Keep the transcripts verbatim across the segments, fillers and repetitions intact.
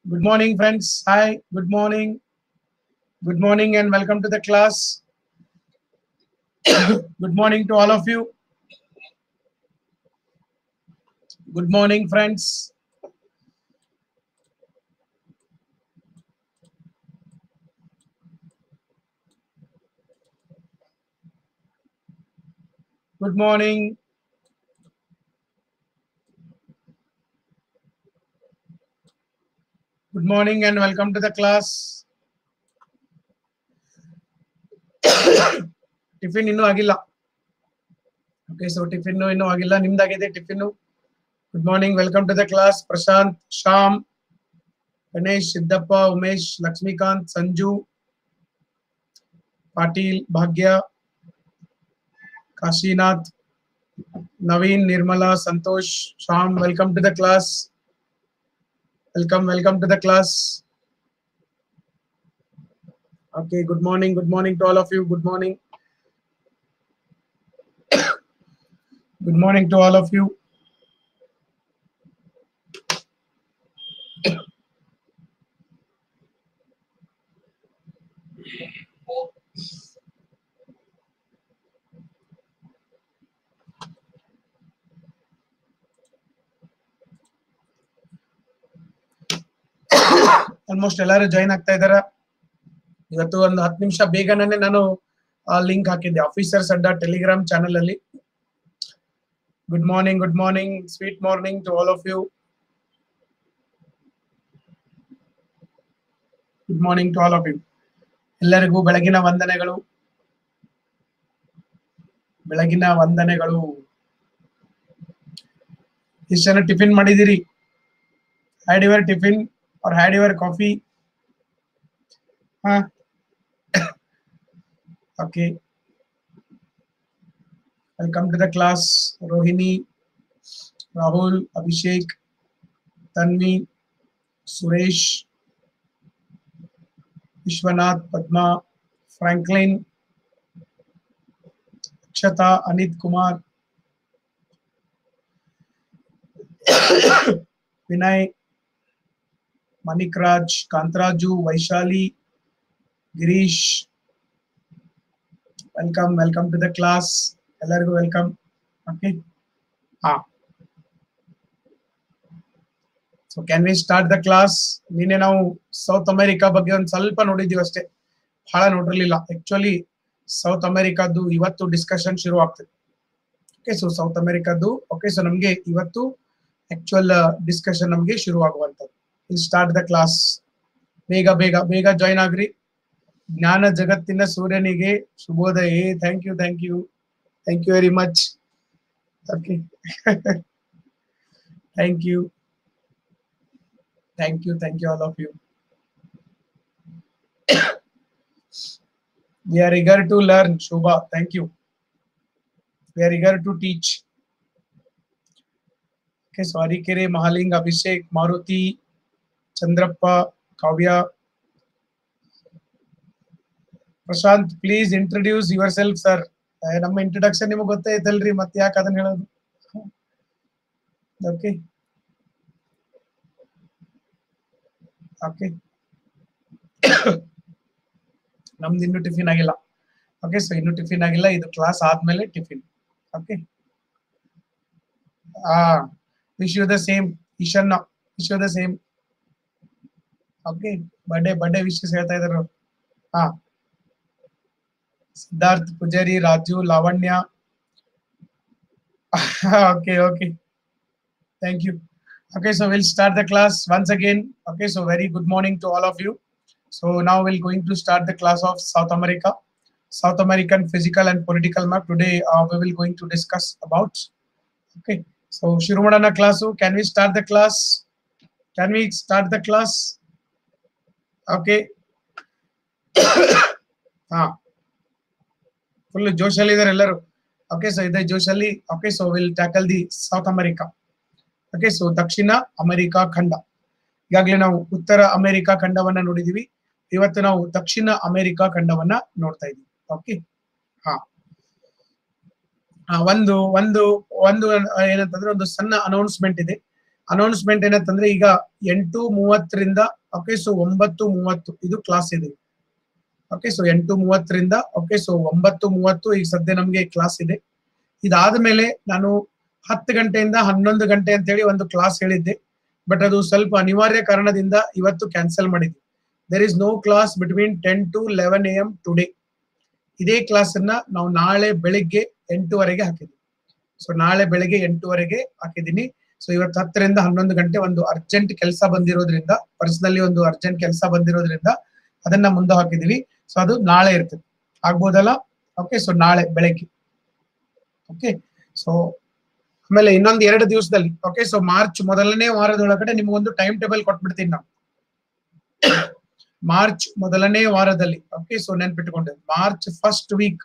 Good morning, friends. Hi, good morning. Good morning and welcome to the class. Good morning to all of you. Good morning, friends. Good morning. Good morning and welcome to the class. Tiffin innu agilla. Okay, so tiffin innu agilla. Nimdagide tiffin. Good morning. Welcome to the class. Prashant, Sham, Ganesh, Siddhappa, Umesh, Lakshmikant, Sanju, Patil, Bhagya, Kashinath, Naveen, Nirmala, Santosh, Sham. Welcome to the class. Welcome, welcome to the class. Okay, good morning, good morning to all of you. Good morning. Good morning to all of you. Almost ಎಲ್ಲರೂ join ಆಗ್ತಾ ಇದ್ದಾರಾ? ಇವತ್ತು ಒಂದು ಹತ್ತು ನಿಮಿಷ ಬೇಗನೆ ನಾನು link ಹಾಕಿದ್ದೆ ಆಫೀಸರ್ಸ್ ಅಡ್ಡ ಟೆಲಿಗ್ರಾಮ್ ಚಾನೆಲ್ ಅಲ್ಲಿ. Good morning, good morning, sweet morning to all of you. Good morning to all of you. ಎಲ್ಲರಿಗೂ ಬೆಳಗಿನ ವಂದನೆಗಳು, ಬೆಳಗಿನ ವಂದನೆಗಳು. ಎಷ್ಟು ಜನ ಟಿಫಿನ್ ಮಾಡಿದಿರಿ? Had your tiffin or had your coffee? ಹಾ, okay. Welcome to the class. Rohini, Rahul, Abhishek, Tanvi, Suresh, Vishwanath, Padma, Franklin, Akshata, Anit Kumar, Vinay, Manikraj, Kantraju, Vaishali, Girish. Welcome, welcome to the class. Ellargu welcome. Okay. Ah. So can we start the class? ನಿನ್ನೆ ನಾವು south America ಬಗ್ಗೆ ಒಂದು ಸ್ವಲ್ಪ ನೋಡಿದೀವಿ ಅಷ್ಟೇ, ಬಹಳ ನೋಡಿರ್ಲಿಲ್ಲ. Actually south ಅಮೆರಿಕಾದ್ದು ಇವತ್ತು discussion ಶುರು ಆಗ್ತದೆ. ಓಕೆ, ಸೊ ಸೌತ್ ಅಮೆರಿಕಾದ್ದು ಓಕೆ, ಸೊ ನಮಗೆ ಇವತ್ತು ಆಕ್ಚುಯಲ್ ಡಿಸ್ಕಷನ್ ನಮಗೆ ಶುರು ಆಗುವಂಥದ್ದು. Will start the class. ಬೇಗ ಬೇಗ ಬೇಗ ಜಾಯಿನ್ ಆಗ್ರಿ. ಜ್ಞಾನ ಜಗತ್ತಿನ ಸೂರ್ಯನಿಗೆ ಶುಭೋದಯ. Thank you, thank you, thank you very much. Okay, thank you, thank you, thank you all of you. We are eager to learn, Shobha. Thank you. We are eager to teach. Okay, so Arikere, Mahaling, Abhishek, Maruti, Chandrappa, Kavya. Prashant, please introduce yourself, sir. ನಮ್ಮ introduction ನಿಮಗೆ ಗೊತ್ತೇ ಐತಲ್ರಿ, ಮತ್ತೆ ಯಾಕೆ ಅದನ್ನ ಹೇಳೋದು? Okay, okay. ನಮ್ದು ಇನ್ನು ಟಿಫಿನ್ ಆಗಿಲ್ಲ. ಓಕೆ, ಸೊ ಇನ್ನು ಟಿಫಿನ್ ಆಗಿಲ್ಲ. ಇದು ಕ್ಲಾಸ್ ಆದ್ಮೇಲೆ ಟಿಫಿನ್. ಓಕೆ. ಆ ವಿಶ್ ಯು ದ ಸೇಮ್. ಈಶನ್ನ wish you the same. Okay, birthday birthday wishes ಹೇಳ್ತಾ ಇದ್ರು. ಹಾ, Siddharth, Poojari, Raju, Lavanya. Okay, okay. Thank you. Okay, so we'll start the class once again. Okay, so very good morning to all of you. So now we're going to start the class of South America, South American physical and political map. Today uh, we will going to discuss about. Okay, so shuru madana class. Can we start the class? Can we start the class? Okay. Ah, full joshali idare ellaru. Okay, so ide joshali. Okay, so we'll tackle the South America. Okay, so ದಕ್ಷಿಣ America ಖಂಡ. ಈಗಾಗಲೇ ನಾವು ಉತ್ತರ America ಖಂಡವನ್ನ ನೋಡಿದೀವಿ. ಇವತ್ತು ನಾವು ದಕ್ಷಿಣ America ಖಂಡವನ್ನ ನೋಡ್ತಾ ಇದೀವಿ. ಓಕೆ, ಹಾ, ಒಂದು ಒಂದು ಒಂದು ಏನಂತಂದ್ರೆ ಒಂದು ಸಣ್ಣ ಅನೌನ್ಸ್ಮೆಂಟ್ ಇದೆ. ಅನೌನ್ಸ್ಮೆಂಟ್ ಏನಂತಂದ್ರೆ ಈಗ ಎಂಟು ಮೂವತ್ತರಿಂದ ಓಕೆ ಸೊ ಒಂಬತ್ತು ಮೂವತ್ತು ಇದು ಕ್ಲಾಸ್ ಇದೆ. ಓಕೆ ಸೊ ಎಂಟು ಮೂವತ್ತರಿಂದ ಓಕೆ ಸೊ ಒಂಬತ್ತು ಮೂವತ್ತು ಈಗ ಸದ್ಯ ನಮ್ಗೆ ಕ್ಲಾಸ್ ಇದೆ. ಇದಾದ್ಮೇಲೆ ನಾನು ಹತ್ತು ಗಂಟೆಯಿಂದ ಹನ್ನೊಂದು ಗಂಟೆ ಅಂತೇಳಿ ಒಂದು ಕ್ಲಾಸ್ ಹೇಳಿದ್ದೆ, ಬಟ್ ಅದು ಸ್ವಲ್ಪ ಅನಿವಾರ್ಯ ಕಾರಣದಿಂದ ಇವತ್ತು ಕ್ಯಾನ್ಸಲ್ ಮಾಡಿದ್ವಿ. There is no class between ten to eleven A M today. ಇದೇ ಕ್ಲಾಸ್ ಅನ್ನ ನಾವು ನಾಳೆ ಬೆಳಿಗ್ಗೆ ಎಂಟುವರೆಗೆ ಹಾಕಿದ್ವಿ. ಸೊ ನಾಳೆ ಬೆಳಿಗ್ಗೆ ಎಂಟುವರೆಗೆ ಹಾಕಿದ್ದೀನಿ. ಸೊ ಇವತ್ತು ಹತ್ತರಿಂದ ಹನ್ನೊಂದು ಗಂಟೆ ಒಂದು ಅರ್ಜೆಂಟ್ ಕೆಲಸ ಬಂದಿರೋದ್ರಿಂದ, ಪರ್ಸನಲಿ ಒಂದು ಅರ್ಜೆಂಟ್ ಕೆಲಸ ಬಂದಿರೋದ್ರಿಂದ ಅದನ್ನ ಮುಂದೆ ಹಾಕಿದೀವಿ. ಸೊ ಅದು ನಾಳೆ ಇರ್ತದೆ, ಆಗ್ಬೋದಲ್ಲ? ಓಕೆ ಸೊ ನಾಳೆ ಬೆಳಗ್ಗೆ. ಓಕೆ ಸೊ ಆಮೇಲೆ ಇನ್ನೊಂದು ಎರಡು ದಿವಸದಲ್ಲಿ ಓಕೆ ಸೊ ಮಾರ್ಚ್ ಮೊದಲನೇ ವಾರದೊಳಗಡೆ ನಿಮ್ಗೊಂದು ಟೈಮ್ ಟೇಬಲ್ ಕೊಟ್ಬಿಡ್ತೀನಿ ನಾವು. ಮಾರ್ಚ್ ಮೊದಲನೇ ವಾರದಲ್ಲಿ ಓಕೆ ಸೊ ನೆನ್ಪಿಟ್ಕೊಂಡೆ, March first week.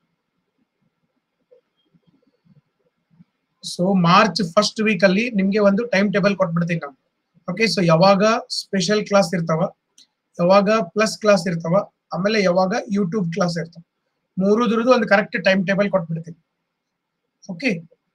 So March first week ಅಲ್ಲಿ ನಿಮ್ಗೆ ಒಂದು ಟೈಮ್ ಟೇಬಲ್ ಕೊಟ್ಬಿಡ್ತೀನಿ ನಾವು. ಓಕೆ ಸೊ ಯಾವಾಗ ಸ್ಪೆಷಲ್ ಕ್ಲಾಸ್ ಇರ್ತಾವ, ಯಾವಾಗ ಪ್ಲಸ್ ಕ್ಲಾಸ್ ಇರ್ತಾವ, ಆಮೇಲೆ ಯಾವಾಗ ಯೂಟ್ಯೂಬ್ ಕ್ಲಾಸ್ ಇರ್ತಾವ, ಮೂರುದ್ರದ್ದು ಒಂದು ಕರೆಕ್ಟ್ ಟೈಮ್ ಟೇಬಲ್ ಕೊಟ್ಬಿಡ್ತೀನಿ. ಓಕೆ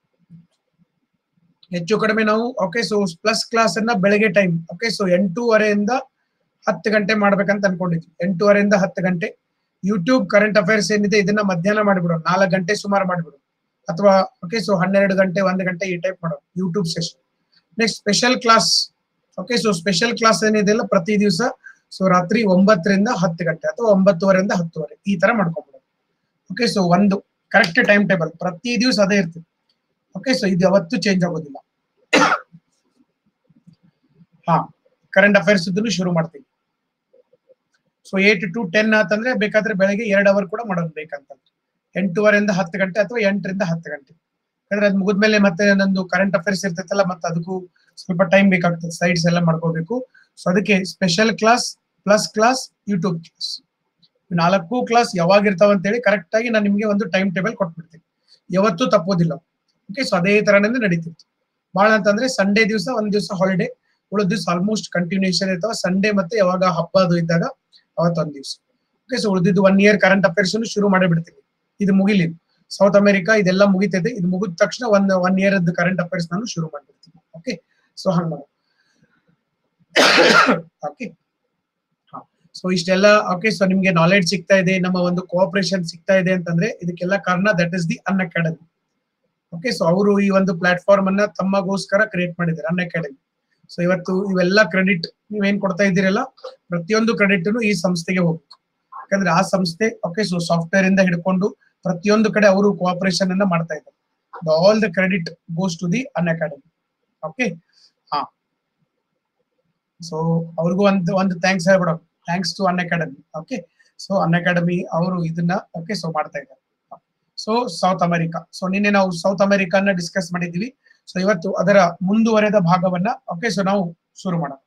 ಹೆಚ್ಚು ಕಡಿಮೆ ನಾವು ಓಕೆ ಸೊ ಪ್ಲಸ್ ಕ್ಲಾಸ್ ಅನ್ನ ಬೆಳಗ್ಗೆ ಟೈಮ್ ಓಕೆ ಸೊ ಎಂಟೂವರೆಯಿಂದ ಹತ್ತು ಗಂಟೆ ಮಾಡ್ಬೇಕಂತ ಅನ್ಕೊಂಡಿದ್ವಿ. ಎಂಟೂವರೆಯಿಂದ ಹತ್ತು ಗಂಟೆ. ಯೂಟ್ಯೂಬ್ ಕರೆಂಟ್ ಅಫೇರ್ಸ್ ಏನಿದೆ ಇದನ್ನ ಮಧ್ಯಾಹ್ನ ಮಾಡಿಬಿಡೋಣ, ನಾಲ್ಕು ಗಂಟೆ ಸುಮಾರು ಮಾಡಿಬಿಡೋಣ, ಅಥವಾ ಓಕೆ ಸೊ ಹನ್ನೆರಡು ಗಂಟೆ ಒಂದು ಗಂಟೆ ಈ ಟೈಪ್ ಮಾಡೋಣ YouTube session. Next special class okay so special class ಏನಿದೆಯಲ್ಲ ಪ್ರತಿ ದಿವಸ ಸೊ ರಾತ್ರಿ ಒಂಬತ್ತರಿಂದ ಹತ್ತು ಗಂಟೆ ಅಥವಾ ಒಂಬತ್ತುವರೆಯಿಂದ ಹತ್ತುವರೆ ಈ ತರ ಮಾಡ್ಕೊಂಡ್ಬಿಡೋದು. ಓಕೆ ಸೊ ಒಂದು ಕರೆಕ್ಟ್ ಟೈಮ್ ಟೇಬಲ್ ಪ್ರತಿ ದಿವಸ ಅದೇ ಇರ್ತದೆ. ಓಕೆ ಸೊ ಇದು ಯಾವತ್ತೂ ಚೇಂಜ್ ಆಗೋದಿಲ್ಲ. ಹಾ ಕರೆಂಟ್ ಅಫೇರ್ಸ್ ಇದನ್ನು ಶುರು ಮಾಡ್ತೀವಿ. ಸೊ ಏಟ್ ಟು ಟೆನ್ ಆತಂದ್ರೆ ಬೇಕಾದ್ರೆ ಬೆಳಗ್ಗೆ ಎರಡು ಅವರ್ ಕೂಡ ಮಾಡೋದು ಬೇಕಂತಂದ್ರೆ ಎಂಟೂವರೆಯಿಂದ ಹತ್ತು ಗಂಟೆ ಅಥವಾ ಎಂಟರಿಂದ ಹತ್ತು ಗಂಟೆ. ಯಾಕಂದ್ರೆ ಅದು ಮುಗಿದ್ಮೇಲೆ ಮತ್ತೆ ನಂದು ಕರೆಂಟ್ ಅಫೇರ್ಸ್ ಇರ್ತೈತಲ್ಲ, ಮತ್ತೆ ಅದಕ್ಕೂ ಸ್ವಲ್ಪ ಟೈಮ್ ಬೇಕಾಗ್ತದೆ, ಸೈಡ್ಸ್ ಎಲ್ಲ ಮಾಡ್ಕೋಬೇಕು. ಸೊ ಅದಕ್ಕೆ special class, plus class, YouTube class, ನಾಲ್ಕು ಕ್ಲಾಸ್ ಯಾವಾಗ ಇರ್ತಾವ ಅಂತೇಳಿ ಕರೆಕ್ಟ್ ಆಗಿ ನಾನು ನಿಮ್ಗೆ ಒಂದು ಟೈಮ್ ಟೇಬಲ್ ಕೊಟ್ಬಿಡ್ತೀನಿ, ಯಾವತ್ತೂ ತಪ್ಪೋದಿಲ್ಲ. ಓಕೆ ಸೊ ಅದೇ ತರನೇ ನಡೀತಿತ್ತು. ಬಹಳ ಅಂತಂದ್ರೆ ಸಂಡೇ ದಿವಸ ಒಂದ್ ದಿವಸ ಹಾಲಿಡೇ, ಉಳಿದ ದಿವಸ ಆಲ್ಮೋಸ್ಟ್ ಕಂಟಿನ್ಯೂಷನ್ ಇರ್ತಾವ. ಸಂಡೇ ಮತ್ತೆ ಯಾವಾಗ ಹಬ್ಬ ಅದು ಇದ್ದಾಗ ಅವತ್ತೊಂದ್ ದಿವಸ. ಓಕೆ ಸೊ ಉಳಿದಿದ್ದು ಒನ್ ಇಯರ್ ಕರೆಂಟ್ ಅಫೇರ್ಸ್ ಶುರು ಮಾಡಿ ಬಿಡ್ತೀನಿ. ಇದು ಮುಗಿಲಿ, ಸೌತ್ ಅಮೆರಿಕಾ ಇದೆಲ್ಲ ಮುಗಿತೈತೆ, ಇದು ಮುಗಿದ ತಕ್ಷಣ ಒಂದ್ ಒನ್ ಇಯರ್ ಕರೆಂಟ್ ಅಫೇರ್ಸ್ ನಾನು ಶುರು ಮಾಡ್ಬಿಡ್ತೀನಿ. ಓಕೆ ಸೊ ಹಂಗ ಓಕೆ ಹಾ ಸೊ ಇಷ್ಟೆಲ್ಲ ಓಕೆ ಸೊ ನಿಮ್ಗೆ ನಾಲೆಡ್ಜ್ ಸಿಗ್ತಾ ಇದೆ, ನಮ್ಮ ಒಂದು ಕೋಆಪರೇಷನ್ ಸಿಗ್ತಾ ಇದೆ ಅಂತಂದ್ರೆ ಇದಕ್ಕೆಲ್ಲ ಕಾರಣ that is the Unacademy. Okay so ಅವರು ಈ ಒಂದು ಪ್ಲಾಟ್ಫಾರ್ಮ್ ಅನ್ನ ತಮ್ಮಗೋಸ್ಕರ ಕ್ರಿಯೇಟ್ ಮಾಡಿದ್ದಾರೆ, ಅನ್ ಅಕಾಡೆಮಿ. ಸೊ ಇವತ್ತು ಇವೆಲ್ಲ ಕ್ರೆಡಿಟ್ ನೀವೇನ್ ಕೊಡ್ತಾ ಇದ್ದೀರಲ್ಲ, ಪ್ರತಿಯೊಂದು ಕ್ರೆಡಿಟ್ ಈ ಸಂಸ್ಥೆಗೆ ಹೋಗ್ಬೇಕು. ಯಾಕಂದ್ರೆ ಆ ಸಂಸ್ಥೆ ಓಕೆ ಸೊ ಸಾಫ್ಟ್ವೇರ್ ಇಂದ ಹಿಡ್ಕೊಂಡು ಪ್ರತಿಯೊಂದು ಕಡೆ ಅವರು ಕೋಆಪರೇಷನ್ ಅನ್ನ ಮಾಡ್ತಾ ಇದ್ದಾರೆ. All the credit goes to the Unacademy. Okay ಹಾ ಸೊ ಅವ್ರಿಗೂ ಒಂದು ಒಂದು ಥ್ಯಾಂಕ್ಸ್ ಹೇಳ್ಬಿಡೋ, thanks to Unacademy. Okay so Unacademy ಅವರು ಇದನ್ನ ಓಕೆ ಸೊ ಮಾಡ್ತಾ ಇದ್ದಾರೆ. ಸೊ ಸೌತ್ ಅಮೆರಿಕಾ, ಸೊ ನಿನ್ನೆ ನಾವು ಸೌತ್ ಅಮೆರಿಕಾನ ಡಿಸ್ಕಸ್ ಮಾಡಿದ್ದೀವಿ. ಸೊ ಇವತ್ತು ಅದರ ಮುಂದುವರೆದ ಭಾಗವನ್ನ ಓಕೆ ಸೊ ನಾವು ಶುರು ಮಾಡೋಣ.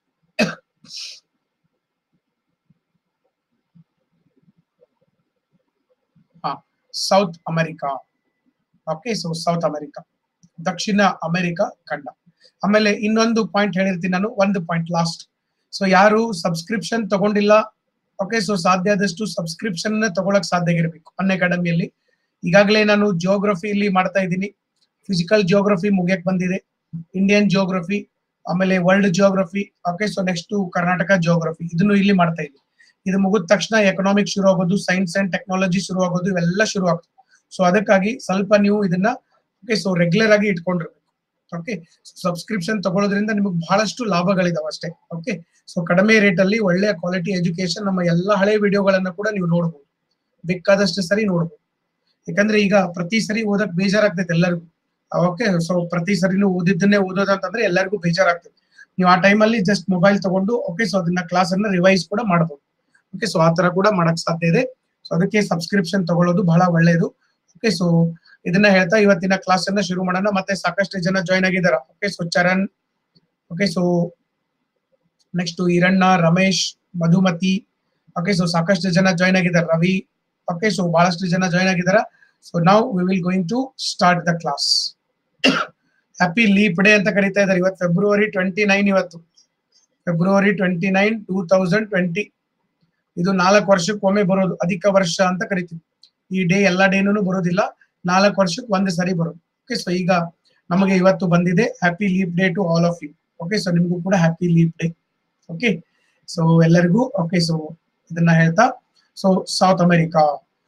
ಹಾ south America. Okay so south America, ದಕ್ಷಿಣ ಅಮೆರಿಕಾ ಖಂಡ. ಆಮೇಲೆ ಇನ್ನೊಂದು ಪಾಯಿಂಟ್ ಹೇಳಿರ್ತೀನಿ ನಾನು, ಒಂದು ಪಾಯಿಂಟ್ ಲಾಸ್ಟ್. ಸೊ ಯಾರು ಸಬ್ಸ್ಕ್ರಿಪ್ಷನ್ ತಗೊಂಡಿಲ್ಲ ಓಕೆ ಸೊ ಸಾಧ್ಯ ಆದಷ್ಟು ಸಬ್ಸ್ಕ್ರಿಪ್ಷನ್ ತಗೊಳಕ್ ಸಾಧ್ಯ ಇರಬೇಕು ಅನ್ ಅಕಾಡೆಮಿಯಲ್ಲಿ. ಈಗಾಗಲೇ ನಾನು ಜಿಯೋಗ್ರಫಿ ಇಲ್ಲಿ ಮಾಡ್ತಾ ಇದ್ದೀನಿ, ಫಿಸಿಕಲ್ ಜಿಯೋಗ್ರಫಿ ಮುಗಿಯಕ್ ಬಂದಿದೆ, ಇಂಡಿಯನ್ ಜಿಯೋಗ್ರಫಿ, ಆಮೇಲೆ world geography. Okay so next Karnataka geography ಇದನ್ನು ಇಲ್ಲಿ ಮಾಡ್ತಾ ಇದ್ದೀನಿ. ಇದು ಮುಗಿದ ತಕ್ಷಣ ಎಕನಾಮಿಕ್ಸ್ ಶುರು ಆಗೋದು, ಸೈನ್ಸ್ ಅಂಡ್ ಟೆಕ್ನಾಲಜಿ ಶುರು ಆಗೋದು, ಇವೆಲ್ಲ ಶುರು ಆಗ್ತದೆ. ಸೊ ಅದಕ್ಕಾಗಿ ಸ್ವಲ್ಪ ನೀವು ಇದನ್ನ ಓಕೆ ಸೊ ರೆಗ್ಯುಲರ್ ಆಗಿ ಇಟ್ಕೊಂಡಿರ್ಬೇಕು. ಓಕೆ ಸಬ್ಸ್ಕ್ರಿಪ್ಷನ್ ತಗೊಳ್ಳೋದ್ರಿಂದ ನಿಮಗೆ ಬಹಳಷ್ಟು ಲಾಭಗಳಿದಾವೆ ಅಷ್ಟೇ. ಓಕೆ ಸೊ ಕಡಿಮೆ ರೇಟ್ ಅಲ್ಲಿ ಒಳ್ಳೆಯ ಕ್ವಾಲಿಟಿ ಎಜುಕೇಶನ್, ನಮ್ಮ ಎಲ್ಲ ಹಳೆ ವಿಡಿಯೋಗಳನ್ನ ಕೂಡ ನೀವು ನೋಡ್ಬೋದು, ಬೇಕಾದಷ್ಟು ಸರಿ ನೋಡ್ಬೋದು. ಯಾಕಂದ್ರೆ ಈಗ ಪ್ರತಿ ಸರಿ ಓದಕ್ ಬೇಜಾರಾಗ್ತೈತೆ ಎಲ್ಲರಿಗೂ. ಓಕೆ ಸೊ ಪ್ರತಿ ಸರಿನೂ ಓದಿದ್ದನ್ನೇ ಓದೋದಂತಂದ್ರೆ ಎಲ್ಲರಿಗೂ ಬೇಜಾರಾಗ್ತದೆ. ನೀವು ಆ ಟೈಮಲ್ಲಿ ಜಸ್ಟ್ ಮೊಬೈಲ್ ತಗೊಂಡು ಓಕೆ ಸೊ ಅದನ್ನ ಕ್ಲಾಸ್ ಅನ್ನ ರಿವೈಸ್ ಕೂಡ ಮಾಡಬಹುದು. ಓಕೆ ಸೊ ಆ ತರ ಕೂಡ ಮಾಡಕ್ ಸಾಧ್ಯ ಇದೆ. ಸೊ ಅದಕ್ಕೆ ಸಬ್ಸ್ಕ್ರಿಪ್ಷನ್ ತಗೊಳ್ಳೋದು ಬಹಳ ಒಳ್ಳೆಯದು. ಓಕೆ ಸೊ ಇದನ್ನ ಹೇಳ್ತಾ ಇವತ್ತಿನ ಕ್ಲಾಸ್ ಅನ್ನ ಶುರು ಮಾಡೋಣ. ಮತ್ತೆ ಸಾಕಷ್ಟು ಜನ ಜಾಯ್ನ್ ಆಗಿದಾರ. Okay so Charan, okay so next Eranna, Ramesh, Madhumathi. Okay so ಸಾಕಷ್ಟು ಜನ ಜಾಯ್ನ್ ಆಗಿದ್ದಾರೆ, ರವಿ. ಓಕೆ ಸೊ ಬಹಳಷ್ಟು ಜನ ಜಾಯ್ನ್ ಆಗಿದಾರ. So now we will going to start the class. Happy leap day ಅಂತ ಕರೀತಾ ಇದ್ದಾರೆ. ಇವತ್ತು ಫೆಬ್ರವರಿ ಟ್ವೆಂಟಿ ನೈನ್ ಇವತ್ತು February twenty nine two thousand twenty. ಇದು ನಾಲ್ಕು ವರ್ಷಕ್ಕೊಮ್ಮೆ ಬರೋದು, ಅಧಿಕ ವರ್ಷ ಅಂತ ಕರಿತೀವಿ. ಈ ಡೇ ಎಲ್ಲಾ ಡೇನೂ ಬರೋದಿಲ್ಲ, ನಾಲ್ಕು ವರ್ಷಕ್ಕೆ ಒಂದ್ ಸರಿ ಬರೋದು. ಓಕೆ ಸೊ ಈಗ ನಮಗೆ ಇವತ್ತು ಬಂದಿದೆ. Happy leap day to all of you. Okay, so ನಿಮಗೂ ಕೂಡ happy leap day. Okay, so ಎಲ್ಲರಿಗೂ ಓಕೆ. ಸೊ ಇದನ್ನ ಹೇಳ್ತಾ ಸೊ ಸೌತ್ ಅಮೆರಿಕಾ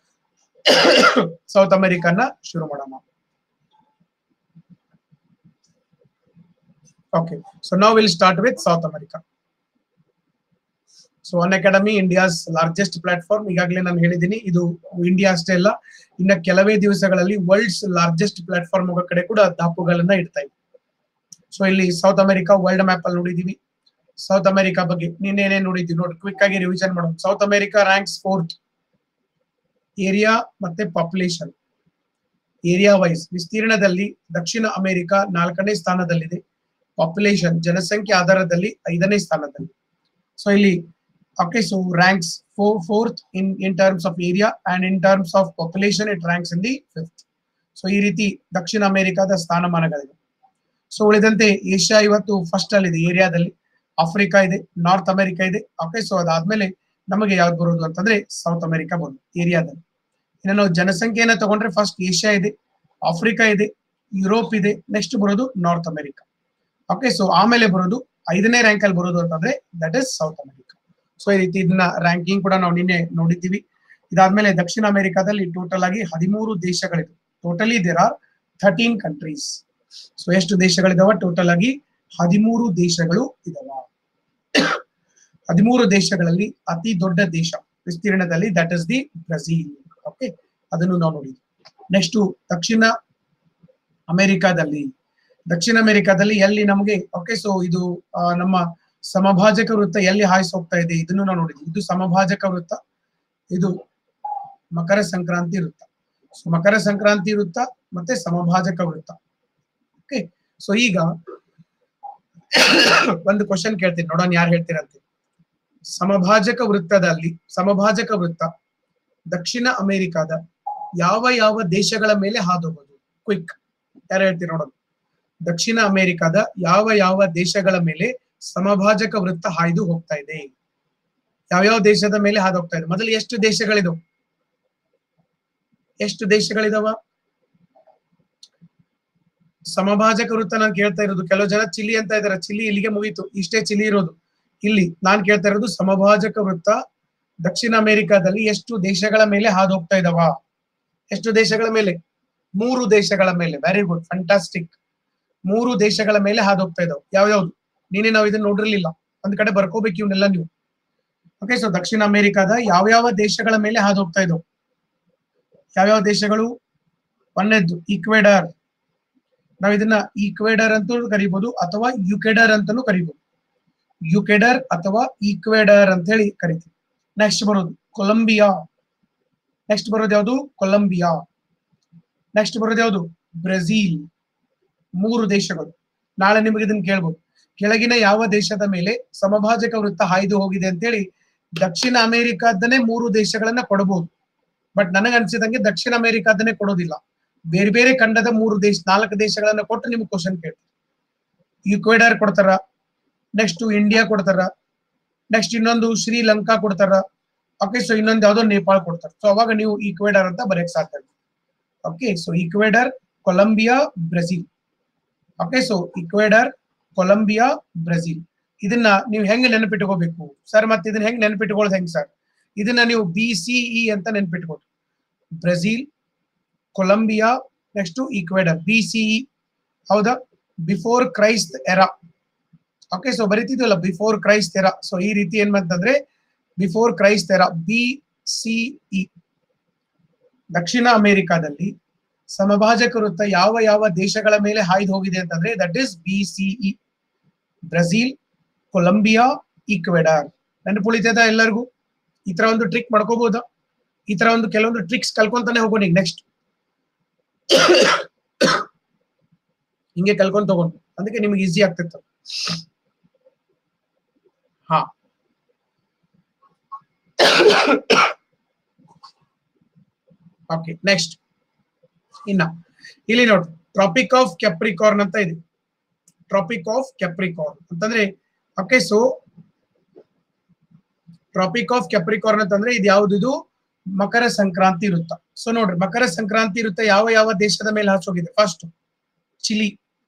ಸೌತ್ ಅಮೆರಿಕನ್ನ ಶುರು ಮಾಡೋಣ. ಓಕೆ, ಸೊ ನಾವು will start with south America. So Unacademy India's largest platform. ಈಗಾಗಲೇ ನಾನು ಹೇಳಿದ್ದೀನಿ, ಇದು ಇಂಡಿಯಾ ಅಷ್ಟೇ ಅಲ್ಲ, ಇನ್ನ ಕೆಲವೇ ದಿವಸಗಳಲ್ಲಿ ವರ್ಲ್ಡ್ಸ್ ಲಾರ್ಜೆಸ್ಟ್ ಪ್ಲಾಟ್ಫಾರ್ಮ್ ಹೋಗೋ ಕಡೆ ಕೂಡ ದಾಪುಗಳನ್ನ ಇಡ್ತಾ ಇದೆ. ಸೊ ಇಲ್ಲಿ ಸೌತ್ ಅಮೆರಿಕಾ ವರ್ಲ್ಡ್ ಮ್ಯಾಪ್ ಅಲ್ಲಿ ನೋಡಿದೀವಿ. ಸೌತ್ ಅಮೆರಿಕಾ ಬಗ್ಗೆ ನಿನ್ನೇನೇ ನೋಡಿದ್ವಿ ನೋಡಿ, ಕ್ವಿಕ್ ಆಗಿ ರಿವಿಷನ್ ಮಾಡೋಣ. South America ranks fourth area ಮತ್ತೆ ಪಾಪ್ಯುಲೇಷನ್. ಏರಿಯಾ ವೈಸ್ ವಿಸ್ತೀರ್ಣದಲ್ಲಿ ದಕ್ಷಿಣ ಅಮೆರಿಕಾ ನಾಲ್ಕನೇ ಸ್ಥಾನದಲ್ಲಿದೆ. ಪಾಪ್ಯುಲೇಷನ್ ಜನಸಂಖ್ಯೆ ಆಧಾರದಲ್ಲಿ ಐದನೇ ಸ್ಥಾನದಲ್ಲಿ. ಸೊ ಇಲ್ಲಿ okay, so ranks fourth in in terms of area and in terms of population it ranks in the fifth. So ಈ ರೀತಿ ದಕ್ಷಿಣ ಅಮೆರಿಕಾದ ಸ್ಥಾನಮಾನಗಳಿವೆ. ಸೊ ಉಳಿದಂತೆ ಏಷ್ಯಾ ಇವತ್ತು ಫಸ್ಟ್ ಅಲ್ಲಿ ಇದೆ ಏರಿಯಾದಲ್ಲಿ. ಆಫ್ರಿಕಾ ಇದೆ, ನಾರ್ತ್ ಅಮೆರಿಕಾ ಇದೆ. ಓಕೆ, ಸೊ ಅದಾದ್ಮೇಲೆ ನಮಗೆ ಯಾವ್ದು ಬರೋದು ಅಂತಂದ್ರೆ ಸೌತ್ ಅಮೆರಿಕಾ ಬರೋದು ಏರಿಯಾದಲ್ಲಿ. ಇನ್ನು ನಾವು ಜನಸಂಖ್ಯೆಯನ್ನ ತಗೊಂಡ್ರೆ ಫಸ್ಟ್ ಏಷ್ಯಾ ಇದೆ, ಆಫ್ರಿಕಾ ಇದೆ, ಯುರೋಪ್ ಇದೆ, ನೆಕ್ಸ್ಟ್ ಬರೋದು ನಾರ್ತ್ ಅಮೆರಿಕಾ. ಓಕೆ, ಸೊ ಆಮೇಲೆ ಬರೋದು ಐದನೇ ರ್ಯಾಂಕ್ ಅಲ್ಲಿ ಬರೋದು ಅಂತಂದ್ರೆ that is south America. So ಈ ರೀತಿ ಇದನ್ನ ರ್ಯಾಂಕಿಂಗ್ ಕೂಡ ನಾವು ನಿನ್ನೆ ನೋಡಿದ್ದೀವಿ. ಇದಾದ್ಮೇಲೆ ದಕ್ಷಿಣ ಅಮೆರಿಕಾದಲ್ಲಿ ಟೋಟಲ್ ಆಗಿ ಹದಿಮೂರು ದೇಶಗಳಿವೆ. Totally there are thirteen countries. So ಎಷ್ಟು ದೇಶಗಳಿದಾವ? ಟೋಟಲ್ ಆಗಿ ಹದಿಮೂರು ದೇಶಗಳು ಇದಾವ. ಹದಿಮೂರು ದೇಶಗಳಲ್ಲಿ ಅತಿ ದೊಡ್ಡ ದೇಶ ವಿಸ್ತೀರ್ಣದಲ್ಲಿ that is the Brazil. Okay, ಅದನ್ನು ನಾವು ನೋಡಿದ್ವಿ. ನೆಕ್ಸ್ಟ್ ದಕ್ಷಿಣ ಅಮೆರಿಕಾದಲ್ಲಿ ದಕ್ಷಿಣ ಅಮೆರಿಕಾದಲ್ಲಿ ಎಲ್ಲಿ ನಮಗೆ ಓಕೆ, ಸೊ ಇದು ನಮ್ಮ ಸಮಭಾಜಕ ವೃತ್ತ ಎಲ್ಲಿ ಹಾಯ್ಸ್ ಹೋಗ್ತಾ ಇದೆ ಇದನ್ನು ನಾವು ನೋಡಿದ್ವಿ. ಇದು ಸಮಭಾಜಕ ವೃತ್ತ, ಇದು ಮಕರ ಸಂಕ್ರಾಂತಿ ವೃತ್ತ. ಸೊ ಮಕರ ಸಂಕ್ರಾಂತಿ ವೃತ್ತ ಮತ್ತೆ ಸಮಭಾಜಕ ವೃತ್ತ. ಓಕೆ, ಸೊ ಈಗ ಒಂದು ಕ್ವಶನ್ ಕೇಳ್ತೀನಿ, ನೋಡೋಣ ಯಾರು ಹೇಳ್ತೀರಂತೆ. ಸಮಭಾಜಕ ವೃತ್ತದಲ್ಲಿ ಸಮಭಾಜಕ ವೃತ್ತ ದಕ್ಷಿಣ ಅಮೆರಿಕಾದ ಯಾವ ಯಾವ ದೇಶಗಳ ಮೇಲೆ ಹಾದೋಗೋದು? ಕ್ವಿಕ್, ಯಾರು ಹೇಳ್ತೀರಿ ನೋಡೋಣ. ದಕ್ಷಿಣ ಅಮೆರಿಕಾದ ಯಾವ ಯಾವ ದೇಶಗಳ ಮೇಲೆ ಸಮಭಾಜಕ ವೃತ್ತ ಹಾಯ್ದು ಹೋಗ್ತಾ ಇದೆ? ಯಾವ್ಯಾವ ದೇಶದ ಮೇಲೆ ಹಾದು ಹೋಗ್ತಾ ಇದೆ? ಮೊದಲು ಎಷ್ಟು ದೇಶಗಳಿದವು? ಎಷ್ಟು ದೇಶಗಳಿದಾವ? ಸಮಭಾಜಕ ವೃತ್ತ ನಾನು ಕೇಳ್ತಾ ಇರೋದು, ಕೆಲವು ಜನ ಚಿಲಿ ಅಂತ ಇದಾರೆ. ಚಿಲಿ ಇಲ್ಲಿಗೆ ಮುಗೀತು, ಇಷ್ಟೇ ಚಿಲಿ ಇರೋದು. ಇಲ್ಲಿ ನಾನ್ ಕೇಳ್ತಾ ಇರೋದು ಸಮಭಾಜಕ ವೃತ್ತ ದಕ್ಷಿಣ ಅಮೆರಿಕಾದಲ್ಲಿ ಎಷ್ಟು ದೇಶಗಳ ಮೇಲೆ ಹಾದು ಹೋಗ್ತಾ ಇದಾವ? ಎಷ್ಟು ದೇಶಗಳ ಮೇಲೆ? ಮೂರು ದೇಶಗಳ ಮೇಲೆ. Very good, fantastic. ಮೂರು ದೇಶಗಳ ಮೇಲೆ ಹಾದು ಹೋಗ್ತಾ ಇದಾವೆ. ಯಾವ್ಯಾವ್ದು? ನೀನೇ ನಾವು ಇದನ್ನ ನೋಡಿರ್ಲಿಲ್ಲ, ಒಂದ್ ಕಡೆ ಬರ್ಕೋಬೇಕು ಇವನ್ನೆಲ್ಲ ನೀವು. ಓಕೆ, ಸೊ ದಕ್ಷಿಣ ಅಮೆರಿಕಾದ ಯಾವ್ಯಾವ ದೇಶಗಳ ಮೇಲೆ ಹಾದು ಹೋಗ್ತಾ ಇದಾವೆ? ಯಾವ್ಯಾವ ದೇಶಗಳು? ಒಂದನೇದ್ದು ಈಕ್ವೆಡರ್. ನಾವ್ ಇದನ್ನ ಈಕ್ವೆಡರ್ ಅಂತಲೂ ಕರಿಬಹುದು ಅಥವಾ ಯುಕೆಡರ್ ಅಂತಾನೂ ಕರಿಬಹುದು. ಯುಕೆಡರ್ ಅಥವಾ ಈಕ್ವೆಡರ್ ಅಂತ ಹೇಳಿ ಕರಿತೀವಿ. ನೆಕ್ಸ್ಟ್ ಬರೋದು ಕೊಲಂಬಿಯಾ. ನೆಕ್ಸ್ಟ್ ಬರೋದು ಯಾವುದು? ಕೊಲಂಬಿಯಾ. ನೆಕ್ಸ್ಟ್ ಬರೋದು ಯಾವುದು? ಬ್ರೆಜಿಲ್. ಮೂರು ದೇಶಗಳು. ನಾಳೆ ನಿಮಗೆ ಇದನ್ನ ಕೇಳ್ಬೋದು, ಕೆಳಗಿನ ಯಾವ ದೇಶದ ಮೇಲೆ ಸಮಭಾಜಕ ವೃತ್ತ ಹಾಯ್ದು ಹೋಗಿದೆ ಅಂತೇಳಿ ದಕ್ಷಿಣ ಅಮೆರಿಕಾದನ್ನೇ ಮೂರು ದೇಶಗಳನ್ನ ಕೊಡಬಹುದು. ಬಟ್ ನನಗೆ ಅನ್ಸಿದಂಗೆ ದಕ್ಷಿಣ ಅಮೆರಿಕಾದನ್ನೇ ಕೊಡೋದಿಲ್ಲ, ಬೇರೆ ಬೇರೆ ಖಂಡದ ಮೂರು ದೇಶ ನಾಲ್ಕು ದೇಶಗಳನ್ನ ಕೊಟ್ಟು ನಿಮ್ಗೆ ಕ್ವಶನ್ ಕೇಳ್ತಾರೆ. ಈಕ್ವೆಡರ್ ಕೊಡ್ತಾರ, ನೆಕ್ಸ್ಟ್ ಇಂಡಿಯಾ ಕೊಡ್ತಾರ, ನೆಕ್ಸ್ಟ್ ಇನ್ನೊಂದು ಶ್ರೀಲಂಕಾ ಕೊಡ್ತಾರ. ಓಕೆ, ಸೊ ಇನ್ನೊಂದು ಯಾವ್ದೋ ನೇಪಾಳ ಕೊಡ್ತಾರೆ. ಸೊ ಅವಾಗ ನೀವು ಈಕ್ವೆಡರ್ ಅಂತ ಬರೆಯಕ್ ಸಾಧ್ಯ. Okay, so Ecuador, Colombia, Brazil. Okay, so Ecuador, Colombia, Brazil. ಇದನ್ನ ನೀವು ಹೆಂಗ್ ನೆನಪಿಟ್ಕೋಬೇಕು ಸರ್? ಮತ್ತೆ ಇದನ್ನ ಹೆಂಗ್ ನೆನಪಿಟ್ಕೊಳ್ಳೋದು ಹೆಂಗ್ ಸರ್? ಇದನ್ನ ನೀವು ಬಿ ಸಿ ಇ ಅಂತ ನೆನಪಿಟ್ಕೊಳ್ರಿ. Brazil, Colombia, next Ecuador. B C E ಹೌದಾ? Before Christ era. Okay, so ಬರೀತಿದ್ವಲ್ಲ ಬಿಫೋರ್ ಕ್ರೈಸ್ಟ್ ಎರಾ. ಸೊ ಈ ರೀತಿ ಏನ್ ಅಂತಂದ್ರೆ before Christ era, B C E. ದಕ್ಷಿಣ ಅಮೆರಿಕಾದಲ್ಲಿ ಸಮಭಾಜಕ ವೃತ್ತ ಯಾವ ಯಾವ ದೇಶಗಳ ಮೇಲೆ ಹಾಯ್ದು ಹೋಗಿದೆ ಅಂತಂದ್ರೆ that is B C E. Brazil, Colombia, Ecuador. ನೆನಪುಳಿತದ ಎಲ್ಲರಿಗೂ? ಈ ತರ ಒಂದು ಟ್ರಿಕ್ ಮಾಡ್ಕೋಬಹುದಾ? ಈ ತರ ಒಂದು ಕೆಲವೊಂದು ಟ್ರಿಕ್ಸ್ ಕಲ್ಕೊಂತಾನೆ ಹೋಗೋಣ ಈಗ. ನೆಕ್ಸ್ಟ್ ಹಿಂಗೆ ಕಲ್ಕೊಂತ ತಗೊಂಡು ಅದಕ್ಕೆ ನಿಮ್ಗೆ ಈಸಿ ಆಗ್ತಿತ್ತು. ಹಾ, ಓಕೆ, ನೆಕ್ಸ್ಟ್ ಇನ್ನ ಇಲ್ಲಿ ನೋಡಿ, ಟ್ರಾಪಿಕ್ ಆಫ್ ಕ್ಯಾಪ್ರಿಕಾರ್ನ್ ಅಂತ ಇದೆ. ಟ್ರಾಪಿಕ್ ಆಫ್ ಕ್ಯಾಪ್ರಿಕಾರ್ನ್ ಅಂತಂದ್ರೆ okay, so tropic of Capricorn ಅಂತಂದ್ರೆ ಇದು ಯಾವ್ದು? ಮಕರ ಸಂಕ್ರಾಂತಿ ವೃತ್ತ. ಸೊ ನೋಡ್ರಿ, ಮಕರ ಸಂಕ್ರಾಂತಿ ವೃತ್ತ ಯಾವ ಯಾವ ದೇಶದ ಮೇಲೆ ಹಾಸೋಗಿದೆ? First Chile.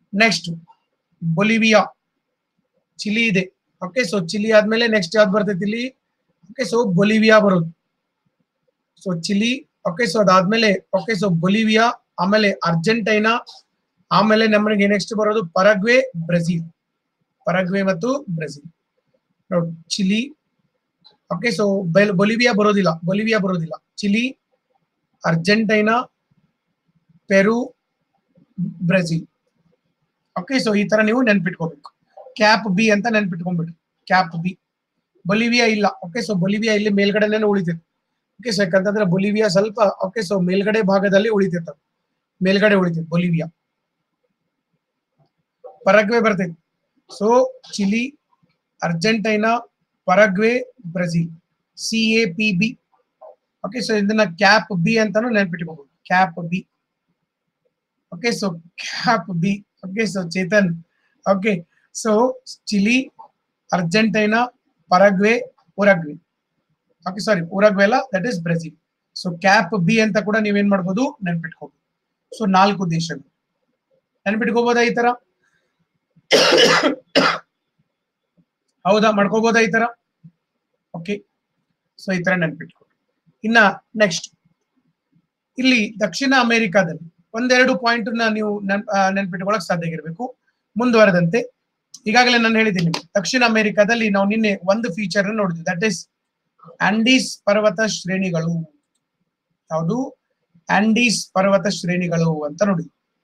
Next Bolivia, Chile ಇದೆ. ಓಕೆ, ಸೊ ಚಿಲಿ ಆದ್ಮೇಲೆ ನೆಕ್ಸ್ಟ್ ಯಾವ್ದು ಬರ್ತೈತಿ ಇಲ್ಲಿ? ಓಕೆ, ಸೊ ಬೊಲಿವಿಯಾ ಬರೋದು. ಸೊ ಚಿಲಿ, ಓಕೆ, ಸೊ ಅದಾದ್ಮೇಲೆ ಓಕೆ, ಸೊ ಬೊಲಿವಿಯಾ, ಆಮೇಲೆ ಅರ್ಜೆಂಟೈನಾ, ಆಮೇಲೆ ನಮಗೆ ನೆಕ್ಸ್ಟ್ ಬರೋದು ಪರಗ್ವೆ, ಬ್ರೆಜಿಲ್. ಪರಗ್ವೆ ಮತ್ತು ಬ್ರೆಜಿಲ್ ನೋಡಿ. ಚಿಲಿ, ಓಕೆ, ಸೊ ಬೊಲಿವಿಯಾ ಬರೋದಿಲ್ಲ, ಬೊಲಿವಿಯಾ ಬರೋದಿಲ್ಲ. Chile, Argentina, Peru, Brazil. Okay, so ಈ ತರ ನೀವು ನೆನ್ಪಿಟ್ಕೋಬೇಕು. ಕ್ಯಾಪ್ ಬಿ ಅಂತ ನೆನ್ಪಿಟ್ಕೊಂಡ್ಬಿಡ್ರಿ, ಕ್ಯಾಪ್ ಬಿ. ಬೊಲಿವಿಯಾ ಇಲ್ಲ. ಓಕೆ, ಸೊ ಬೊಲಿವಿಯಾ ಇಲ್ಲಿ ಮೇಲ್ಗಡೆನೇ ಉಳಿತೈತೆ. ಓಕೆ, ಸೊ ಯಾಕಂತಂದ್ರೆ ಬೊಲಿವಿಯಾ ಸ್ವಲ್ಪ ಓಕೆ, ಸೊ ಮೇಲ್ಗಡೆ ಭಾಗದಲ್ಲಿ ಉಳಿತೈತೆ, ಮೇಲ್ಗಡೆ ಉಳಿತೈತೆ ಬೊಲಿವಿಯಾ. ಪರಗ್ವೆ ಬರ್ತೈತಿ. So Chile, Argentina, Paraguay, Brazil. C A P B. Okay, so ಇದನ್ನ ಕ್ಯಾಪ್ ಬಿ ಅಂತಾನು ನೆನ್ಪಿಟ್ಕೋಬಹುದು, cap B. Okay, so cap B. Okay, so Chetan. Okay, so Chile, Argentina, Paraguay, Uruguay. Okay, sorry Uruguay ಅಲ್ಲ, that is Brazil. So cap B ಅಂತ ಕೂಡ ನೀವೇನ್ ಮಾಡ್ಬೋದು, ನೆನ್ಪಿಟ್ಕೋಬಹುದು. So ನಾಲ್ಕು ದೇಶಗಳು ನೆನ್ಪಿಟ್ಕೋಬಹುದಾ ಈ ತರ? ಹೌದಾ, ಮಾಡ್ಕೋಬಹುದಾ ಈ ತರ? ಓಕೆ, ಸೊ ಈ ತರ ನೆನ್ಪಿಟ್ಕೊ. ಇನ್ನ ನೆಕ್ಸ್ಟ್ ಇಲ್ಲಿ ದಕ್ಷಿಣ ಅಮೆರಿಕಾದಲ್ಲಿ ಒಂದೆರಡು ಪಾಯಿಂಟ್ ನ ನೀವು ನೆನ್ ನೆನ್ಪಿಟ್ಕೊಳಕ್ ಸಾಧ್ಯ ಆಗಿರ್ಬೇಕು. ಮುಂದುವರೆದಂತೆ ಈಗಾಗಲೇ ನಾನು ಹೇಳಿದ್ದೀನಿ, ದಕ್ಷಿಣ ಅಮೆರಿಕಾದಲ್ಲಿ ನಾವು ನಿನ್ನೆ ಒಂದು ಫೀಚರ್ ನೋಡಿದ್ವಿ, ದಟ್ ಇಸ್ ಆಂಡೀಸ್ ಪರ್ವತ ಶ್ರೇಣಿಗಳು. ಯಾವುದು? ಆಂಡೀಸ್ ಪರ್ವತ ಶ್ರೇಣಿಗಳು ಅಂತ ನೋಡಿ.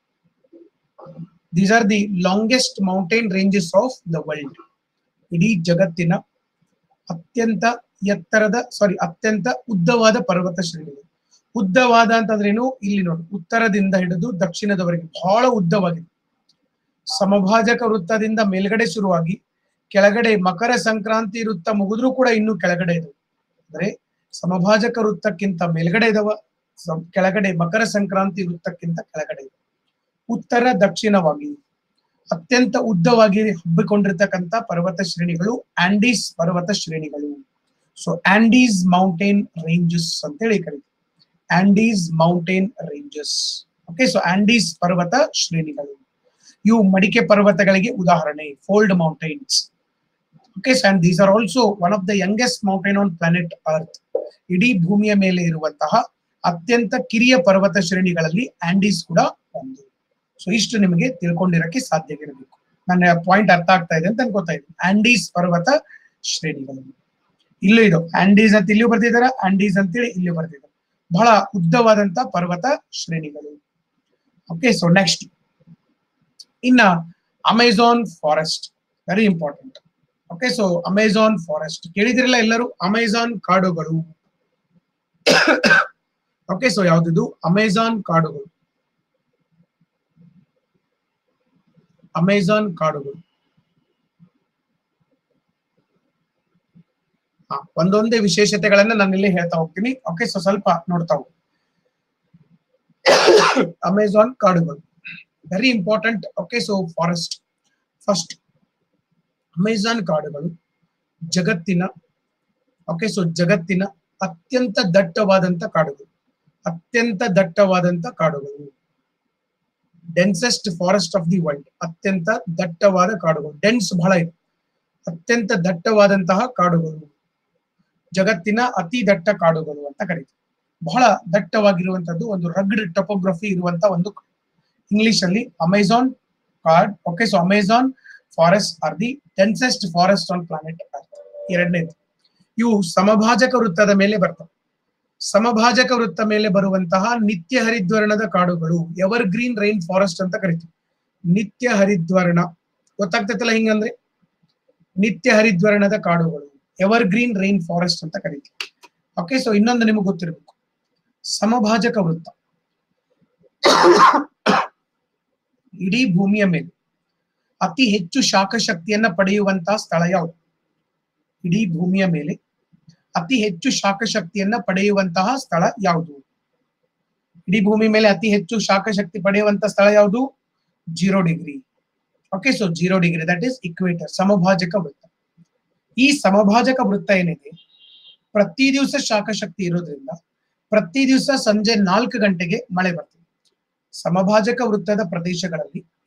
These are the longest mountain ranges of the world. ಇಡೀ ಜಗತ್ತಿನ ಅತ್ಯಂತ ಎತ್ತರದ ಸಾರಿ ಅತ್ಯಂತ ಉದ್ದವಾದ ಪರ್ವತ ಶ್ರೇಣಿಗಳು. ಉದ್ದವಾದ ಅಂತಂದ್ರೇನು? ಇಲ್ಲಿ ನೋಡಿ, ಉತ್ತರದಿಂದ ಹಿಡಿದು ದಕ್ಷಿಣದವರೆಗೆ ಬಹಳ ಉದ್ದವಾಗಿದೆ. ಸಮಭಾಜಕ ವೃತ್ತದಿಂದ ಮೇಲ್ಗಡೆ ಶುರುವಾಗಿ ಕೆಳಗಡೆ ಮಕರ ಸಂಕ್ರಾಂತಿ ವೃತ್ತ ಮುಗಿದ್ರೂ ಕೂಡ ಇನ್ನೂ ಕೆಳಗಡೆ ಇದೆ. ಅಂದ್ರೆ ಸಮಭಾಜಕ ವೃತ್ತಕ್ಕಿಂತ ಮೇಲ್ಗಡೆ ಇದಾವ, ಕೆಳಗಡೆ ಮಕರ ಸಂಕ್ರಾಂತಿ ವೃತ್ತಕ್ಕಿಂತ ಕೆಳಗಡೆ ಇದೆ. ಉತ್ತರ ದಕ್ಷಿಣವಾಗಿ ಅತ್ಯಂತ ಉದ್ದವಾಗಿ ಹಬ್ಬಿಕೊಂಡಿರ್ತಕ್ಕಂಥ ಪರ್ವತ ಶ್ರೇಣಿಗಳು ಆಂಡೀಸ್ ಪರ್ವತ ಶ್ರೇಣಿಗಳು. ಸೊ ಆಂಡೀಸ್ ಮೌಂಟೇನ್ ರೇಂಜಸ್ ಅಂತೇಳಿ ಕರೀತೀವಿ, Andes mountain ranges. Okay, so Andes ಪರ್ವತ ಶ್ರೇಣಿಗಳು ಇವು ಮಡಿಕೆ ಪರ್ವತಗಳಿಗೆ ಉದಾಹರಣೆ, fold mountains. Okay, and these are also one of the youngest mountain on planet earth. ಇಡೀ ಭೂಮಿಯ ಮೇಲೆ ಇರುವಂತಹ ಅತ್ಯಂತ ಕಿರಿಯ ಪರ್ವತ ಶ್ರೇಣಿಗಳಲ್ಲಿ ಆಂಡೀಸ್ ಕೂಡ ಒಂದು. ಸೊ ಇಷ್ಟು ನಿಮಗೆ ತಿಳ್ಕೊಂಡಿರಕ್ಕೆ ಸಾಧ್ಯವಿರಬೇಕು. ನನ್ನ ಪಾಯಿಂಟ್ ಅರ್ಥ ಆಗ್ತಾ ಇದೆ ಅಂತ ಅನ್ಕೋತಾ ಇದ್ದೀನಿ. ಆಂಡೀಸ್ ಪರ್ವತ ಶ್ರೇಣಿಗಳು ಇಲ್ಲೂ ಇದು ಆಂಡೀಸ್ ಅಂತ ಇಲ್ಲಿಯೂ ಬರ್ತಿದಾರ, ಆಂಡೀಸ್ ಅಂತೇಳಿ ಇಲ್ಲಿ ಬರ್ತಿದ್ದಾರೆ. ಬಹಳ ಉದ್ದವಾದಂತ ಪರ್ವತ ಶ್ರೇಣಿಗಳು. ಓಕೆ, ಸೊ ನೆಕ್ಸ್ಟ್ ಇನ್ನ Amazon forest, very important. Okay, so Amazon forest ಕೇಳಿದಿರಲ್ಲ ಎಲ್ಲರೂ, ಅಮೆಜಾನ್ ಕಾಡುಗಳು. ಓಕೆ, ಸೊ ಯಾವ್ದು? ಅಮೆಜಾನ್ ಕಾಡುಗಳು. ಅಮೆಜಾನ್ ಕಾಡುಗಳು ಹಾ ಒಂದೊಂದೇ ವಿಶೇಷತೆಗಳನ್ನ ನಾನು ಇಲ್ಲಿ ಹೇಳ್ತಾ ಹೋಗ್ತೀನಿ. ಓಕೆ, ಸೊ ಸ್ವಲ್ಪ ನೋಡ್ತಾ ಹೋಗಿ. ಅಮೆಜಾನ್ ಕಾಡುಗಳು very important. Okay, so forest first. Amazon ಕಾಡುಗಳು ಜಗತ್ತಿನ ಓಕೆ ಸೊ ಜಗತ್ತಿನ ಅತ್ಯಂತ ದಟ್ಟವಾದಂತ ಕಾಡುಗಳು, ಅತ್ಯಂತ ದಟ್ಟವಾದಂತ ಕಾಡುಗಳು. Densest forest of the world, ಅತ್ಯಂತ ದಟ್ಟವಾದ ಕಾಡುಗಳು. ಡೆನ್ಸ್ ಬಹಳ ಇದೆ, ಅತ್ಯಂತ ದಟ್ಟವಾದಂತಹ ಕಾಡುಗಳು, ಜಗತ್ತಿನ ಅತಿ ದಟ್ಟ ಕಾಡುಗಳು ಅಂತ ಕರೀತೀವಿ. ಬಹಳ ದಟ್ಟವಾಗಿರುವಂತದ್ದು, ಒಂದು ರಗ್ಡ್ ಟೊಪೋಗ್ರಫಿ ಇರುವಂತ ಒಂದು ಇಂಗ್ಲಿಷ್ ಅಲ್ಲಿ ಅಮೆಜಾನ್ ಕಾಡ್. Okay, so Amazon forest are the densest forest on planet earth. ಎರಡನೇದು, ಇವು ಸಮಭಾಜಕ ವೃತ್ತದ ಮೇಲೆ ಬರ್ತವೆ. ಸಮಭಾಜಕ ವೃತ್ತ ಮೇಲೆ ಬರುವಂತಹ ನಿತ್ಯ ಹರಿದ್ವರ್ಣದ ಕಾಡುಗಳು, ಎವರ್ ಗ್ರೀನ್ ರೈನ್ ಫಾರೆಸ್ಟ್ ಅಂತ ಕರಿತೀವಿ. ನಿತ್ಯ ಹರಿದ್ವರ್ಣ ಗೊತ್ತಾಗ್ತೈತಲ್ಲ ಹಿಂಗಂದ್ರೆ, ನಿತ್ಯ ಹರಿದ್ವರ್ಣದ ಕಾಡುಗಳು, ಎವರ್ ಗ್ರೀನ್ ರೈನ್ ಫಾರೆಸ್ಟ್ ಅಂತ ಕರಿತೀವಿ. ಓಕೆ, ಸೊ ಇನ್ನೊಂದು ನಿಮಗೆ ಗೊತ್ತಿರಬೇಕು, ಸಮಭಾಜಕ ವೃತ್ತ. ಇಡೀ ಭೂಮಿಯ ಮೇಲೆ ಅತಿ ಹೆಚ್ಚು ಶಾಖ ಶಕ್ತಿಯನ್ನ ಪಡೆಯುವಂತಹ ಸ್ಥಳ ಯಾವುದು? ಇಡೀ ಭೂಮಿಯ ಮೇಲೆ ಅತಿ ಹೆಚ್ಚು ಶಾಖ ಶಕ್ತಿಯನ್ನ ಪಡೆಯುವಂತಹ ಸ್ಥಳ ಯಾವುದು? ಇಡೀ ಭೂಮಿ ಮೇಲೆ ಅತಿ ಹೆಚ್ಚು ಶಾಖ ಶಕ್ತಿ ಪಡೆಯುವಂತಹ ಸ್ಥಳ ಯಾವುದು? Zero degree. Okay, so zero degree that is equator, ಸಮಭಾಜಕ ವೃತ್ತ. ಈ ಸಮಭಾಜಕ ವೃತ್ತ ಏನಿದೆ, ಪ್ರತಿ ದಿವಸ ಶಾಖ ಶಕ್ತಿ ಇರೋದ್ರಿಂದ ಪ್ರತಿ ದಿವಸ ಸಂಜೆ ನಾಲ್ಕು ಗಂಟೆಗೆ ಮಳೆ ಬರ್ತದೆ. ಸಮಭಾಜಕ ವೃತ್ತದ ಪ್ರದೇಶಗಳಲ್ಲಿ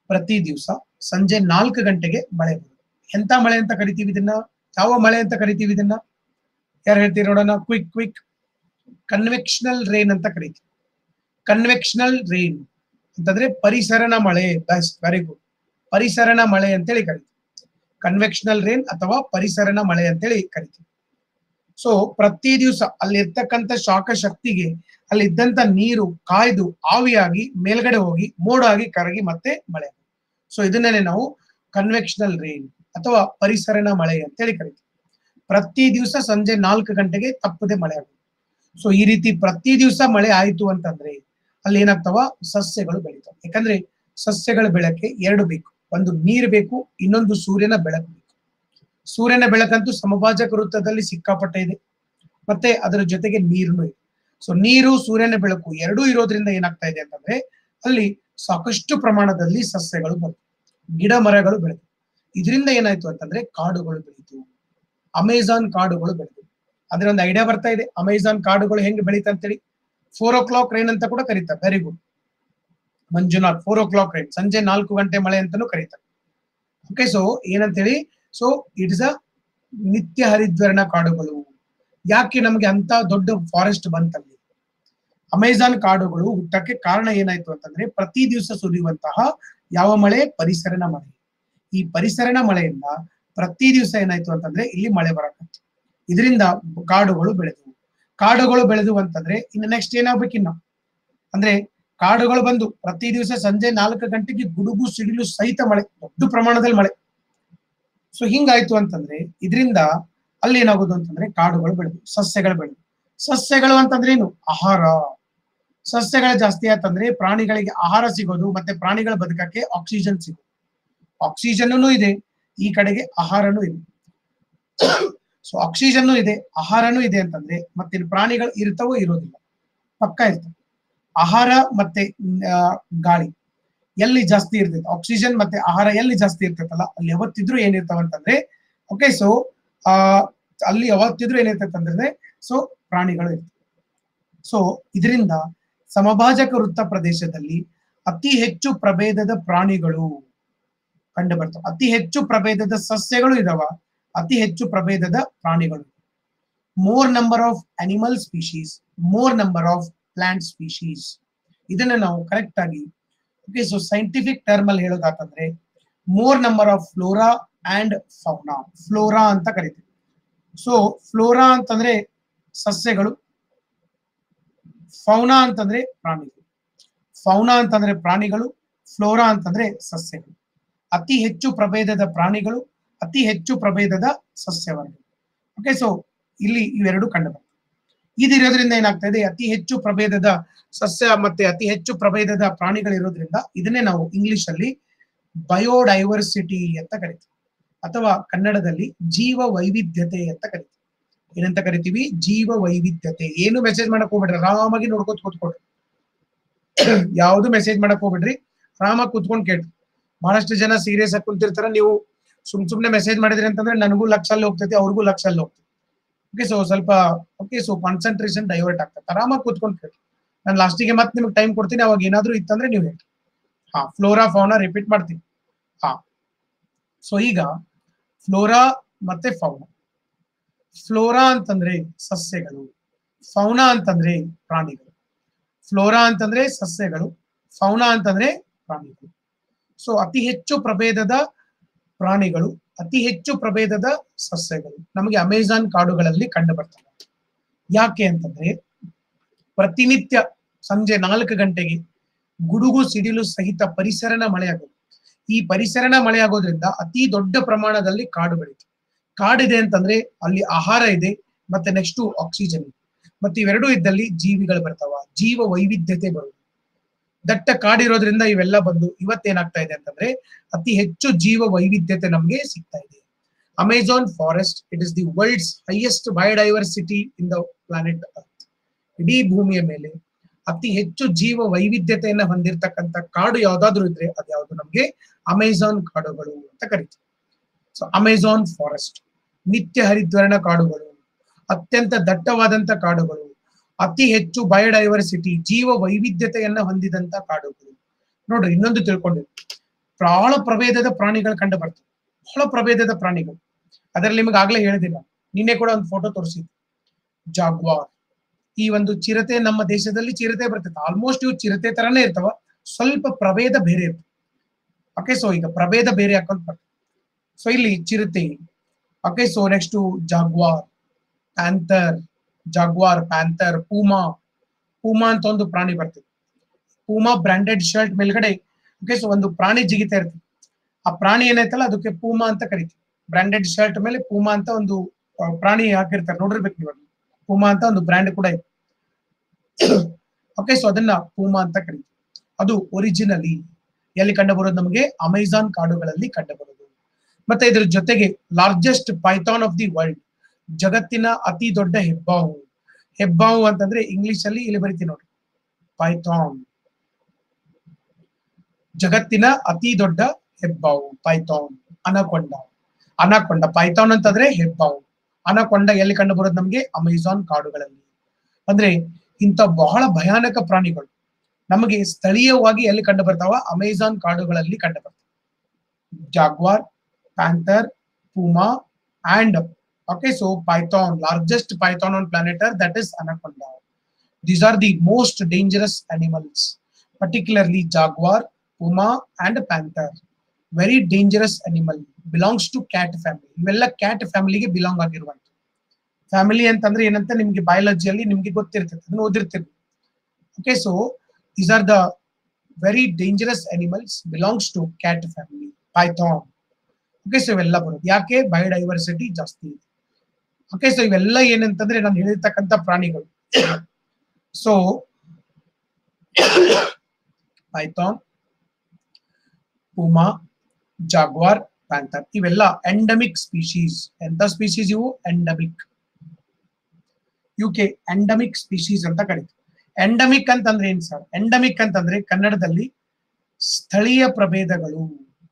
ಪ್ರತಿ ದಿವಸ ಸಂಜೆ ನಾಲ್ಕು ಗಂಟೆಗೆ ಮಳೆ ಬರುತ್ತೆ. ಎಂತ ಮಳೆ ಅಂತ ಕರಿತೀವಿ ಇದನ್ನ? ಯಾವ ಮಳೆ ಅಂತ ಕರಿತೀವಿ ಇದನ್ನ? ಯಾರು ಹೇಳ್ತೀರಿ ನೋಡೋಣ? Quick quick. ಕನ್ವೆಕ್ಷನಲ್ ರೈನ್ ಅಂತ ಕರಿತೀವಿ. ಕನ್ವೆಕ್ಷನಲ್ ರೈನ್ ಅಂತಂದ್ರೆ ಪರಿಸರಣ ಮಳೆ. Best, very good. ಪರಿಸರಣ ಮಳೆ ಅಂತೇಳಿ ಕರಿತೀವಿ. ಕನ್ವೆಕ್ಷನಲ್ ರೈನ್ ಅಥವಾ ಪರಿಸರಣ ಮಳೆ ಅಂತೇಳಿ ಕರಿತೀವಿ. ಸೊ ಪ್ರತಿ ದಿವಸ ಅಲ್ಲಿ ಇರ್ತಕ್ಕಂಥ ಶಾಖ ಶಕ್ತಿಗೆ ಅಲ್ಲಿ ಇದ್ದಂತ ನೀರು ಕಾಯ್ದು ಆವಿಯಾಗಿ ಮೇಲ್ಗಡೆ ಹೋಗಿ ಮೋಡ ಆಗಿ ಕರಗಿ ಮತ್ತೆ ಮಳೆ. ಸೊ ಇದನ್ನೇ ನಾವು ಕನ್ವೆಕ್ಷನಲ್ ರೈನ್ ಅಥವಾ ಪರಿಸರಣ ಮಳೆ ಅಂತೇಳಿ ಕರಿತೀವಿ. ಪ್ರತಿ ದಿವಸ ಸಂಜೆ ನಾಲ್ಕು ಗಂಟೆಗೆ ತಪ್ಪದೆ ಮಳೆ ಆಗುತ್ತೆ. ಸೊ ಈ ರೀತಿ ಪ್ರತಿ ದಿವಸ ಮಳೆ ಆಯ್ತು ಅಂತಂದ್ರೆ ಅಲ್ಲಿ ಏನಾಗ್ತಾವ? ಸಸ್ಯಗಳು ಬೆಳಿತಾವ. ಯಾಕಂದ್ರೆ ಸಸ್ಯಗಳ ಬೆಳಕೆ ಎರಡು ಬೇಕು. ಒಂದು ನೀರು ಬೇಕು, ಇನ್ನೊಂದು ಸೂರ್ಯನ ಬೆಳಕು ಬೇಕು. ಸೂರ್ಯನ ಬೆಳಕಂತೂ ಸಮಭಾಜಕ ವೃತ್ತದಲ್ಲಿ ಸಿಕ್ಕಾಪಟ್ಟೆ ಇದೆ, ಮತ್ತೆ ಅದರ ಜೊತೆಗೆ ನೀರುನು ಇದೆ. ಸೊ ನೀರು, ಸೂರ್ಯನ ಬೆಳಕು ಎರಡೂ ಇರೋದ್ರಿಂದ ಏನಾಗ್ತಾ ಇದೆ ಅಂತಂದ್ರೆ ಅಲ್ಲಿ ಸಾಕಷ್ಟು ಪ್ರಮಾಣದಲ್ಲಿ ಸಸ್ಯಗಳು ಬಂತು, ಗಿಡ ಮರಗಳು ಬೆಳೆದು. ಇದರಿಂದ ಏನಾಯ್ತು ಅಂತಂದ್ರೆ ಕಾಡುಗಳು ಬೆಳೀತು, ಅಮೆಜಾನ್ ಕಾಡುಗಳು ಬೆಳೆದು. ಅದ್ರ ಒಂದು ಐಡಿಯಾ ಬರ್ತಾ ಇದೆ, ಅಮೆಜಾನ್ ಕಾಡುಗಳು ಹೆಂಗೆ ಬೆಳೀತಾ ಅಂತೇಳಿ. ಫೋರ್ ಓ ಕ್ಲಾಕ್ ರೈನ್ ಅಂತ ಕೂಡ ಕರೀತಾರೆ. Very good Manjunath, four o'clock rain, ಸಂಜೆ ನಾಲ್ಕು ಗಂಟೆ ಮಳೆ ಅಂತಾನು ಕರೀತಾರೆ. ಓಕೆ, ಸೊ ಏನಂತೇಳಿ, ಸೊ ಇಟ್ ಇಸ್ ಅ ನಿತ್ಯ ಹರಿದ್ವರ್ಣ ಕಾಡುಗಳು. ಯಾಕೆ ನಮ್ಗೆ ಅಂತ ದೊಡ್ಡ ಫಾರೆಸ್ಟ್ ಬಂತಲ್ಲಿ? ಅಮೆಜಾನ್ ಕಾಡುಗಳು ಹುಟ್ಟಕ್ಕೆ ಕಾರಣ ಏನಾಯ್ತು ಅಂತಂದ್ರೆ ಪ್ರತಿ ದಿವಸ ಸುರಿಯುವಂತಹ ಯಾವ ಮಳೆ? ಪರಿಸರಣ ಮಳೆ. ಈ ಪರಿಸರಣ ಮಳೆಯಿಂದ ಪ್ರತಿ ದಿವಸ ಏನಾಯ್ತು ಅಂತಂದ್ರೆ ಇಲ್ಲಿ ಮಳೆ ಬರಕತ್ತು. ಇದರಿಂದ ಕಾಡುಗಳು ಬೆಳೆದವು. ಕಾಡುಗಳು ಬೆಳೆದು ಅಂತಂದ್ರೆ ಇನ್ನು ನೆಕ್ಸ್ಟ್ ಏನಾಗ್ಬೇಕಿನ್ನ ಅಂದ್ರೆ ಕಾಡುಗಳು ಬಂದು ಪ್ರತಿ ದಿವಸ ಸಂಜೆ ನಾಲ್ಕು ಗಂಟೆಗೆ ಗುಡುಗು ಸಿಡಿಲು ಸಹಿತ ಮಳೆ, ದೊಡ್ಡ ಪ್ರಮಾಣದಲ್ಲಿ ಮಳೆ. ಸೊ ಹಿಂಗಾಯ್ತು ಅಂತಂದ್ರೆ ಇದರಿಂದ ಅಲ್ಲಿ ಏನಾಗೋದು ಅಂತಂದ್ರೆ ಕಾಡುಗಳು ಬೆಳೆದು, ಸಸ್ಯಗಳು ಬೆಳೆದು. ಸಸ್ಯಗಳು ಅಂತಂದ್ರೆ ಏನು? ಆಹಾರ. ಸಸ್ಯಗಳು ಜಾಸ್ತಿ ಆಯ್ತಂದ್ರೆ ಪ್ರಾಣಿಗಳಿಗೆ ಆಹಾರ ಸಿಗೋದು, ಮತ್ತೆ ಪ್ರಾಣಿಗಳ ಬದುಕಕ್ಕೆ ಆಕ್ಸಿಜನ್ ಸಿಗೋದು. ಆಕ್ಸಿಜನ್ನು ಇದೆ, ಈ ಕಡೆಗೆ ಆಹಾರನೂ ಇದೆ. ಸೊ ಆಕ್ಸಿಜನ್ನು ಇದೆ, ಆಹಾರನೂ ಇದೆ ಅಂತಂದ್ರೆ ಮತ್ತೆ ಪ್ರಾಣಿಗಳು ಇರ್ತಾವೋ ಇರೋದಿಲ್ಲ? ಪಕ್ಕ ಇರ್ತವೆ. ಆಹಾರ ಮತ್ತೆ ಗಾಳಿ ಎಲ್ಲಿ ಜಾಸ್ತಿ ಇರ್ತೈತೆ? ಆಕ್ಸಿಜನ್ ಮತ್ತೆ ಆಹಾರ ಎಲ್ಲಿ ಜಾಸ್ತಿ ಇರ್ತೈತಲ್ಲ ಅಲ್ಲಿ ಯಾವತ್ತಿದ್ರು ಏನಿರ್ತಾವ ಅಂತಂದ್ರೆ ಓಕೆ, ಸೊ ಆ ಅಲ್ಲಿ ಯಾವತ್ತಿದ್ರು ಏನಿರ್ತೈತೆ ಅಂದ್ರೆ ಸೊ ಪ್ರಾಣಿಗಳು ಇರ್ತವೆ. ಸೊ ಇದರಿಂದ ಸಮಭಾಜಕ ವೃತ್ತ ಪ್ರದೇಶದಲ್ಲಿ ಅತಿ ಹೆಚ್ಚು ಪ್ರಭೇದದ ಪ್ರಾಣಿಗಳು ಕಂಡು ಬರ್ತವೆ, ಅತಿ ಹೆಚ್ಚು ಪ್ರಭೇದದ ಸಸ್ಯಗಳು ಇದಾವ, ಅತಿ ಹೆಚ್ಚು ಪ್ರಭೇದದ ಪ್ರಾಣಿಗಳು. More number of animal species, more number of plant species. ಇದನ್ನ ನಾವು ಕರೆಕ್ಟ್ ಆಗಿ ಓಕೆ, ಸೊ ಸೈಂಟಿಫಿಕ್ ಟರ್ಮ್ ಅಲ್ಲಿ ಹೇಳೋದಾತಂದ್ರೆ more number of flora and fauna. Flora ಅಂತ ಕರಿತೀವಿ. ಸೊ ಫ್ಲೋರಾ ಅಂತಂದ್ರೆ ಸಸ್ಯಗಳು, ಫೌನಾ ಅಂತಂದ್ರೆ ಪ್ರಾಣಿಗಳು. ಫೌನಾ ಅಂತಂದ್ರೆ ಪ್ರಾಣಿಗಳು, ಫ್ಲೋರಾ ಅಂತಂದ್ರೆ ಸಸ್ಯಗಳು. ಅತಿ ಹೆಚ್ಚು ಪ್ರಭೇದದ ಪ್ರಾಣಿಗಳು, ಅತಿ ಹೆಚ್ಚು ಪ್ರಭೇದದ ಸಸ್ಯವರ್ಗಗಳು. ಓಕೆ, ಸೊ ಇಲ್ಲಿ ಇವೆರಡು ಕಂಡು ಬರ್ತವೆ. ಇದಿರೋದ್ರಿಂದ ಏನಾಗ್ತಾ ಇದೆ? ಅತಿ ಹೆಚ್ಚು ಪ್ರಭೇದದ ಸಸ್ಯ ಮತ್ತೆ ಅತಿ ಹೆಚ್ಚು ಪ್ರಭೇದದ ಪ್ರಾಣಿಗಳು ಇರೋದ್ರಿಂದ ಇದನ್ನೇ ನಾವು ಇಂಗ್ಲಿಷ್ ಅಲ್ಲಿ ಬಯೋಡೈವರ್ಸಿಟಿ ಅಂತ ಕರಿತೀವಿ, ಅಥವಾ ಕನ್ನಡದಲ್ಲಿ ಜೀವ ವೈವಿಧ್ಯತೆ ಅಂತ ಕರಿತೀವಿ. ಏನಂತ ಕರಿತೀವಿ? ಜೀವ ವೈವಿಧ್ಯತೆ. ಏನು ಮೆಸೇಜ್ ಮಾಡಕ್ ಹೋಗ್ಬಿಡ್ರಿ, ಆರಾಮಾಗಿ ನೋಡ್ಕೋತ ಕೂತ್ಕೊಡ್ರಿ. ಯಾವ್ದು ಮೆಸೇಜ್ ಮಾಡಕ್ ಹೋಗ್ಬಿಡ್ರಿ, ಆರಾಮಾಗಿ ಕೂತ್ಕೊಂಡ್ ಕೇಳ್ರಿ. ಬಹಳಷ್ಟು ಜನ ಸೀರಿಯಸ್ ಆಗಿ ಕುಂತಿರ್ತಾರ, ನೀವು ಸುಮ್ ಸುಮ್ನೆ ಮೆಸೇಜ್ ಮಾಡಿದ್ರಿ ಅಂತಂದ್ರೆ ನನಗೂ ಲಕ್ಷ ಅಲ್ಲಿ ಹೋಗ್ತೈತಿ, ಅವ್ರಿಗೂ ಲಕ್ಷ ಅಲ್ಲಿ ಹೋಗ್ತೈತಿ. ಓಕೆ, ಸೊ ಸ್ವಲ್ಪ ಓಕೆ, ಸೊ ಕಾನ್ಸಂಟ್ರೇಷನ್ ಡೈವರ್ಟ್ ಆಗ್ತದೆ. ಆರಾಮಾಗಿ ಕೂತ್ಕೊಂಡು ಕೇಳಿ. ನಾನು ಲಾಸ್ಟಿಗೆ ಮತ್ತೆ ನಿಮ್ಗೆ ಟೈಮ್ ಕೊಡ್ತೀನಿ, ಅವಾಗ ಏನಾದ್ರು ಇತ್ತಂದ್ರೆ ನೀವು ಹೇಳಿ. ಹಾ, ಫ್ಲೋರಾ ಫೌನಾ ರಿಪೀಟ್ ಮಾಡ್ತೀನಿ. ಹಾ, ಸೊ ಈಗ ಫ್ಲೋರಾ ಮತ್ತೆ ಫೌನಾ. ಫ್ಲೋರಾ ಅಂತಂದ್ರೆ ಸಸ್ಯಗಳು, ಫೌನಾ ಅಂತಂದ್ರೆ ಪ್ರಾಣಿಗಳು. ಫ್ಲೋರಾ ಅಂತಂದ್ರೆ ಸಸ್ಯಗಳು, ಫೌನಾ ಅಂತಂದ್ರೆ ಪ್ರಾಣಿಗಳು. ಸೊ ಅತಿ ಹೆಚ್ಚು ಪ್ರಭೇದದ ಪ್ರಾಣಿಗಳು, ಅತಿ ಹೆಚ್ಚು ಪ್ರಭೇದದ ಸಸ್ಯಗಳು ನಮಗೆ ಅಮೆಜಾನ್ ಕಾಡುಗಳಲ್ಲಿ ಕಂಡು ಬರ್ತವೆ. ಯಾಕೆ ಅಂತಂದ್ರೆ ಪ್ರತಿನಿತ್ಯ ಸಂಜೆ ನಾಲ್ಕು ಗಂಟೆಗೆ ಗುಡುಗು ಸಿಡಿಲು ಸಹಿತ ಪರಿಸರಣ ಮಳೆಯಾಗೋದು. ಈ ಪರಿಸರಣ ಮಳೆಯಾಗೋದ್ರಿಂದ ಅತಿ ದೊಡ್ಡ ಪ್ರಮಾಣದಲ್ಲಿ ಕಾಡು ಬೆಳೀತು. ಕಾಡಿದೆ ಅಂತಂದ್ರೆ ಅಲ್ಲಿ ಆಹಾರ ಇದೆ, ಮತ್ತೆ ನೆಕ್ಸ್ಟ್ ಆಕ್ಸಿಜನ್ ಇದೆ, ಮತ್ತೆ ಇವೆರಡೂ ಇದ್ದಲ್ಲಿ ಜೀವಿಗಳು ಬರ್ತಾವ, ಜೀವ ವೈವಿಧ್ಯತೆ ಬರುವುದು. ದಟ್ಟ ಕಾಡಿರೋದ್ರಿಂದ ಇವೆಲ್ಲ ಬಂದು ಇವತ್ತೇನಾಗ್ತಾ ಇದೆ ಅಂತಂದ್ರೆ ಅತಿ ಹೆಚ್ಚು ಜೀವ ವೈವಿಧ್ಯತೆ ನಮ್ಗೆ ಸಿಗ್ತಾ ಇದೆ. Amazon forest it is the world's highest biodiversity in the planet earth. ಇಡೀ ಭೂಮಿಯ ಮೇಲೆ ಅತಿ ಹೆಚ್ಚು ಜೀವ ವೈವಿಧ್ಯತೆಯನ್ನ ಹೊಂದಿರತಕ್ಕಂತ ಕಾಡು ಯಾವ್ದಾದ್ರು ಇದ್ರೆ ಅದು ಯಾವ್ದು? ನಮ್ಗೆ ಅಮೆಜಾನ್ ಕಾಡುಗಳು ಅಂತ ಕರಿತೀವಿ. ಸೊ ಅಮೆಜಾನ್ ಫಾರೆಸ್ಟ್ ನಿತ್ಯ ಹರಿದ್ವರ್ಣ ಕಾಡುಗಳು, ಅತ್ಯಂತ ದಟ್ಟವಾದಂತ ಕಾಡುಗಳು, ಅತಿ ಹೆಚ್ಚು ಬಯೋಡೈವರ್ಸಿಟಿ ಜೀವ ವೈವಿಧ್ಯತೆಯನ್ನ ಹೊಂದಿದಂತ ಕಾಡುಗಳು. ನೋಡ್ರಿ, ಇನ್ನೊಂದು ತಿಳ್ಕೊಂಡಿರಿ, ಬಹಳ ಪ್ರಭೇದದ ಪ್ರಾಣಿಗಳು ಕಂಡು ಬರ್ತವೆ, ಬಹಳ ಪ್ರಭೇದದ ಪ್ರಾಣಿಗಳು. ಅದರಲ್ಲಿ ನಿಮಗೆ ಆಗ್ಲೇ ಹೇಳಿದಿಲ್ಲ, ನಿನ್ನೆ ಕೂಡ ಒಂದು ಫೋಟೋ ತೋರಿಸಿದ್ದೆ, ಜಾಗ್ವಾರ್. ಈ ಒಂದು ಚಿರತೆ, ನಮ್ಮ ದೇಶದಲ್ಲಿ ಚಿರತೆ ಬರ್ತೈತೆ, ಆಲ್ಮೋಸ್ಟ್ ಇವು ಚಿರತೆ ತರನೇ ಇರ್ತಾವ, ಸ್ವಲ್ಪ ಪ್ರಭೇದ ಬೇರೆ ಇರ್ತವೆ. ಓಕೆ, ಸೊ ಈಗ ಪ್ರಭೇದ ಬೇರೆ ಹಾಕೊಂಡ್ ಬರ್ತದೆ. ಸೊ ಇಲ್ಲಿ ಚಿರತೆ. Okay, so next jaguar, panther, jaguar, panther, puma. Puma ಅಂತ ಒಂದು ಪ್ರಾಣಿ ಬರ್ತದೆ. ಪೂಮಾ ಬ್ರಾಂಡೆಡ್ ಶರ್ಟ್ ಮೇಲ್ಗಡೆ ಓಕೆ ಸೊ ಒಂದು ಪ್ರಾಣಿ ಜಿಗಿತಾ ಇರ್ತದೆ. ಆ ಪ್ರಾಣಿ ಏನೈತಲ್ಲ ಅದಕ್ಕೆ ಪೂಮಾ ಅಂತ ಕರಿತೀವಿ. ಬ್ರಾಂಡೆಡ್ ಶರ್ಟ್ ಮೇಲೆ ಪೂಮಾ ಅಂತ ಒಂದು ಪ್ರಾಣಿ ಹಾಕಿರ್ತಾರೆ, ನೋಡಿರ್ಬೇಕು ನೀವು. ಪೂಮಾ ಅಂತ ಒಂದು ಬ್ರ್ಯಾಂಡ್ ಕೂಡ ಇದೆ. ಓಕೆ, ಸೊ ಅದನ್ನ ಪೂಮಾ ಅಂತ ಕರಿತೀವಿ. ಅದು ಒರಿಜಿನಲಿ ಎಲ್ಲಿ ಕಂಡು ಬರೋದು? ನಮಗೆ ಅಮೆಜಾನ್ ಕಾಡುಗಳಲ್ಲಿ ಕಂಡು ಬರೋದು. ಮತ್ತೆ ಇದ್ರ ಜೊತೆಗೆ largest python of the world, ಜಗತ್ತಿನ ಅತಿ ದೊಡ್ಡ ಹೆಬ್ಬಾವು. ಹೆಬ್ಬಾವು ಅಂತಂದ್ರೆ ಇಂಗ್ಲಿಷ್ ಅಲ್ಲಿ ಇಲ್ಲಿ ಬರಿತೀನಿ ನೋಡಿ, ಪೈಥಾನ್. ಜಗತ್ತಿನ ಅತಿ ದೊಡ್ಡ ಹೆಬ್ಬಾವು ಪೈಥಾನ್. ಅನಕೊಂಡ, ಅನಕೊಂಡ. ಪೈಥಾನ್ ಅಂತಂದ್ರೆ ಹೆಬ್ಬಾವು. ಅನಕೊಂಡ ಎಲ್ಲಿ ಕಂಡು ಬರೋದು? ನಮಗೆ ಅಮೆಜಾನ್ ಕಾಡುಗಳಲ್ಲಿ. ಅಂದ್ರೆ ಇಂಥ ಬಹಳ ಭಯಾನಕ ಪ್ರಾಣಿಗಳು ನಮಗೆ ಸ್ಥಳೀಯವಾಗಿ ಎಲ್ಲಿ ಕಂಡು ಬರ್ತಾವ? ಅಮೆಜಾನ್ ಕಾಡುಗಳಲ್ಲಿ ಕಂಡು ಬರ್ತವೆ. Jaguar, panther, puma and okay so python, largest python on planet earth, that is anaconda. These are the most dangerous animals, particularly jaguar, puma and panther. Very dangerous animal, belongs to cat family. ಇವೆಲ್ಲ cat family ಗೆ belong ಆಗಿರುವಂತ family ಅಂತಂದ್ರೆ ಏನಂತ ನಿಮಗೆ ಬಯಾಲಜಿಯಲ್ಲಿ ನಿಮಗೆ ಗೊತ್ತಿರ್ತದೆ, ಅದನ್ನ ಓದಿರ್ತೀರಿ. okay so these are the very dangerous animals, belongs to cat family, python. okay so ಇವೆಲ್ಲ ಬರೋದು ಯಾಕೆ? ಬಯೋಡೈವರ್ಸಿಟಿ ಜಾಸ್ತಿ ಇದೆ. ಓಕೆ, ಸೊ ಇವೆಲ್ಲ ಏನಂತಂದ್ರೆ ನಾನು ಹೇಳಿರ್ತಕ್ಕಂಥ ಪ್ರಾಣಿಗಳು. So python, puma, jaguar, panther ಇವೆಲ್ಲ ಎಂಡಮಿಕ್ ಸ್ಪೀಶೀಸ್. ಎಂತ ಸ್ಪೀಶೀಸ್ ಇವು? ಎಂಡಮಿಕ್. ಯುಕೆ ಎಂಡಮಿಕ್ ಸ್ಪೀಶೀಸ್ ಅಂತ ಕರೀತೀವಿ. ಎಂಡಮಿಕ್ ಅಂತಂದ್ರೆ ಏನ್ ಸರ್? ಎಂಡಮಿಕ್ ಅಂತಂದ್ರೆ ಕನ್ನಡದಲ್ಲಿ ಸ್ಥಳೀಯ ಪ್ರಭೇದಗಳು.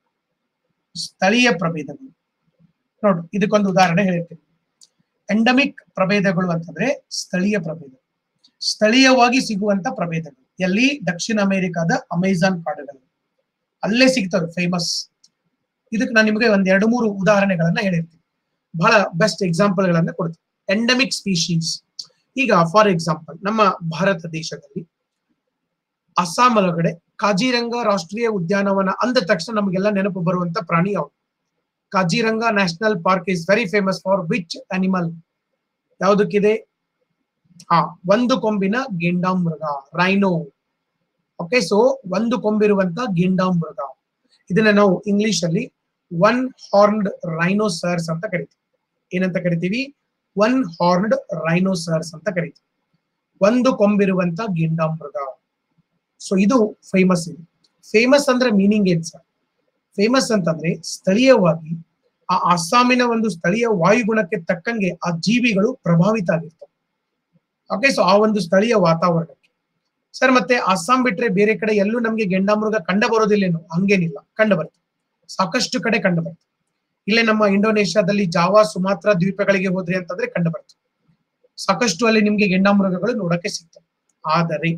ಸ್ಥಳೀಯ ಪ್ರಭೇದಗಳು ನೋಡು, ಇದಕ್ಕೊಂದು ಉದಾಹರಣೆ ಹೇಳ್ತೀನಿ. ಎಂಡಮಿಕ್ ಪ್ರಭೇದಗಳು ಅಂತಂದ್ರೆ ಸ್ಥಳೀಯ ಪ್ರಭೇದ, ಸ್ಥಳೀಯವಾಗಿ ಸಿಗುವಂತ ಪ್ರಭೇದಗಳು. ಎಲ್ಲಿ? ದಕ್ಷಿಣ ಅಮೆರಿಕಾದ ಅಮೆಜಾನ್ ಕಾಡುಗಳು, ಅಲ್ಲೇ ಸಿಗ್ತವೆ, ಫೇಮಸ್. ಇದಕ್ಕೆ ನಾನು ನಿಮಗೆ ಒಂದ್ ಎರಡು ಮೂರು ಉದಾಹರಣೆಗಳನ್ನ ಹೇಳಿರ್ತೀನಿ, ಬಹಳ ಬೆಸ್ಟ್ ಎಕ್ಸಾಂಪಲ್ ಗಳನ್ನ ಕೊಡ್ತೀನಿ. Endemic species. ಈಗ ಫಾರ್ ಎಕ್ಸಾಂಪಲ್ ನಮ್ಮ ಭಾರತ ದೇಶದಲ್ಲಿ ಅಸ್ಸಾಂ ಒಳಗಡೆ ಕಾಜಿರಂಗ ರಾಷ್ಟ್ರೀಯ ಉದ್ಯಾನವನ ಅಂದ ತಕ್ಷಣ ನಮಗೆಲ್ಲ ನೆನಪು ಬರುವಂತ ಪ್ರಾಣಿ ಯಾವುದು? Kaziranga national park is very famous for which animal? ಯಾವುದಕ್ಕಿದೆ? ಹಾ, ಒಂದು ಕೊಂಬಿನ ಗೆಂಡಾಮೃಗ, ರೈನೋ. ಓಕೆ, ಸೊ ಒಂದು ಕೊಂಬಿರುವಂತ ಗೆಂಡಾಮೃಗ, ಇದನ್ನ ನಾವು ಇಂಗ್ಲಿಷ್ ಅಲ್ಲಿ ಒನ್ ಹಾರ್ನ್ಡ್ ರೈನೋಸರ್ಸ್ ಅಂತ ಕರಿತೀವಿ. ಏನಂತ ಕರಿತೀವಿ? ಒನ್ ಹಾರ್ನ್ಡ್ ರೈನೋಸರ್ಸ್ ಅಂತ ಕರಿತೀವಿ. ಒಂದು ಕೊಂಬಿರುವಂತ ಗೆಂಡಾಮೃಗ. ಸೊ ಇದು ಫೇಮಸ್ ಇದೆ. ಫೇಮಸ್ ಅಂದ್ರೆ ಮೀನಿಂಗ್ ಏನ್ ಸರ್? ಫೇಮಸ್ ಅಂತಂದ್ರೆ ಸ್ಥಳೀಯವಾಗಿ ಆ ಅಸ್ಸಾಮಿನ ಒಂದು ಸ್ಥಳೀಯ ವಾಯುಗುಣಕ್ಕೆ ತಕ್ಕಂಗೆ ಆ ಜೀವಿಗಳು ಪ್ರಭಾವಿತ ಆಗಿರ್ತವೆ. ಓಕೆ, ಸೊ ಆ ಒಂದು ಸ್ಥಳೀಯ ವಾತಾವರಣಕ್ಕೆ. ಸರ್ ಮತ್ತೆ ಅಸ್ಸಾಂ ಬಿಟ್ರೆ ಬೇರೆ ಕಡೆ ಎಲ್ಲೂ ನಮ್ಗೆ ಗೆಂಡಾಮೃಗ ಕಂಡ ಬರೋದಿಲ್ಲೇನು? ಹಂಗೇನಿಲ್ಲ, ಕಂಡು ಬರ್ತದೆ, ಸಾಕಷ್ಟು ಕಡೆ ಕಂಡು ಬರ್ತದೆ. ಇಲ್ಲೇ ನಮ್ಮ ಇಂಡೋನೇಷ್ಯಾದಲ್ಲಿ ಜಾವಾ, ಸುಮಾತ್ರ ದ್ವೀಪಗಳಿಗೆ ಹೋದ್ರಿ ಅಂತಂದ್ರೆ ಕಂಡು ಬರ್ತದೆ, ಸಾಕಷ್ಟು ಅಲ್ಲಿ ನಿಮ್ಗೆ ಗೆಂಡಾಮೃಗಗಳು ನೋಡಕ್ಕೆ ಸಿಗ್ತವೆ. ಆದರೆ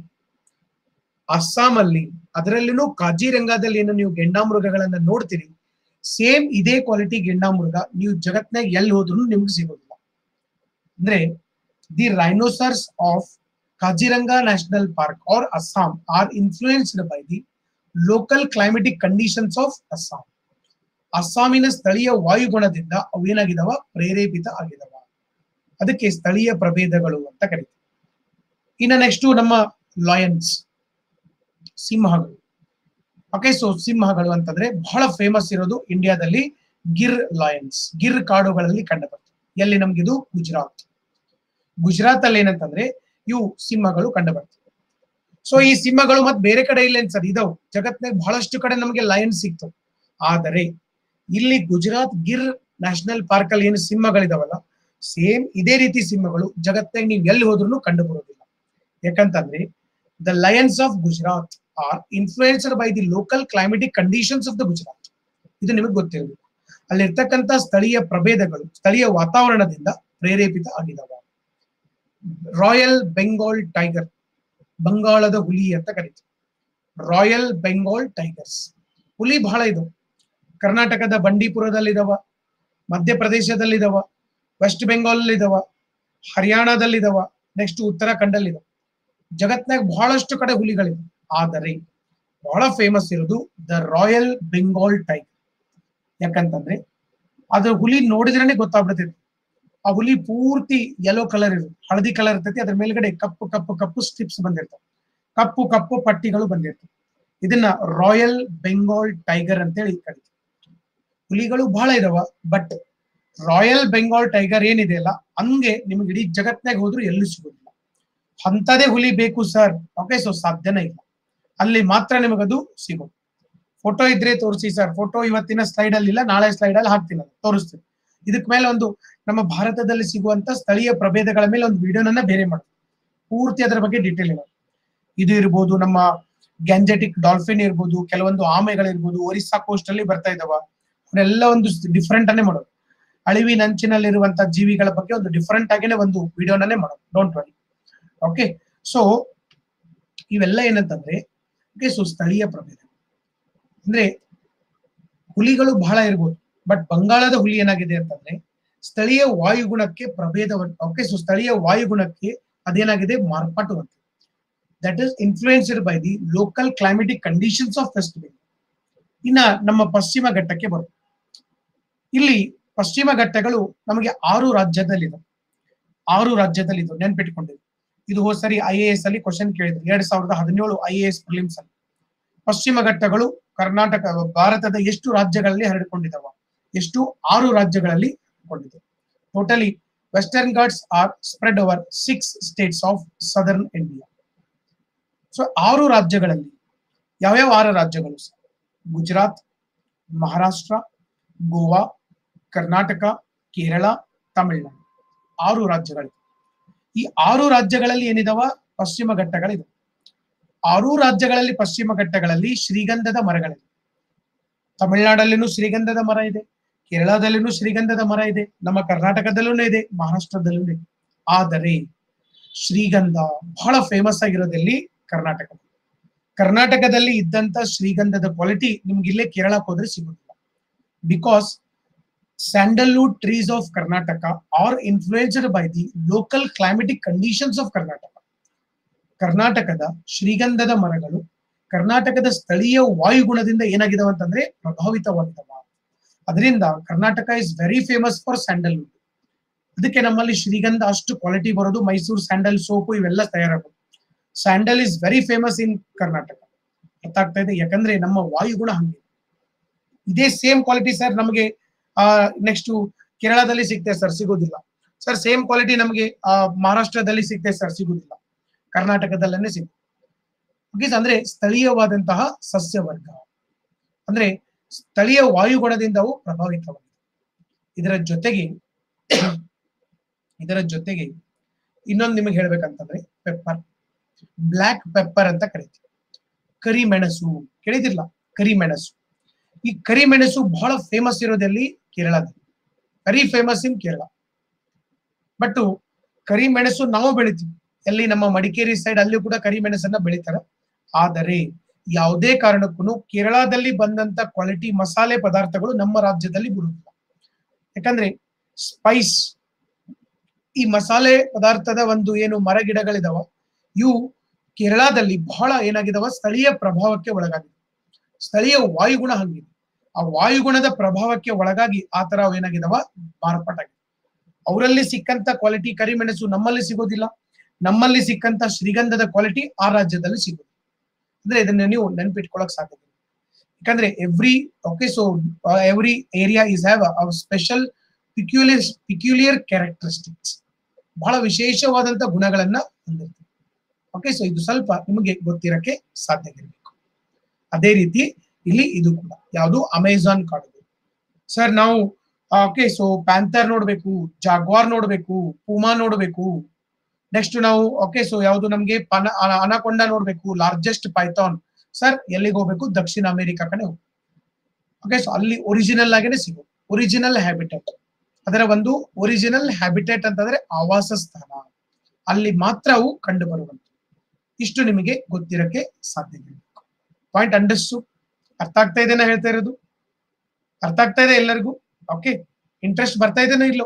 ಅಸ್ಸಾಂ ಅಲ್ಲಿ, ಅದರಲ್ಲಿನೂ ಕಾಜಿರಂಗದಲ್ಲಿ ಏನು ನೀವು ಗೆಂಡಾಮೃಗಗಳನ್ನ ನೋಡ್ತೀರಿ, ಸೇಮ್ ಇದೇ ಕ್ವಾಲಿಟಿ ಗೆಂಡಾಮೃಗ ನೀವು ಜಗತ್ನಾಗ ಎಲ್ಲಿ ಹೋದ್ರು ನಿಮ್ಗೆ ಸಿಗೋದಿಲ್ಲ. ಅಂದ್ರೆ the rhinoceros of Kaziranga national park are Assam are influenced by the local climatic conditions of Assam. ಅಸ್ಸಾಮಿನ ಸ್ಥಳೀಯ ವಾಯುಗುಣದಿಂದ ಅವು ಏನಾಗಿದಾವ? ಪ್ರೇರೇಪಿತ ಆಗಿದಾವ. ಅದಕ್ಕೆ ಸ್ಥಳೀಯ ಪ್ರಭೇದಗಳು ಅಂತ ಕರೀತೀವಿ. ಇನ್ನು ನೆಕ್ಸ್ಟ್ ನಮ್ಮ ಲಯನ್ಸ್, ಸಿಂಹಗಳು. ಓಕೆ, ಸೊ ಸಿಂಹಗಳು ಅಂತಂದ್ರೆ ಬಹಳ ಫೇಮಸ್ ಇರೋದು ಇಂಡಿಯಾದಲ್ಲಿ ಗಿರ್ ಲಯನ್ಸ್, ಗಿರ್ ಕಾಡುಗಳಲ್ಲಿ ಕಂಡು ಬರ್ತವೆ. ಎಲ್ಲಿ? ನಮ್ಗಿದು ಗುಜರಾತ್. ಗುಜರಾತ್ ಅಲ್ಲಿ ಏನಂತಂದ್ರೆ ಇವು ಸಿಂಹಗಳು ಕಂಡು ಬರ್ತವೆ. ಸೊ ಈ ಸಿಂಹಗಳು ಮತ್ತೆ ಬೇರೆ ಕಡೆ ಇಲ್ಲ ಸರ್, ಇದಾವ್ ಜಗತ್ನಾಗ ಬಹಳಷ್ಟು ಕಡೆ ನಮಗೆ ಲಯನ್ಸ್ ಸಿಗ್ತವೆ. ಆದರೆ ಇಲ್ಲಿ ಗುಜರಾತ್ ಗಿರ್ ನ್ಯಾಷನಲ್ ಪಾರ್ಕ್ ಅಲ್ಲಿ ಏನು ಸಿಂಹಗಳಿದಾವಲ್ಲ, ಸೇಮ್ ಇದೇ ರೀತಿ ಸಿಂಹಗಳು ಜಗತ್ನಾಗ ನೀವು ಎಲ್ಲಿ ಹೋದ್ರು ಕಂಡು ಬರೋದಿಲ್ಲ. ಯಾಕಂತಂದ್ರೆ the lions of Gujarat are influenced by the local climatic conditions of the Gujarat. ಇದು ನಿಮಗೆ ಗೊತ್ತಿರಬೇಕು. ಅಲ್ಲಿರ್ತಕ್ಕಂಥ ಸ್ಥಳೀಯ ಪ್ರಭೇದಗಳು ಸ್ಥಳೀಯ ವಾತಾವರಣದಿಂದ ಪ್ರೇರೇಪಿತ ಆಗಿದಾವ. ರಾಯಲ್ ಬೆಂಗಾಲ್ ಟೈಗರ್, ಬಂಗಾಳದ ಹುಲಿ ಅಂತ ಕರೀತೀವಿ. ರಾಯಲ್ ಬೆಂಗಾಲ್ ಟೈಗರ್ಸ್ ಹುಲಿ ಬಹಳ ಇದು. ಕರ್ನಾಟಕದ ಬಂಡೀಪುರದಲ್ಲಿ ಇದಾವ, ಮಧ್ಯಪ್ರದೇಶದಲ್ಲಿ ಇದಾವ, ವೆಸ್ಟ್ ಬೆಂಗಾಲ್ ಇದಾವ, ಹರಿಯಾಣದಲ್ಲಿ ಇದಾವ, ನೆಕ್ಸ್ಟ್ ಉತ್ತರಾಖಂಡಲ್ಲಿ ಇದಾವ. ಜಗತ್ನಾಗ ಬಹಳಷ್ಟು ಕಡೆ ಹುಲಿಗಳಿವೆ. ಆದರೆ ಬಹಳ ಫೇಮಸ್ ಇರೋದು ದ ರಾಯಲ್ ಬೆಂಗಾಲ್ ಟೈಗರ್. ಯಾಕಂತಂದ್ರೆ ಅದ್ರ ಹುಲಿ ನೋಡಿದ್ರೇನೆ ಗೊತ್ತಾಗ್ಬಿಡ್ತೈತಿ. ಆ ಹುಲಿ ಪೂರ್ತಿ ಯೆಲ್ಲೋ ಕಲರ್ ಇರುತ್ತೆ, ಹಳದಿ ಕಲರ್ ಇರ್ತೈತಿ. ಅದ್ರ ಮೇಲ್ಗಡೆ ಕಪ್ಪು ಕಪ್ಪು ಕಪ್ಪು ಸ್ಟ್ರಿಪ್ಸ್ ಬಂದಿರ್ತವೆ, ಕಪ್ಪು ಕಪ್ಪು ಪಟ್ಟಿಗಳು ಬಂದಿರ್ತವೆ. ಇದನ್ನ ರಾಯಲ್ ಬೆಂಗಾಲ್ ಟೈಗರ್ ಅಂತೇಳಿ ಕರೀತೀವಿ. ಹುಲಿಗಳು ಬಹಳ ಇದಾವ, ಬಟ್ ರಾಯಲ್ ಬೆಂಗಾಲ್ ಟೈಗರ್ ಏನಿದೆಯಲ್ಲ ಹಂಗೆ ನಿಮ್ಗೆ ಇಡೀ ಜಗತ್ನಾಗ ಹೋದ್ರು ಎಲ್ಲೂ ಸಿಗೋದಿಲ್ಲ. ಅಂತದೇ ಹುಲಿ ಬೇಕು ಸರ್, ಓಕೆ, ಸೊ ಸಾಧ್ಯನೇ ಇಲ್ಲ. ಅಲ್ಲಿ ಮಾತ್ರ ನಿಮಗದು ಸಿಗೋದು. ಫೋಟೋ ಇದ್ರೆ ತೋರಿಸಿ ಸರ್. ಫೋಟೋ ಇವತ್ತಿನ ಸ್ಲೈಡ್ ಅಲ್ಲಿ ಇಲ್ಲ, ನಾಳೆ ಸ್ಲೈಡ್ ಅಲ್ಲಿ ಹಾಕ್ತೀನಿ, ತೋರಿಸ್ತೀನಿ. ಇದಕ್ ಮೇಲೆ ಒಂದು ನಮ್ಮ ಭಾರತದಲ್ಲಿ ಸಿಗುವಂತ ಸ್ಥಳೀಯ ಪ್ರಭೇದಗಳ ಮೇಲೆ ಒಂದು ವಿಡಿಯೋನನ್ನ ಬೇರೆ ಮಾಡ್ತೀವಿ, ಪೂರ್ತಿ ಅದರ ಬಗ್ಗೆ ಡೀಟೇಲ್ ಇರೋದು. ಇದು ಇರ್ಬೋದು, ನಮ್ಮ ಗ್ಯಾಂಜೆಟಿಕ್ ಡಾಲ್ಫಿನ್ ಇರ್ಬೋದು, ಕೆಲವೊಂದು ಆಮೆಗಳಿರ್ಬೋದು, ಒರಿಸ್ಸಾ ಕೋಸ್ಟ್ ಅಲ್ಲಿ ಬರ್ತಾ ಇದಾವ. ಅವನ್ನೆಲ್ಲ ಒಂದು ಡಿಫ್ರೆಂಟ್ ಅನ್ನೇ ಮಾಡೋದು. ಅಳಿವಿನಂಚಿನಲ್ಲಿರುವಂತಹ ಜೀವಿಗಳ ಬಗ್ಗೆ ಒಂದು ಡಿಫ್ರೆಂಟ್ ಆಗೇನೆ ಒಂದು ವಿಡಿಯೋನೇ ಮಾಡೋದು. Don't worry. ಓಕೆ, ಸೊ ಇವೆಲ್ಲ ಏನಂತಂದ್ರೆ ಓಕೆ, ಸೊ ಸ್ಥಳೀಯ ಪ್ರಭೇದ ಅಂದ್ರೆ ಹುಲಿಗಳು ಬಹಳ ಇರ್ಬೋದು, ಬಟ್ ಬಂಗಾಳದ ಹುಲಿ ಏನಾಗಿದೆ ಅಂತಂದ್ರೆ ಸ್ಥಳೀಯ ವಾಯುಗುಣಕ್ಕೆ ಪ್ರಭೇದವನ್ನು, ಓಕೆ, ಸೊ ಸ್ಥಳೀಯ ವಾಯುಗುಣಕ್ಕೆ ಅದೇನಾಗಿದೆ ಮಾರ್ಪಾಟುವಂತೆ. That is influenced by the local climatic conditions of West Bengal. ಇನ್ನ ನಮ್ಮ ಪಶ್ಚಿಮ ಘಟ್ಟಕ್ಕೆ ಬರುತ್ತೆ. ಇಲ್ಲಿ ಪಶ್ಚಿಮ ಘಟ್ಟಗಳು ನಮಗೆ ಆರು ರಾಜ್ಯದಲ್ಲಿದೆ. ಆರು ರಾಜ್ಯದಲ್ಲಿದ್ದು ನೆನ್ಪಿಟ್ಕೊಂಡಿದ್ವಿ. ಇದು ಹೋದ ಸರಿ ಐ ಎ ಎಸ್ ಅಲ್ಲಿ ಕ್ವಶನ್ ಕೇಳಿದ್ರು, ಎರಡ್ ಸಾವಿರದ ಹದಿನೇಳು ಐ ಎ ಎಸ್ ಪ್ರಿಲಿಮ್ಸ್ ಅಲ್ಲಿ. ಪಶ್ಚಿಮ ಘಟ್ಟಗಳು ಕರ್ನಾಟಕ ಭಾರತದ ಎಷ್ಟು ರಾಜ್ಯಗಳಲ್ಲಿ ಹರಡಿಕೊಂಡಿದ್ದಾವ? ಎಷ್ಟು? ಆರು ರಾಜ್ಯಗಳಲ್ಲಿ ಹರಡಿಕೊಂಡಿದೆ. Totally Western Ghats are spread over six states of southern India. ಸೊ ಆರು ರಾಜ್ಯಗಳಲ್ಲಿ ಯಾವ್ಯಾವ ಆರು ರಾಜ್ಯಗಳು? ಗುಜರಾತ್, ಮಹಾರಾಷ್ಟ್ರ, ಗೋವಾ, ಕರ್ನಾಟಕ, ಕೇರಳ, ತಮಿಳುನಾಡು. ಆರು ರಾಜ್ಯಗಳಿವೆ. ಈ ಆರು ರಾಜ್ಯಗಳಲ್ಲಿ ಏನಿದಾವ? ಪಶ್ಚಿಮ ಘಟ್ಟಗಳಿವೆ. ಆರು ರಾಜ್ಯಗಳಲ್ಲಿ ಪಶ್ಚಿಮ ಘಟ್ಟಗಳಲ್ಲಿ ಶ್ರೀಗಂಧದ ಮರಗಳಿವೆ. ತಮಿಳುನಾಡಲ್ಲಿನೂ ಶ್ರೀಗಂಧದ ಮರ ಇದೆ, ಕೇರಳದಲ್ಲಿನೂ ಶ್ರೀಗಂಧದ ಮರ ಇದೆ, ನಮ್ಮ ಕರ್ನಾಟಕದಲ್ಲೂ ಇದೆ, ಮಹಾರಾಷ್ಟ್ರದಲ್ಲೂ ಇದೆ. ಆದರೆ ಶ್ರೀಗಂಧ ಬಹಳ ಫೇಮಸ್ ಆಗಿರೋದಲ್ಲಿ ಕರ್ನಾಟಕ. ಕರ್ನಾಟಕದಲ್ಲಿ ಇದ್ದಂತ ಶ್ರೀಗಂಧದ ಕ್ವಾಲಿಟಿ ನಿಮ್ಗೆ ಇಲ್ಲೇ ಕೇರಳಕ್ಕೆ ಹೋದ್ರೆ ಸಿಗುದಿಲ್ಲ. Because sandalwood trees of Karnataka are influenced by the local climatic conditions of Karnataka. ಕರ್ನಾಟಕದ ಶ್ರೀಗಂಧದ ಮರಗಳು ಕರ್ನಾಟಕದ ಸ್ಥಳೀಯ ವಾಯುಗುಣದಿಂದ ಏನಾಗಿದಾವ ಅಂತಂದ್ರೆ ಪ್ರಭಾವಿತವಾಗಿದ್ದಾವ. ಅದರಿಂದ Karnataka is very famous for sandalwood. ಅದಕ್ಕೆ ನಮ್ಮಲ್ಲಿ ಶ್ರೀಗಂಧ ಅಷ್ಟು ಕ್ವಾಲಿಟಿ ಬರೋದು. ಮೈಸೂರು ಸ್ಯಾಂಡಲ್ ಸೋಪು ಇವೆಲ್ಲ ತಯಾರಾಗೋದು. Sandal is very famous in Karnataka. ಅರ್ಥ ಆಗ್ತಾ ಇದೆ? ಯಾಕಂದ್ರೆ ನಮ್ಮ ವಾಯುಗುಣ ಹಂಗೆ. ಇದೇ ಸೇಮ್ ಕ್ವಾಲಿಟಿ ಸರ್ ನಮಗೆ ಆ ನೆಕ್ಸ್ಟ್ ಕೇರಳದಲ್ಲಿ ಸಿಗ್ತೇವೆ ಸರ್, ಸಿಗೋದಿಲ್ಲ. ಸರ್ ಸೇಮ್ ಕ್ವಾಲಿಟಿ ನಮಗೆ ಆ ಮಹಾರಾಷ್ಟ್ರದಲ್ಲಿ ಸಿಗ್ತೇವೆ ಸರ್, ಸಿಗುದಿಲ್ಲ. ಕರ್ನಾಟಕದಲ್ಲೇ ಸಿಗುತ್ತೆ. ಅಂದ್ರೆ ಸ್ಥಳೀಯವಾದಂತಹ ಸಸ್ಯವರ್ಗ, ಅಂದ್ರೆ ಸ್ಥಳೀಯ ವಾಯುಗುಣದಿಂದ ಅವು ಪ್ರಭಾವಿತವಾಗಿದೆ. ಇದರ ಜೊತೆಗೆ ಇದರ ಜೊತೆಗೆ ಇನ್ನೊಂದು ನಿಮಗೆ ಹೇಳ್ಬೇಕಂತಂದ್ರೆ ಪೆಪ್ಪರ್, ಬ್ಲ್ಯಾಕ್ ಪೆಪ್ಪರ್ ಅಂತ ಕರಿತೀವಿ. ಕರಿಮೆಣಸು ಕೇಳಿದಿಲ್ಲ? ಕರಿಮೆಣಸು. ಈ ಕರಿಮೆಣಸು ಬಹಳ ಫೇಮಸ್ ಇರೋದಲ್ಲಿ ಕೇರಳದಲ್ಲಿ. Very famous in Kerala. But ಕರಿಮೆಣಸು ನಾವು ಬೆಳಿತೀವಿ ಎಲ್ಲಿ? ನಮ್ಮ ಮಡಿಕೇರಿ ಸೈಡ್ ಅಲ್ಲಿ ಕೂಡ ಕರಿಮೆಣಸನ್ನ ಬೆಳಿತಾರೆ. ಆದರೆ ಯಾವುದೇ ಕಾರಣಕ್ಕೂ ಕೇರಳದಲ್ಲಿ ಬಂದಂತ ಕ್ವಾಲಿಟಿ ಮಸಾಲೆ ಪದಾರ್ಥಗಳು ನಮ್ಮ ರಾಜ್ಯದಲ್ಲಿ ಬರುವುದಿಲ್ಲ. ಯಾಕಂದ್ರೆ ಸ್ಪೈಸ್, ಈ ಮಸಾಲೆ ಪದಾರ್ಥದ ಒಂದು ಏನು ಮರ ಗಿಡಗಳಿದಾವ ಇವು ಕೇರಳದಲ್ಲಿ ಬಹಳ ಏನಾಗಿದಾವ? ಸ್ಥಳೀಯ ಪ್ರಭಾವಕ್ಕೆ ಒಳಗಾಗಿದೆ. ಸ್ಥಳೀಯ ವಾಯುಗುಣ ಹಂಗಿದೆ. ಆ ವಾಯುಗುಣದ ಪ್ರಭಾವಕ್ಕೆ ಒಳಗಾಗಿ ಆ ತರ ಏನಾಗಿದಾವ? ಮಾರ್ಪಾಟಾಗಿದೆ. ಅವರಲ್ಲಿ ಸಿಕ್ಕಂತ ಕ್ವಾಲಿಟಿ ಕರಿಮೆಣಸು ನಮ್ಮಲ್ಲಿ ಸಿಗೋದಿಲ್ಲ. ನಮ್ಮಲ್ಲಿ ಸಿಕ್ಕಂತ ಶ್ರೀಗಂಧದ ಕ್ವಾಲಿಟಿ ಆ ರಾಜ್ಯದಲ್ಲಿ ಸಿಗೋದು. ಅಂದ್ರೆ ಇದನ್ನ ನೀವು ನೆನ್ಪಿಟ್ಕೊಳಕ್ ಸಾಧ್ಯ. ಯಾಕಂದ್ರೆ every okay so every area is have a special peculiar peculiar characteristics. ಬಹಳ ವಿಶೇಷವಾದಂತ ಗುಣಗಳನ್ನ ಹೊಂದಿರ್ತದೆ. ಓಕೆ, ಸೊ ಇದು ಸ್ವಲ್ಪ ನಿಮಗೆ ಗೊತ್ತಿರಕ್ಕೆ ಸಾಧ್ಯ ಇರಬೇಕು. ಅದೇ ರೀತಿ ಇಲ್ಲಿ ಇದು ಕೂಡ ಯಾವುದು? ಅಮೆಜಾನ್ ಕಾಡು. ಸರ್ ನಾವು ಓಕೆ ಸೊ ಪ್ಯಾಂಥರ್ ನೋಡ್ಬೇಕು, ಜಾಗ್ವಾರ್ ನೋಡ್ಬೇಕು, ಪೂಮಾ ನೋಡ್ಬೇಕು. ನೆಕ್ಸ್ಟ್ ನಾವು ಓಕೆ ಸೊ ಯಾವುದು ನಮ್ಗೆ ಪನ ಅನಾಕೊಂಡ ನೋಡ್ಬೇಕು, ಲಾರ್ಜೆಸ್ಟ್ ಪೈಥಾನ್. ಸರ್ ಎಲ್ಲಿಗೆ ಹೋಗ್ಬೇಕು? ದಕ್ಷಿಣ ಅಮೆರಿಕಾ ಕಡೆ ಹೋಗ್ಬೇಕು. ಓಕೆ, ಸೊ ಅಲ್ಲಿ ಒರಿಜಿನಲ್ ಆಗೇನೆ ಸಿಗೋದು. ಒರಿಜಿನಲ್ ಹ್ಯಾಬಿಟೇಟ್, ಅದರ ಒಂದು ಒರಿಜಿನಲ್ ಹ್ಯಾಬಿಟೇಟ್ ಅಂತಂದ್ರೆ ಆವಾಸ ಸ್ಥಾನ, ಅಲ್ಲಿ ಮಾತ್ರ ಅವು ಕಂಡು ಬರುವಂತ. ಇಷ್ಟು ನಿಮಗೆ ಗೊತ್ತಿರಕ್ಕೆ ಸಾಧ್ಯ ಇರಬೇಕು. Point understood? ಅರ್ಥ ಆಗ್ತಾ ಇದೆನಾ ಹೇಳ್ತಾ ಇರೋದು? ಅರ್ಥ ಆಗ್ತಾ ಇದೆ ಎಲ್ಲರಿಗೂ? ಓಕೆ, ಇಂಟ್ರೆಸ್ಟ್ ಬರ್ತಾ ಇದೆನೋ ಇಲ್ಲೋ?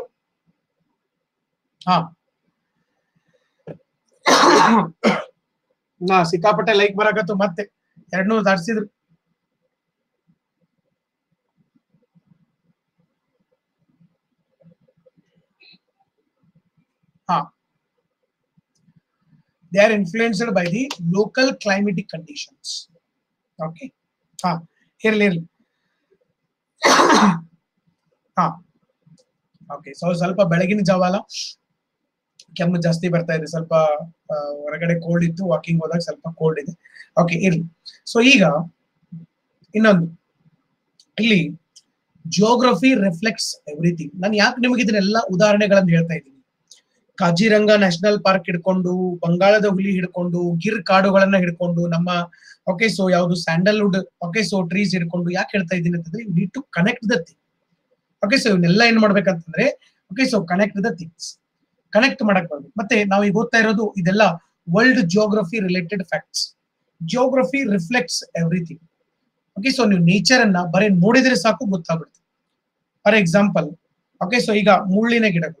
ಹಾ ನಾ ಸಿಕ್ಕಾಪಟ್ಟೆ ಲೈಕ್ ಬರಾಕತ್ತು, ಮತ್ತೆ ಎರಡ್ನೂರು ದಾಟಿಸಿದ್ರು. ಹಾ, they are influenced by the local climatic conditions. Okay, ಹಾ ಇರ್ಲಿ ಇರ್ಲಿ. ಹಾ ಓಕೆ, ಸೊ ಸ್ವಲ್ಪ ಬೆಳಗಿನ ಜಾವ ಅಲ್ಲ, ಕೆಮ್ಮು ಜಾಸ್ತಿ ಬರ್ತಾ ಇದೆ, ಸ್ವಲ್ಪ ಹೊರಗಡೆ ಕೋಲ್ಡ್ ಇತ್ತು, ವಾಕಿಂಗ್ ಹೋದಾಗ ಸ್ವಲ್ಪ ಕೋಲ್ಡ್ ಇದೆ. ಓಕೆ ಇರ್ಲಿ. ಸೊ ಈಗ ಇನ್ನೊಂದು, ಇಲ್ಲಿ ಜಿಯೋಗ್ರಫಿ ರಿಫ್ಲೆಕ್ಟ್ಸ್ ಎವ್ರಿಥಿಂಗ್. ನಾನು ಯಾಕೆ ನಿಮಗೆ ಇದನ್ನೆಲ್ಲ ಉದಾಹರಣೆಗಳನ್ನು ಹೇಳ್ತಾ ಇದ್ದೀನಿ? ಕಾಜಿರಂಗ ನ್ಯಾಷನಲ್ ಪಾರ್ಕ್ ಹಿಡ್ಕೊಂಡು, ಬಂಗಾಳದ ಹುಲಿ ಹಿಡ್ಕೊಂಡು, ಗಿರ್ ಕಾಡುಗಳನ್ನ ಹಿಡ್ಕೊಂಡು, ನಮ್ಮ ಓಕೆ ಸೊ ಯಾವುದು ಸ್ಯಾಂಡಲ್ವುಡ್ ಓಕೆ ಸೊ ಟ್ರೀಸ್ ಹಿಡ್ಕೊಂಡು ಯಾಕೆ ಹೇಳ್ತಾ ಇದ್ದೀನಿ ಅಂತಂದ್ರೆ, you need to connect the thing. Okay so ಇವನ್ನೆಲ್ಲ ಏನ್ ಮಾಡ್ಬೇಕಂತಂದ್ರೆ, okay so connect the things, connect ಮಾಡಕ್ ಬರ್ಬೇಕು. ಮತ್ತೆ ನಾವು ಈಗ ಓದ್ತಾ ಇರೋದು ಇದೆಲ್ಲ world geography related facts. Geography reflects everything. Okay so ನೀವು ನೇಚರ್ ಅನ್ನ ಬರೀ ನೋಡಿದ್ರೆ ಸಾಕು ಗೊತ್ತಾಗ್ಬಿಡುತ್ತೆ. ಫಾರ್ ಎಕ್ಸಾಂಪಲ್, ಓಕೆ ಸೊ ಈಗ ಮುಳ್ಳಿನ ಗಿಡಗಳು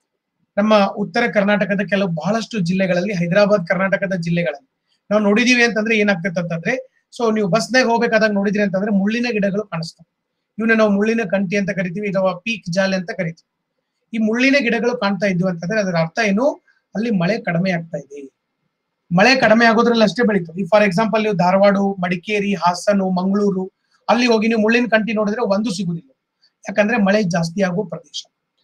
ನಮ್ಮ ಉತ್ತರ ಕರ್ನಾಟಕದ ಕೆಲವು ಬಹಳಷ್ಟು ಜಿಲ್ಲೆಗಳಲ್ಲಿ, ಹೈದರಾಬಾದ್ ಕರ್ನಾಟಕದ ಜಿಲ್ಲೆಗಳಲ್ಲಿ ನಾವು ನೋಡಿದೀವಿ ಅಂತಂದ್ರೆ ಏನಾಗ್ತೈತೆ ಅಂತಂದ್ರೆ, ಸೊ ನೀವು ಬಸ್ನಾಗ ಹೋಗ್ಬೇಕಾದಾಗ ನೋಡಿದ್ರಿ ಅಂತಂದ್ರೆ ಮುಳ್ಳಿನ ಗಿಡಗಳು ಕಾಣಿಸ್ತವೆ. ಇವನ್ನ ನಾವು ಮುಳ್ಳಿನ ಕಂಟಿ ಅಂತ ಕರಿತೀವಿ, ಅಥವಾ ಪೀಕ್ ಜಾಲೆ ಅಂತ ಕರಿತೀವಿ. ಈ ಮುಳ್ಳಿನ ಗಿಡಗಳು ಕಾಣ್ತಾ ಇದ್ವು ಅಂತಂದ್ರೆ ಅದರ ಅರ್ಥ ಏನು? ಅಲ್ಲಿ ಮಳೆ ಕಡಿಮೆ ಆಗ್ತಾ ಇದೆ. ಮಳೆ ಕಡಿಮೆ ಆಗೋದ್ರಲ್ಲಿ ಅಷ್ಟೇ ಬೆಳೀತು. ಈ ಫಾರ್ ಎಕ್ಸಾಂಪಲ್ ನೀವು ಧಾರವಾಡ, ಮಡಿಕೇರಿ, ಹಾಸನ, ಮಂಗಳೂರು ಅಲ್ಲಿ ಹೋಗಿ ನೀವು ಮುಳ್ಳಿನ ಕಂಟಿ ನೋಡಿದ್ರೆ ಒಂದು ಸಿಗುದಿಲ್ಲ. ಯಾಕಂದ್ರೆ ಮಳೆ ಜಾಸ್ತಿ ಆಗೋ ಪ್ರದೇಶ.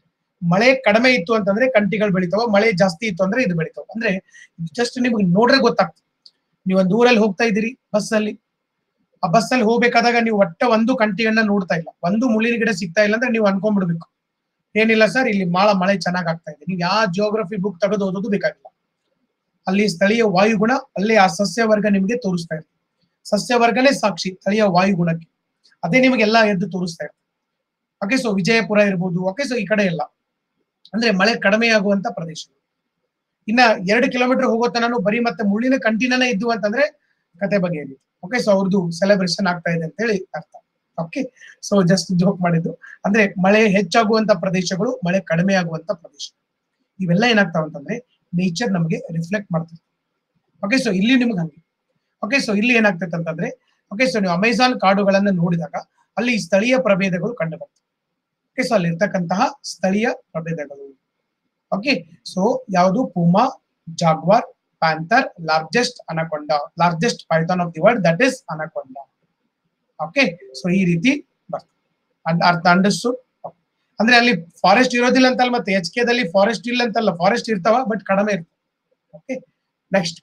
ಮಳೆ ಕಡಿಮೆ ಇತ್ತು ಅಂತಂದ್ರೆ ಕಂಟಿಗಳು ಬೆಳಿತಾವ, ಮಳೆ ಜಾಸ್ತಿ ಇತ್ತು ಅಂದ್ರೆ ಇದು ಬೆಳಿತಾವ. ಅಂದ್ರೆ ಜಸ್ಟ್ ನಿಮ್ಗೆ ನೋಡ್ರೆ ಗೊತ್ತಾಗ್ತದೆ. ನೀವು ಒಂದು ಊರಲ್ಲಿ ಹೋಗ್ತಾ ಇದ್ದೀರಿ ಬಸ್ಸಲ್ಲಿ, ಆ ಬಸ್ಸಲ್ಲಿ ಹೋಗ್ಬೇಕಾದಾಗ ನೀವು ಒಟ್ಟ ಒಂದು ಕಂಟಿಗಳನ್ನ ನೋಡ್ತಾ ಇಲ್ಲ, ಒಂದು ಮುಳ್ಳಿನ ಗಿಡ ಸಿಗ್ತಾ ಇಲ್ಲ ಅಂದ್ರೆ ನೀವು ಅನ್ಕೊಂಡ್ಬಿಡ್ಬೇಕು, ಏನಿಲ್ಲ ಸರ್ ಇಲ್ಲಿ ಮಾಳ ಮಳೆ ಚೆನ್ನಾಗ್ ಆಗ್ತಾ ಇದೆ. ನೀವು ಯಾವ ಜಿಯೋಗ್ರಫಿ ಬುಕ್ ತೆಗೆದು ಓದೋದು ಬೇಕಾಗಿಲ್ಲ. ಅಲ್ಲಿ ಸ್ಥಳೀಯ ವಾಯುಗುಣ, ಅಲ್ಲಿ ಆ ಸಸ್ಯವರ್ಗ ನಿಮಗೆ ತೋರಿಸ್ತಾ ಇರ್ತದೆ. ಸಸ್ಯವರ್ಗನೇ ಸಾಕ್ಷಿ ಸ್ಥಳೀಯ ವಾಯುಗುಣಕ್ಕೆ, ಅದೇ ನಿಮಗೆಲ್ಲ ಎದ್ದು ತೋರಿಸ್ತಾ ಇರ್ತದೆ. ಓಕೆ ಸೊ ವಿಜಯಪುರ ಇರ್ಬೋದು, ಓಕೆ ಸೊ ಈ ಕಡೆ ಎಲ್ಲ ಅಂದ್ರೆ ಮಳೆ ಕಡಿಮೆ ಆಗುವಂತ ಪ್ರದೇಶ. ಇನ್ನ ಎರಡು ಕಿಲೋಮೀಟರ್ ಹೋಗೋ ತನೂ ಬರೀ ಮತ್ತೆ ಮುಳ್ಳಿನ ಕಂಟಿನೇ ಇದ್ದು ಅಂತಂದ್ರೆ ಕತೆ ಬಗೆಯಲ್ಲಿ. ಓಕೆ ಸೊ ಅವ್ರದ್ದು ಸೆಲೆಬ್ರೇಷನ್ ಆಗ್ತಾ ಇದೆ ಅಂತ ಹೇಳಿ ಅರ್ಥ. ಓಕೆ ಸೊ ಜಸ್ಟ್ ಜೋಕ್ ಮಾಡಿದ್ದು. ಅಂದ್ರೆ ಮಳೆ ಹೆಚ್ಚಾಗುವಂತ ಪ್ರದೇಶಗಳು, ಮಳೆ ಕಡಿಮೆ ಆಗುವಂತ ಪ್ರದೇಶ, ಇವೆಲ್ಲ ಏನಾಗ್ತಾವ ಅಂತಂದ್ರೆ ನೇಚರ್ ನಮಗೆ ರಿಫ್ಲೆಕ್ಟ್ ಮಾಡ್ತದೆ. ಓಕೆ ಸೊ ಇಲ್ಲಿ ನಿಮ್ಗೆ ಹಂಗೆ. ಓಕೆ ಸೊ ಇಲ್ಲಿ ಏನಾಗ್ತೈತೆ ಅಂತಂದ್ರೆ, ಓಕೆ ಸೊ ನೀವು ಅಮೆಜಾನ್ ಕಾಡುಗಳನ್ನ ನೋಡಿದಾಗ ಅಲ್ಲಿ ಸ್ಥಳೀಯ ಪ್ರಭೇದಗಳು ಕಂಡು ಬರ್ತವೆ. ಓಕೆ ಸೊ ಅಲ್ಲಿ ಇರ್ತಕ್ಕಂತಹ ಸ್ಥಳೀಯ ಪ್ರಭೇದಗಳು. ಓಕೆ ಸೊ ಯಾವುದು? Puma, jaguar, panther, largest anaconda, largest python of the world, that is anaconda. Okay so ಈ ರೀತಿ ಬರ್ತದೆ. ಅರ್ಥ ಅಂಡರ್ಸ್ಟುಡ್? ಅಂದ್ರೆ ಅಲ್ಲಿ ಫಾರೆಸ್ಟ್ ಇರೋದಿಲ್ಲ ಅಂತಲ್ಲ, ಮತ್ತೆ ಎಚ್ ಕೆ ದಲ್ಲಿ ಫಾರೆಸ್ಟ್ ಇಲ್ಲ ಅಂತಲ್ಲ, ಫಾರೆಸ್ಟ್ ಇರ್ತಾವ ಬಟ್ ಕಡಿಮೆ ಇರ್ತವೆ. ಓಕೆ ನೆಕ್ಸ್ಟ್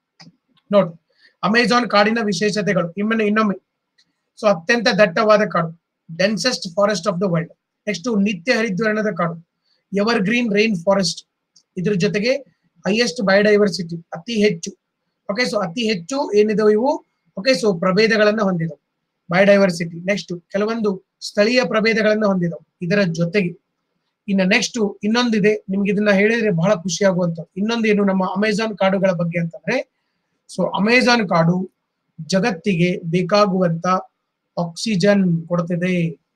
ನೋಡಿ, ಅಮೆಜಾನ್ ಕಾಡಿನ ವಿಶೇಷತೆಗಳು ಇಮ್ಮನೆ ಇನ್ನೊಮ್ಮೆ. ಸೊ ಅತ್ಯಂತ ದಟ್ಟವಾದ ಕಾಡು, densest forest of the world. Next ನಿತ್ಯ ಹರಿದ್ವರ್ಣದ ಕಾಡು, ಎವರ್ ಗ್ರೀನ್ ರೈನ್ ಫಾರೆಸ್ಟ್. ಇದ್ರ ಜೊತೆಗೆ ಹೈಯೆಸ್ಟ್ ಬಯೋಡೈವರ್ಸಿಟಿ, ಅತಿ ಹೆಚ್ಚು. ಓಕೆ ಸೊ ಅತಿ ಹೆಚ್ಚು ಏನಿದಾವೆ ಇವು, ಓಕೆ ಸೊ ಪ್ರಭೇದಗಳನ್ನ ಹೊಂದಿದವು, ಬಯೋಡೈವರ್ಸಿಟಿ. ನೆಕ್ಸ್ಟ್ ಕೆಲವೊಂದು ಸ್ಥಳೀಯ ಪ್ರಭೇದಗಳನ್ನ ಹೊಂದಿದವು ಇದರ ಜೊತೆಗೆ. ಇನ್ನು ನೆಕ್ಸ್ಟ್ ಇನ್ನೊಂದಿದೆ, ನಿಮ್ಗೆ ಇದನ್ನ ಹೇಳಿದ್ರೆ ಬಹಳ ಖುಷಿ ಆಗುವಂತ ಇನ್ನೊಂದು ಏನು ನಮ್ಮ ಅಮೆಜಾನ್ ಕಾಡುಗಳ ಬಗ್ಗೆ ಅಂತಂದ್ರೆ, ಸೊ ಅಮೆಜಾನ್ ಕಾಡು ಜಗತ್ತಿಗೆ ಬೇಕಾಗುವಂತ ಆಕ್ಸಿಜನ್ ಕೊಡ್ತಿದೆ.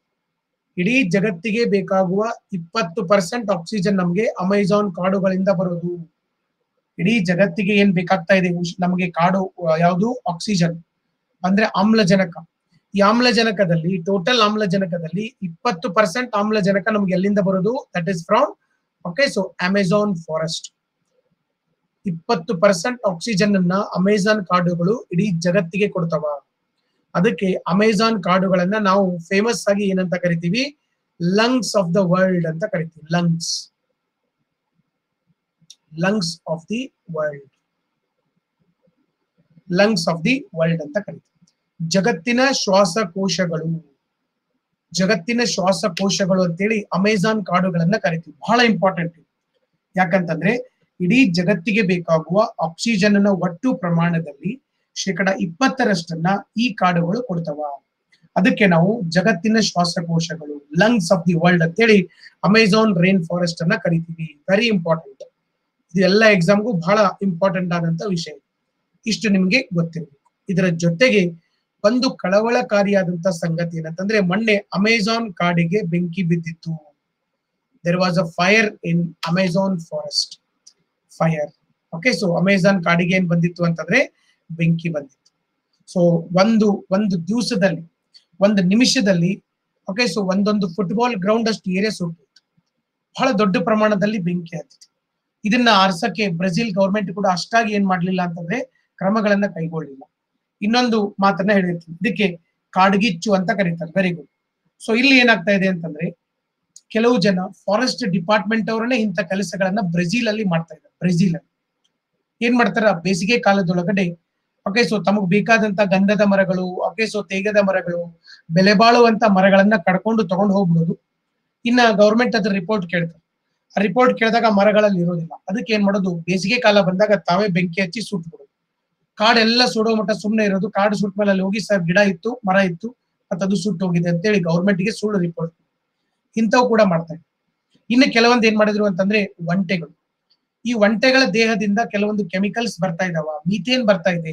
ಇಡೀ ಜಗತ್ತಿಗೆ ಬೇಕಾಗುವ ಇಪ್ಪತ್ತು ಪರ್ಸೆಂಟ್ ಆಕ್ಸಿಜನ್ ನಮಗೆ ಅಮೆಜಾನ್ ಕಾಡುಗಳಿಂದ ಬರೋದು. ಇಡೀ ಜಗತ್ತಿಗೆ ಏನ್ ಬೇಕಾಗ್ತಾ ಇದೆ ನಮಗೆ ಕಾಡು ಯಾವುದು? ಆಕ್ಸಿಜನ್ ಅಂದ್ರೆ ಆಮ್ಲಜನಕ. ಈ ಆಮ್ಲಜನಕದಲ್ಲಿ, ಟೋಟಲ್ ಆಮ್ಲಜನಕದಲ್ಲಿ ಇಪ್ಪತ್ತು ಪರ್ಸೆಂಟ್ ಆಮ್ಲಜನಕ ನಮ್ಗೆ ಎಲ್ಲಿಂದ ಬರೋದು? That is from okay so Amazon forest. ಇಪ್ಪತ್ತು ಪರ್ಸೆಂಟ್ ಆಕ್ಸಿಜನ್ ಅನ್ನ ಅಮೆಜಾನ್ ಕಾಡುಗಳು ಇಡೀ ಜಗತ್ತಿಗೆ ಕೊಡ್ತಾವ. ಅದಕ್ಕೆ ಅಮೆಜಾನ್ ಕಾಡುಗಳನ್ನ ನಾವು ಫೇಮಸ್ ಆಗಿ ಏನಂತ ಕರಿತೀವಿ? ಲಂಗ್ಸ್ ಆಫ್ ದ ವರ್ಲ್ಡ್ ಅಂತ ಕರಿತೀವಿ. Lungs lungs of the world lungs of the world ಅಂತ ಕರಿತೀವಿ. ಜಗತ್ತಿನ ಶ್ವಾಸಕೋಶಗಳು, ಜಗತ್ತಿನ ಶ್ವಾಸಕೋಶಗಳು ಅಂತೇಳಿ ಅಮೆಜಾನ್ ಕಾಡುಗಳನ್ನ ಕರಿತೀವಿ. ಬಹಳ ಇಂಪಾರ್ಟೆಂಟ್. ಯಾಕಂತಂದ್ರೆ ಇಡೀ ಜಗತ್ತಿಗೆ ಬೇಕಾಗುವ ಆಕ್ಸಿಜನ್ ಅನ್ನ ಒಟ್ಟು ಪ್ರಮಾಣದಲ್ಲಿ ಶೇಕಡ ಇಪ್ಪತ್ತರಷ್ಟನ್ನ ಈ ಕಾಡುಗಳು ಕೊಡ್ತವ. ಅದಕ್ಕೆ ನಾವು ಜಗತ್ತಿನ ಶ್ವಾಸಕೋಶಗಳು, ಲಂಗ್ಸ್ ಆಫ್ ದಿ ವರ್ಲ್ಡ್ ಅಂತೇಳಿ ಅಮೆಜಾನ್ ರೈನ್ ಫಾರೆಸ್ಟ್ ಅನ್ನ ಕರಿತೀವಿ. Very important. ಇದು ಎಲ್ಲ ಎಕ್ಸಾಮ್ಗೂ ಬಹಳ ಇಂಪಾರ್ಟೆಂಟ್ ಆದಂತ ವಿಷಯ. ಇಷ್ಟು ನಿಮ್ಗೆ ಗೊತ್ತಿರಬೇಕು. ಇದರ ಜೊತೆಗೆ ಒಂದು ಕಳವಳಕಾರಿಯಾದಂತ ಸಂಗತಿ ಏನಂತಂದ್ರೆ ಮೊನ್ನೆ ಅಮೆಜಾನ್ ಕಾಡಿಗೆ ಬೆಂಕಿ ಬಿದ್ದಿತ್ತು. There was a fire in Amazon forest fire. Okay, so Amazon ಕಾಡಿಗೆ ಏನ್ ಬಂದಿತ್ತು ಅಂತಂದ್ರೆ ಬೆಂಕಿ ಬಂದಿತ್ತು. ಸೊ ಒಂದು ಒಂದು ದಿವಸದಲ್ಲಿ ಒಂದು ನಿಮಿಷದಲ್ಲಿ ಓಕೆ, ಸೊ ಒಂದೊಂದು ಫುಟ್ಬಾಲ್ ಗ್ರೌಂಡ್ ಅಷ್ಟು ಏರಿಯಾ ಸುಟ್ಟಿತ್ತು. ಬಹಳ ದೊಡ್ಡ ಪ್ರಮಾಣದಲ್ಲಿ ಬೆಂಕಿ ಹತ್ತಿತ್ತು. ಇದನ್ನ ಆರ್ಸಕ್ಕೆ ಬ್ರೆಜಿಲ್ ಗವರ್ಮೆಂಟ್ ಕೂಡ ಅಷ್ಟಾಗಿ ಏನ್ ಮಾಡ್ಲಿಲ್ಲ ಅಂತಂದ್ರೆ ಕ್ರಮಗಳನ್ನ ಕೈಗೊಳ್ಳಿಲ್ಲ. ಇನ್ನೊಂದು ಮಾತನ್ನ ಹೇಳಿರ್ತೀನಿ, ಇದಕ್ಕೆ ಕಾಡ್ಗಿಚ್ಚು ಅಂತ ಕರೀತಾರೆ. Very good. ಸೊ ಇಲ್ಲಿ ಏನಾಗ್ತಾ ಇದೆ ಅಂತಂದ್ರೆ ಕೆಲವು ಜನ ಫಾರೆಸ್ಟ್ ಡಿಪಾರ್ಟ್ಮೆಂಟ್ ಅವರನ್ನೇ ಇಂಥ ಕೆಲಸಗಳನ್ನ ಬ್ರೆಜಿಲ್ ಅಲ್ಲಿ ಮಾಡ್ತಾ ಇದ್ದಾರೆ. ಬ್ರೆಜಿಲ್ ಅಲ್ಲಿ ಏನ್ ಮಾಡ್ತಾರ, ಬೇಸಿಗೆ ಕಾಲದೊಳಗಡೆ ಓಕೆ, ಸೊ ತಮಗ್ ಬೇಕಾದಂತ ಗಂಧದ ಮರಗಳು, ಓಕೆ, ಸೊ ತೇಗದ ಮರಗಳು, ಬೆಲೆ ಬಾಳುವಂತ ಮರಗಳನ್ನ ಕಡ್ಕೊಂಡು ತಗೊಂಡು ಹೋಗ್ಬಿಡೋದು. ಇನ್ನ ಗವರ್ಮೆಂಟ್ ಅದ್ರ ರಿಪೋರ್ಟ್ ಕೇಳ್ತಾರೆ. ಆ ರಿಪೋರ್ಟ್ ಕೇಳಿದಾಗ ಮರಗಳಲ್ಲಿ ಇರೋದಿಲ್ಲ. ಅದಕ್ಕೆ ಏನ್ ಮಾಡೋದು, ಬೇಸಿಗೆ ಕಾಲ ಬಂದಾಗ ತಾವೇ ಬೆಂಕಿ ಹಚ್ಚಿ ಸುಟ್ಬಿಡೋದು. ಕಾಡೆಲ್ಲ ಸುಡೋ ಮಟ್ಟ ಸುಮ್ಮನೆ ಇರೋದು. ಕಾಡು ಸುಟ್ಟ ಮೇಲೆ ಅಲ್ಲಿ ಹೋಗಿ ಸರ್ ಗಿಡ ಇತ್ತು, ಮರ ಇತ್ತು, ಮತ್ತೆ ಅದು ಸುಟ್ಟು ಹೋಗಿದೆ ಅಂತೇಳಿ ಗೌರ್ಮೆಂಟ್ಗೆ ಸುಳ್ಳು ರಿಪೋರ್ಟ್. ಇಂಥವು ಕೂಡ ಮಾಡ್ತಾರೆ. ಇನ್ನು ಕೆಲವೊಂದು ಏನ್ ಮಾಡಿದ್ರು ಅಂತಂದ್ರೆ ಒಂಟೆಗಳು. ಈ ಒಂಟೆಗಳ ದೇಹದಿಂದ ಕೆಲವೊಂದು ಕೆಮಿಕಲ್ಸ್ ಬರ್ತಾ ಇದಾವ, ಮೀಥೇನ್ ಬರ್ತಾ ಇದೆ.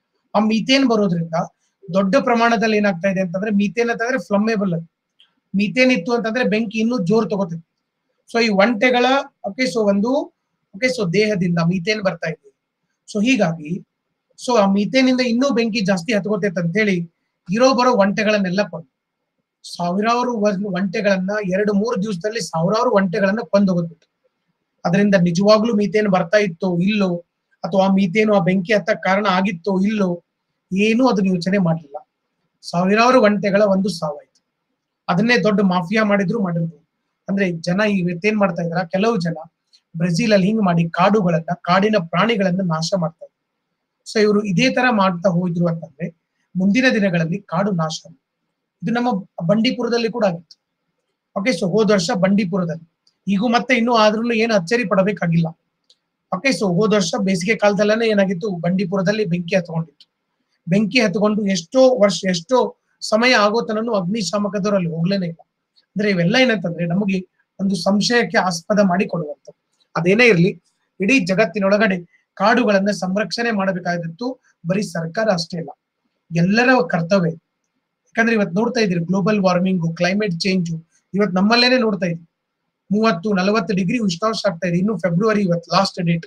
ಆ ಮೀಥೇನ್ ಬರೋದ್ರಿಂದ ದೊಡ್ಡ ಪ್ರಮಾಣದಲ್ಲಿ ಏನಾಗ್ತಾ ಇದೆ ಅಂತಂದ್ರೆ, ಮೀಥೇನ್ ಅಂತಂದ್ರೆ ಫ್ಲಮ್ಮೇಬಲ್ ಅದು. ಮೀಥೇನ್ ಇತ್ತು ಅಂತಂದ್ರೆ ಬೆಂಕಿ ಇನ್ನೂ ಜೋರ್ ತಗೋತೈತಿ. ಸೊ ಈ ಒಂಟೆಗಳ ಓಕೆ, ಸೊ ಒಂದು ಓಕೆ, ಸೊ ದೇಹದಿಂದ ಮೀಥೇನ್ ಬರ್ತಾ ಇದೆ. ಸೊ ಹೀಗಾಗಿ ಸೊ ಆ ಮೀಥೇನ್ ಇಂದ ಇನ್ನೂ ಬೆಂಕಿ ಜಾಸ್ತಿ ಹತ್ಕೋತೈತೆ ಅಂತ ಹೇಳಿ ಇರೋ ಬರೋ ಒಂಟೆಗಳನ್ನೆಲ್ಲ ಕೊಂದು ಸಾವಿರಾರು ಒಂಟೆಗಳನ್ನ ಎರಡು ಮೂರು ದಿವಸದಲ್ಲಿ ಸಾವಿರಾರು ಒಂಟೆಗಳನ್ನ ಕೊಂದು ಹೋಗ್ಬಿಟ್ಟು, ಅದರಿಂದ ನಿಜವಾಗ್ಲೂ ಮೀಥೇನ್ ಬರ್ತಾ ಇತ್ತೋ ಇಲ್ಲೋ, ಅಥವಾ ಆ ಮೀಥೇನು ಆ ಬೆಂಕಿ ಹತ್ತಕ್ ಕಾರಣ ಆಗಿತ್ತೋ ಇಲ್ಲೋ, ಏನೂ ಅದನ್ನ ಯೋಚನೆ ಮಾಡಲಿಲ್ಲ. ಸಾವಿರಾರು ಒಂಟೆಗಳ ಒಂದು ಸಾವಾಯ್ತು. ಅದನ್ನೇ ದೊಡ್ಡ ಮಾಫಿಯಾ ಮಾಡಿದ್ರು ಮಾಡಿರ್ಬೋದು. ಅಂದ್ರೆ ಜನ ಇವತ್ತೇನ್ ಮಾಡ್ತಾ ಇದಾರ, ಕೆಲವು ಜನ ಬ್ರೆಜಿಲ್ ಅಲ್ಲಿ ಹಿಂಗ್ ಮಾಡಿ ಕಾಡುಗಳನ್ನ, ಕಾಡಿನ ಪ್ರಾಣಿಗಳನ್ನ ನಾಶ ಮಾಡ್ತಾ ಇದ್ರು. ಸೊ ಇವರು ಇದೇ ತರ ಮಾಡ್ತಾ ಹೋದ್ರು ಅಂತಂದ್ರೆ ಮುಂದಿನ ದಿನಗಳಲ್ಲಿ ಕಾಡು ನಾಶ. ಇದು ನಮ್ಮ ಬಂಡೀಪುರದಲ್ಲಿ ಕೂಡ ಆಗಿತ್ತು. ಓಕೆ, ಸೊ ಹೋದ ವರ್ಷ ಬಂಡೀಪುರದಲ್ಲಿ, ಈಗೂ ಮತ್ತೆ ಇನ್ನೂ ಆದ್ರೂ ಏನು ಅಚ್ಚರಿ ಪಡಬೇಕಾಗಿಲ್ಲ. ಓಕೆ, ಸೊ ಹೋದ ವರ್ಷ ಬೇಸಿಗೆ ಕಾಲದಲ್ಲೇನೆ ಏನಾಗಿತ್ತು, ಬಂಡೀಪುರದಲ್ಲಿ ಬೆಂಕಿ ಹತ್ಕೊಂಡಿತ್ತು. ಬೆಂಕಿ ಹತ್ಕೊಂಡು ಎಷ್ಟೋ ವರ್ಷ ಎಷ್ಟೋ ಸಮಯ ಆಗೋ ತನೂ ಅಗ್ನಿಶಾಮಕದವರು ಅಲ್ಲಿ ಹೋಗ್ಲೇನೆ ಇಲ್ಲ. ಅಂದ್ರೆ ಇವೆಲ್ಲ ಏನಂತಂದ್ರೆ ನಮಗೆ ಒಂದು ಸಂಶಯಕ್ಕೆ ಆಸ್ಪದ ಮಾಡಿ ಕೊಡುವಂತ. ಅದೇನೇ ಇರ್ಲಿ, ಇಡೀ ಜಗತ್ತಿನೊಳಗಡೆ ಕಾಡುಗಳನ್ನ ಸಂರಕ್ಷಣೆ ಮಾಡಬೇಕಾದದ್ದು ಬರೀ ಸರ್ಕಾರ ಅಷ್ಟೇ ಇಲ್ಲ, ಎಲ್ಲರ ಕರ್ತವ್ಯ. ಯಾಕಂದ್ರೆ ಇವತ್ತು ನೋಡ್ತಾ ಇದ್ದೀರಿ ಗ್ಲೋಬಲ್ ವಾರ್ಮಿಂಗು, ಕ್ಲೈಮೇಟ್ ಚೇಂಜು ಇವತ್ತು ನಮ್ಮಲ್ಲೇನೆ ನೋಡ್ತಾ ಇದ್ವಿ. ಮೂವತ್ತು ನಲವತ್ತು ಡಿಗ್ರಿ ಉಷ್ಣಾಂಶ ಆಗ್ತಾ ಇದೆ. ಇನ್ನು ಫೆಬ್ರವರಿ ಇವತ್ತು ಲಾಸ್ಟ್ ಡೇಟ್,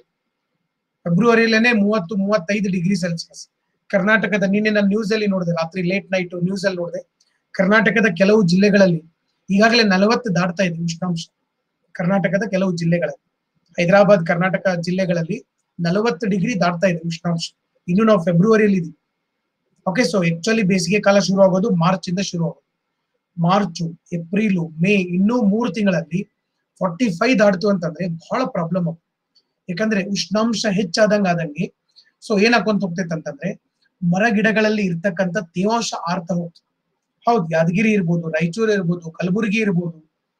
ಫೆಬ್ರವರಿಲೇನೆ ಮೂವತ್ತು ಮೂವತ್ತೈದು ಡಿಗ್ರಿ ಸೆಲ್ಸಿಯಸ್. ಕರ್ನಾಟಕದ ನಿನ್ನೆ ನಾನು ನ್ಯೂಸ್ ಅಲ್ಲಿ ನೋಡಿದೆ, ರಾತ್ರಿ ಲೇಟ್ ನೈಟ್ ನ್ಯೂಸ್ ಅಲ್ಲಿ ನೋಡಿದೆ, ಕರ್ನಾಟಕದ ಕೆಲವು ಜಿಲ್ಲೆಗಳಲ್ಲಿ ಈಗಾಗಲೇ ನಲವತ್ತು ದಾಟ್ತಾ ಇದೆ ಉಷ್ಣಾಂಶ. ಕರ್ನಾಟಕದ ಕೆಲವು ಜಿಲ್ಲೆಗಳಲ್ಲಿ, ಹೈದರಾಬಾದ್ ಕರ್ನಾಟಕ ಜಿಲ್ಲೆಗಳಲ್ಲಿ ನಲವತ್ತು ಡಿಗ್ರಿ ದಾಟ್ತಾ ಇದೆ ಉಷ್ಣಾಂಶ. ಇನ್ನು ನಾವು ಫೆಬ್ರವರಿಯಲ್ಲಿ ಇದೀವಿ. ಓಕೆ, ಸೊ ಆಕ್ಚುಲಿ ಬೇಸಿಗೆ ಕಾಲ ಶುರು ಆಗೋದು ಮಾರ್ಚ್ ಇಂದ ಶುರು ಆಗೋದು. ಮಾರ್ಚು, ಏಪ್ರಿಲು, ಮೇ ಇನ್ನೂ ಮೂರು ತಿಂಗಳಲ್ಲಿ ಫಾರ್ಟಿ ಫೈವ್ ದಾಟ್ತು ಅಂತಂದ್ರೆ ಬಹಳ ಪ್ರಾಬ್ಲಮ್ ಆಗುತ್ತೆ. ಯಾಕಂದ್ರೆ ಉಷ್ಣಾಂಶ ಹೆಚ್ಚಾದಂಗ ಆದಂಗೆ ಸೊ ಏನಾಕೊಂತ ಹೋಗ್ತೈತೆ ಅಂತಂದ್ರೆ ಮರ ಗಿಡಗಳಲ್ಲಿ ಇರ್ತಕ್ಕಂಥ ತೇವಾಂಶ ಆರ್ತಾ ಹೋಗ್ತದೆ. ಹೌದು, ಯಾದಗಿರಿ ಇರ್ಬೋದು, ರಾಯಚೂರು ಇರ್ಬೋದು, ಕಲಬುರಗಿ ಇರ್ಬೋದು,